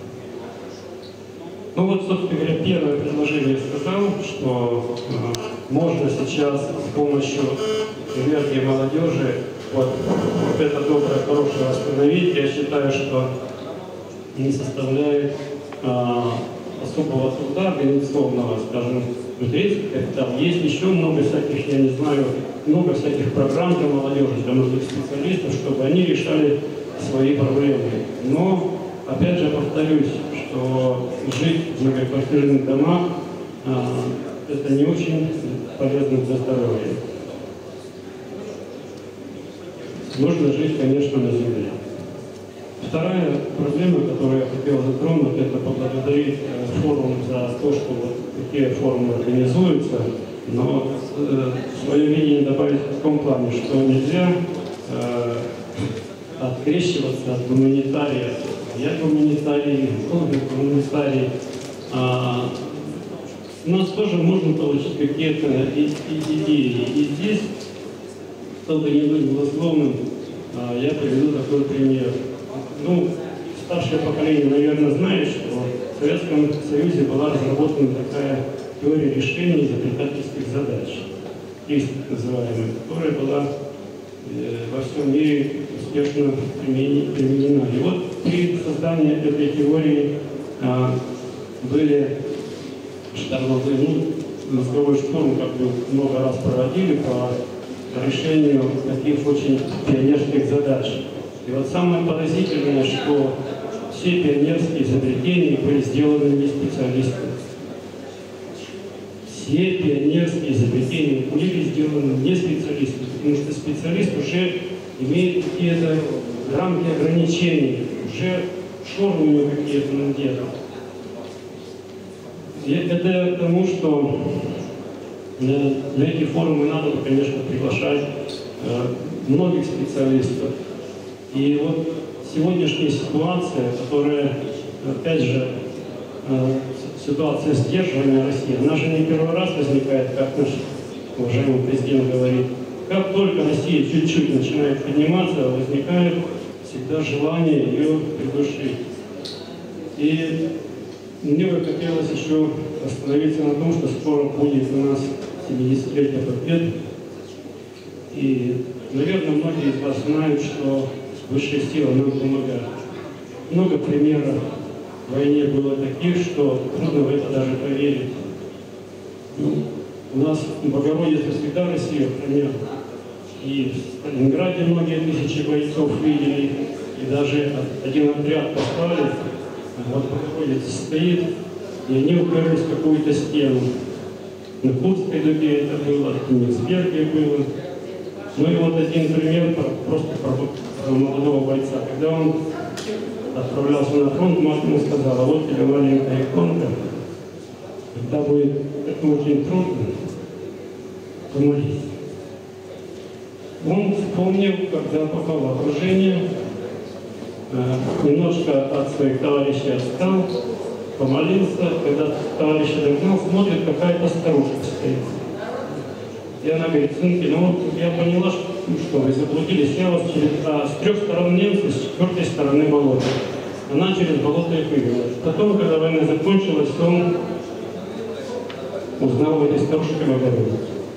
Собственно говоря, первое предложение сказал, что можно сейчас с помощью энергии молодежи вот это доброе, хорошее восстановить. Я считаю, что не составляет особого труда организационного, скажем, материнский капитал. Есть еще много всяких, я не знаю, много всяких программ для молодежи, для молодых специалистов, чтобы они решали свои проблемы. Но, опять же, повторюсь, что жить в многоквартирных домах это не очень полезно для здоровья. Нужно жить, конечно, на земле. Вторая проблема, которую я хотел затронуть, это поблагодарить форум за то, что вот такие форумы организуются, но свое видение добавить в том плане, что нельзя открещиваться от гуманитария. Я гуманитарий, гуманитарий. У нас тоже можно получить какие-то идеи. И здесь, чтобы не быть голословным, я приведу такой пример. Старшее поколение, наверное, знает, что в Советском Союзе была разработана такая теория решения изобретательских задач, называемая, которая была во всем мире успешно применена. И вот при создании этой теории были штормовые, мозговой штурм, как бы много раз проводили по решению таких очень пионерских задач. И вот самое поразительное, что все пионерские изобретения были сделаны не специалистами. Все пионерские изобретения были сделаны не специалистами, потому что специалист уже имеет какие-то рамки ограничений, уже шоры у него какие-то надеты. И это к тому, что на эти форумы надо, конечно, приглашать многих специалистов. И вот сегодняшняя ситуация, которая, опять же, ситуация сдерживания России, она же не первый раз возникает, как наш уважаемый президент говорит. Как только Россия чуть-чуть начинает подниматься, возникает всегда желание ее придушить. И мне бы хотелось еще остановиться на том, что скоро будет у нас 70-летие побед. И, наверное, многие из вас знают, что высшие силы нам помогают. Много примеров в войне было таких, что трудно в это даже поверить. У нас Богородица всегда Россию охраняла. И в Сталинграде многие тысячи бойцов видели, и даже один отряд послали, вот Богородица стоит, и они уперлись в какую-то стену. На Курской дуге это было, в Кенигсберге было. Ну и вот один пример просто про молодого бойца. Когда он отправлялся на фронт, мать ему сказала: вот тебе маленькая иконка, когда будет это очень трудно, помолись. Он вспомнил, когда попал в окружение, немножко от своих товарищей отстал, помолился, когда товарищ догнал, смотрит, какая-то старушка стоит. И она говорит: сынки, ну вот я поняла, что вы заблудились, я вас с 3 сторон немцы, с 4 стороны болото. Она через болото их вывела. Потом, когда война закончилась, он узнал в этой старушке Богородицу.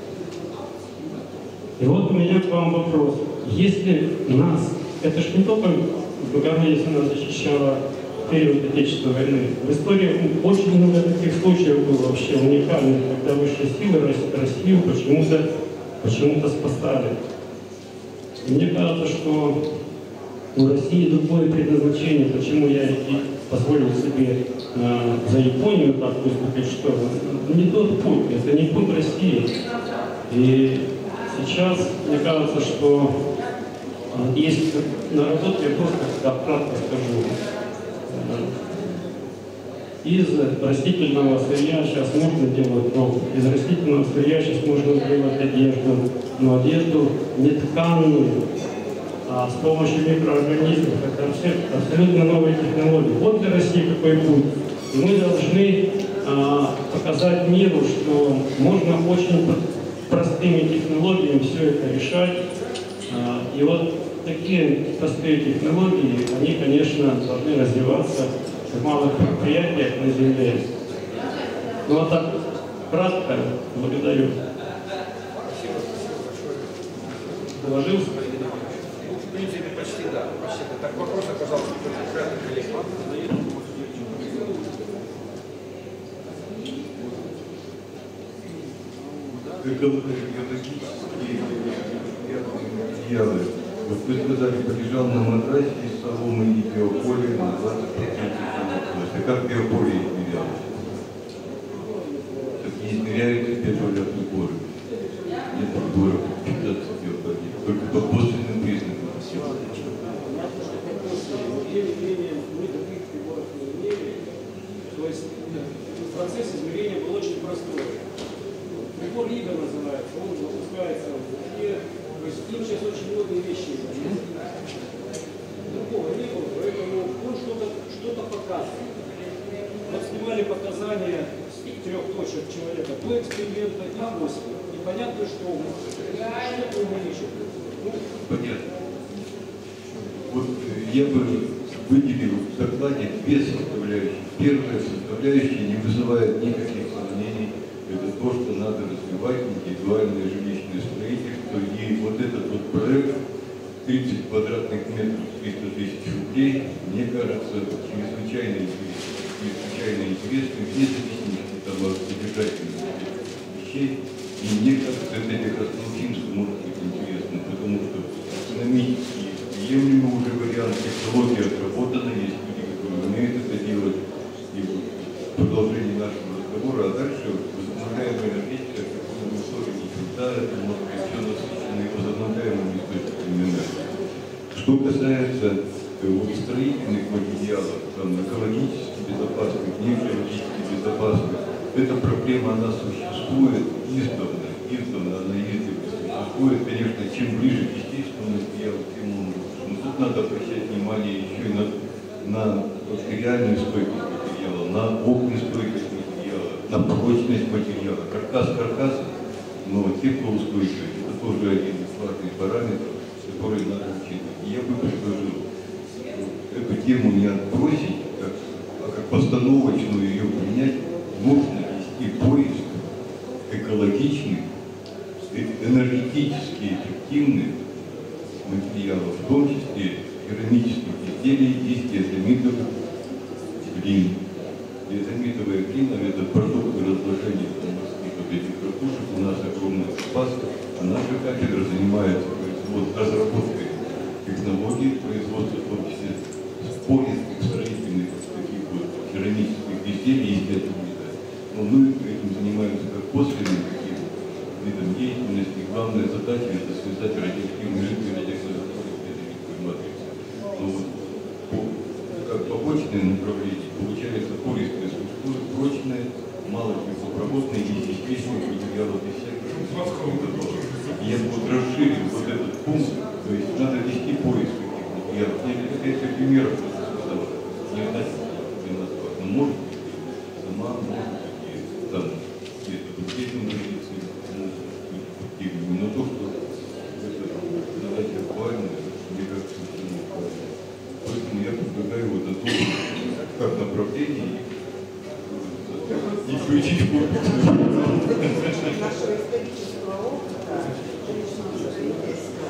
И вот у меня к вам вопрос. Если нас, это ж не только Богородица нас защищала в период Отечественной войны, в истории очень много таких случаев было вообще уникальных, когда высшие силы Россию почему-то спасали. И мне кажется, что у России другое предназначение, почему я позволил себе за Японию так выступить, что не тот путь, это не путь России. И сейчас мне кажется, что есть наработки, я просто кратко скажу. Из растительного сырья сейчас можно делать, из растительного сырья сейчас можно делать одежду, но одежду не тканую, а с помощью микроорганизмов. Это абсолютно новые технологии. Вот для России какой путь. И мы должны показать миру, что можно очень простыми технологиями все это решать. И вот такие простые технологии, они, конечно, должны развиваться в малых предприятиях на земле. Ну вот так кратко, благодарю. Доложился? В принципе, почти да. Почти да. Так, вопросы, пожалуйста, коллеги. Экологические материалы. Вот вы сказали, полежал на матрасе из соломы и биополия на 20%. А как биополия измерялась? Так не измеряются петролетные горы. Нет горы питаться биополией, только по косвенным признакам. То есть процесс измерения был очень простой. Прибор Лига называется, он запускается в Луне. То есть им сейчас очень многие вещи другого не было, поэтому он что-то показывает. Вот снимали показания с 3 точек человека до эксперимента и после. И понятно, что что-то увеличит. Понятно. Вот я бы выделил в докладе две составляющие. Первая составляющая не вызывает никаких сомнений. Это то, что надо развивать индивидуальное жилищное строительство. И вот этот вот проект 30 квадратных метров, 300 тысяч рублей, мне кажется, чрезвычайно интересным, вне зависимости от содержательных вещей. И мне кажется, это как раз Лучинску может быть интересно, потому что экономически приемлемый уже вариант, технология отработана, есть люди, которые умеют это делать. И продолжение нашего разговора, а дальше возобновляемая энергетика, как мы условия не всегда, это может быть все насыщено и возобновляемыми источниками энергии. Что касается строительных материалов, там, экологически безопасных, неэкологически безопасных, эта проблема, она существует издавна, она издревле существует. Конечно, чем ближе к естественному материалу, тем он лучше. Но тут надо обращать внимание еще и на бактериальную стойкость материала, на огнестойкость материала, на прочность материала. Каркас, но теплоустойчивость – это тоже один из важных параметров, который надо учитывать. И я бы предложил эту тему не отбросить, а как постановочную ее принять, нужно вести поиск экологичных, энергетически эффективных материалов, в том числе керамических изделий из диатомитовых глин. Диатомитовая глина – это продукты разложения морских вот этих ракушек. У нас огромный запас, а наша кафедра занимается разработкой технологий производства, в том числе поиском строительных таких вот керамических изделий из диатомита. Но мы этим занимаемся как косвенным таким видом деятельности. Главная задача – это связать радиоактивные жидкие радиоактивные диатомитовые матрицы. Но вот как побочное направление получается пористая структура, прочная, малотеплопроводная и естественных материалов из всех. Я бы вот расширил вот этот пункт, то есть надо вести поиск таких материалов. Я примеров сказал, не одна, но может быть. то, что это задача актуальная, мне кажется, что не актуальная. Поэтому я предлагаю вот это как направление и включить в Нашего исторического опыта жилищного строительства.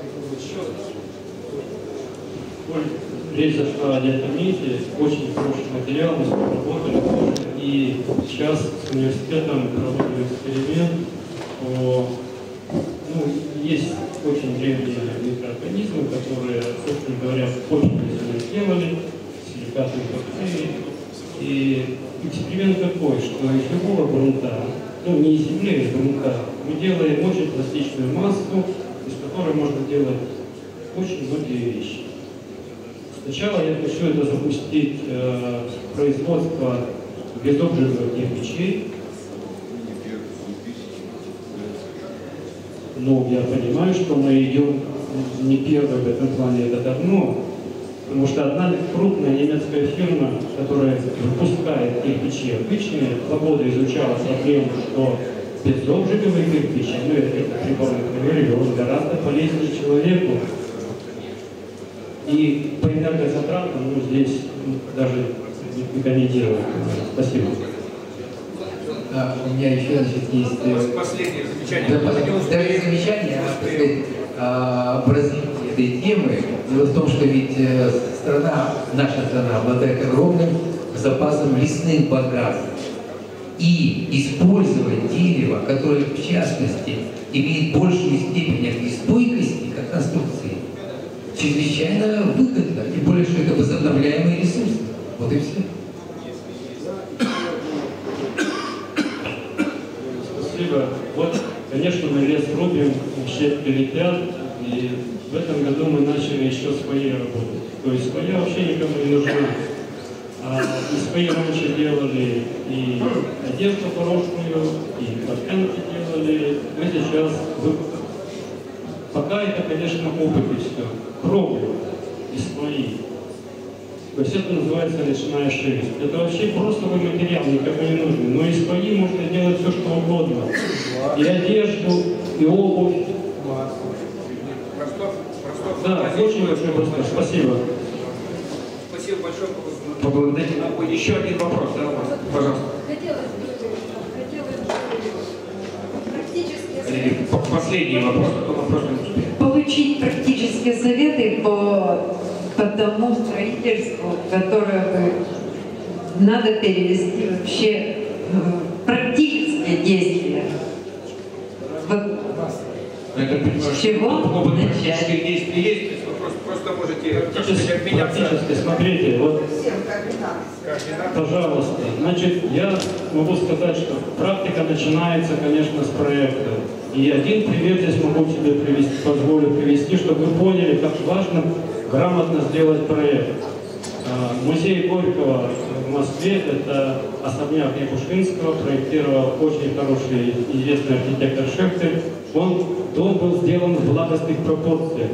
Речь зашла о диатомите, очень хороший материал, мы работали тоже, и сейчас с университетом проводим эксперимент по, есть очень древние микроорганизмы, которые, собственно говоря, очень сделали, силикатные бактерии. И эксперимент такой, что из любого грунта, не из земли, а из грунта, мы делаем очень пластичную массу, из которой можно делать очень многие вещи. Сначала я хочу это запустить производство безобжигных кирпичей. Я понимаю, что мы идем не первые в этом плане, это давно, потому что одна крупная немецкая фирма, которая выпускает кирпичи обычные, 2 года изучала проблему, что безобжиговый кирпич, это приборно проверили, он гораздо полезнее человеку. И по энергозатратам, здесь даже никогда не делают. Спасибо. У меня еще, есть... Последнее замечание. Даже замечание об развитии этой темы. Дело в том, что ведь наша страна обладает огромным запасом лесных богатств. И использовать дерево, которое, в частности, имеет большую степень огнестойкости, как конструкции, чрезвычайно выгодно, тем более, что это возобновляемые ресурсы. Вот и все. Спасибо. Вот, конечно, мы лес рубим, щепки летят, и в этом году мы начали еще свои работы. То есть свои вообще никому не нужны. И свои раньше делали и одежду хорошую, и патенты делали. Мы сейчас пока это, конечно, опыт и все. Пробуем и свои. То есть это называется речная шерсть. Это вообще простой материал, никому не нужен. Но из свои можно делать все, что угодно. И одежду, и обувь. Да, очень просто. Спасибо. Спасибо большое. Поблагодарить. Еще один вопрос, да, пожалуйста. Последний вопрос, потом вопрос не успеем. Получить практические советы по тому строительству, которое надо перевести вообще в практические действия. С чего начать? Действий есть, вы просто можете Практически, смотрите, вот, пожалуйста. Значит, я могу сказать, что практика начинается, конечно, с проекта. И один пример здесь могу себе позволю привести, чтобы вы поняли, как важно грамотно сделать проект. Музей Горького в Москве, это особняк Якушинского, проектировал очень хороший известный архитектор Шехтель. Дом был сделан в благостных пропорциях.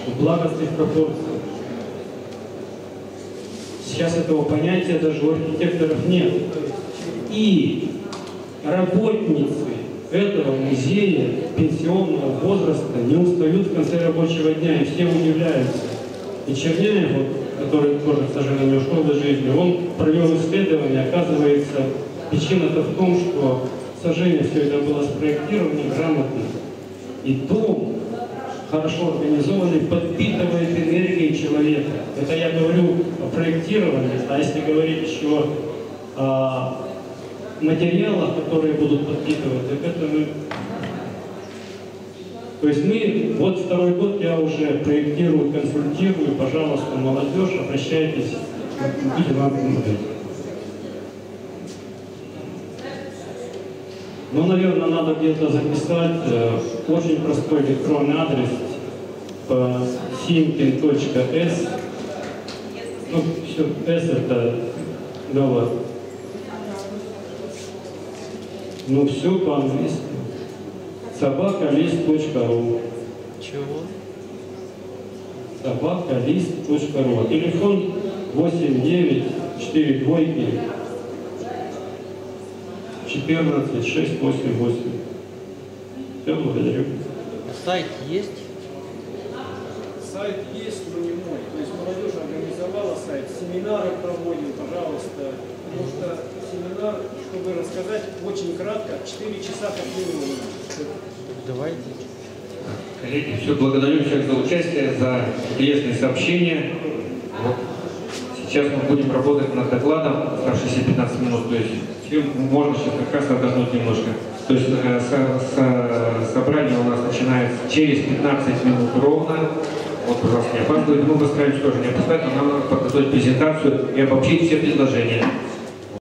Сейчас этого понятия даже у архитекторов нет. И работницы этого музея пенсионного возраста не устают в конце рабочего дня, и все удивляются. И Черняев, который тоже, к сожалению, ушел из жизни, он провел исследование, оказывается, причина-то в том, что, к сожалению, все это было спроектировано грамотно. И дом, хорошо организованный, подпитывает энергией человека. Это я говорю о проектировании, а если говорить еще о материалах, которые будут подпитывать, так это мы... То есть мы, вот 2-й год я уже проектирую, консультирую, пожалуйста, молодежь, обращайтесь, будем вам помогать. Ну, наверное, надо где-то записать очень простой электронный адрес по simkin.s. Ну, все, S это доллар. Ну, все по-английски. собакалист.ру. Чего? собакалист.ру. Телефон 8942 14 688. Все, благодарю. сайт есть? Сайт есть, но не мой. То есть молодежь организовала сайт, семинары проводим, пожалуйста. Потому что семинар, чтобы рассказать очень кратко, 4 часа как минимум. Давайте. Коллеги, все, благодарю всех за участие, за интересные сообщения. Вот. Сейчас мы будем работать над докладом, оставшиеся 15 минут, то есть можно сейчас как раз отдохнуть немножко. То есть собрание у нас начинается через 15 минут ровно. Вот, пожалуйста, не опаздывайте. Мы постараемся тоже не опоздать, но нам надо подготовить презентацию и обобщить все предложения.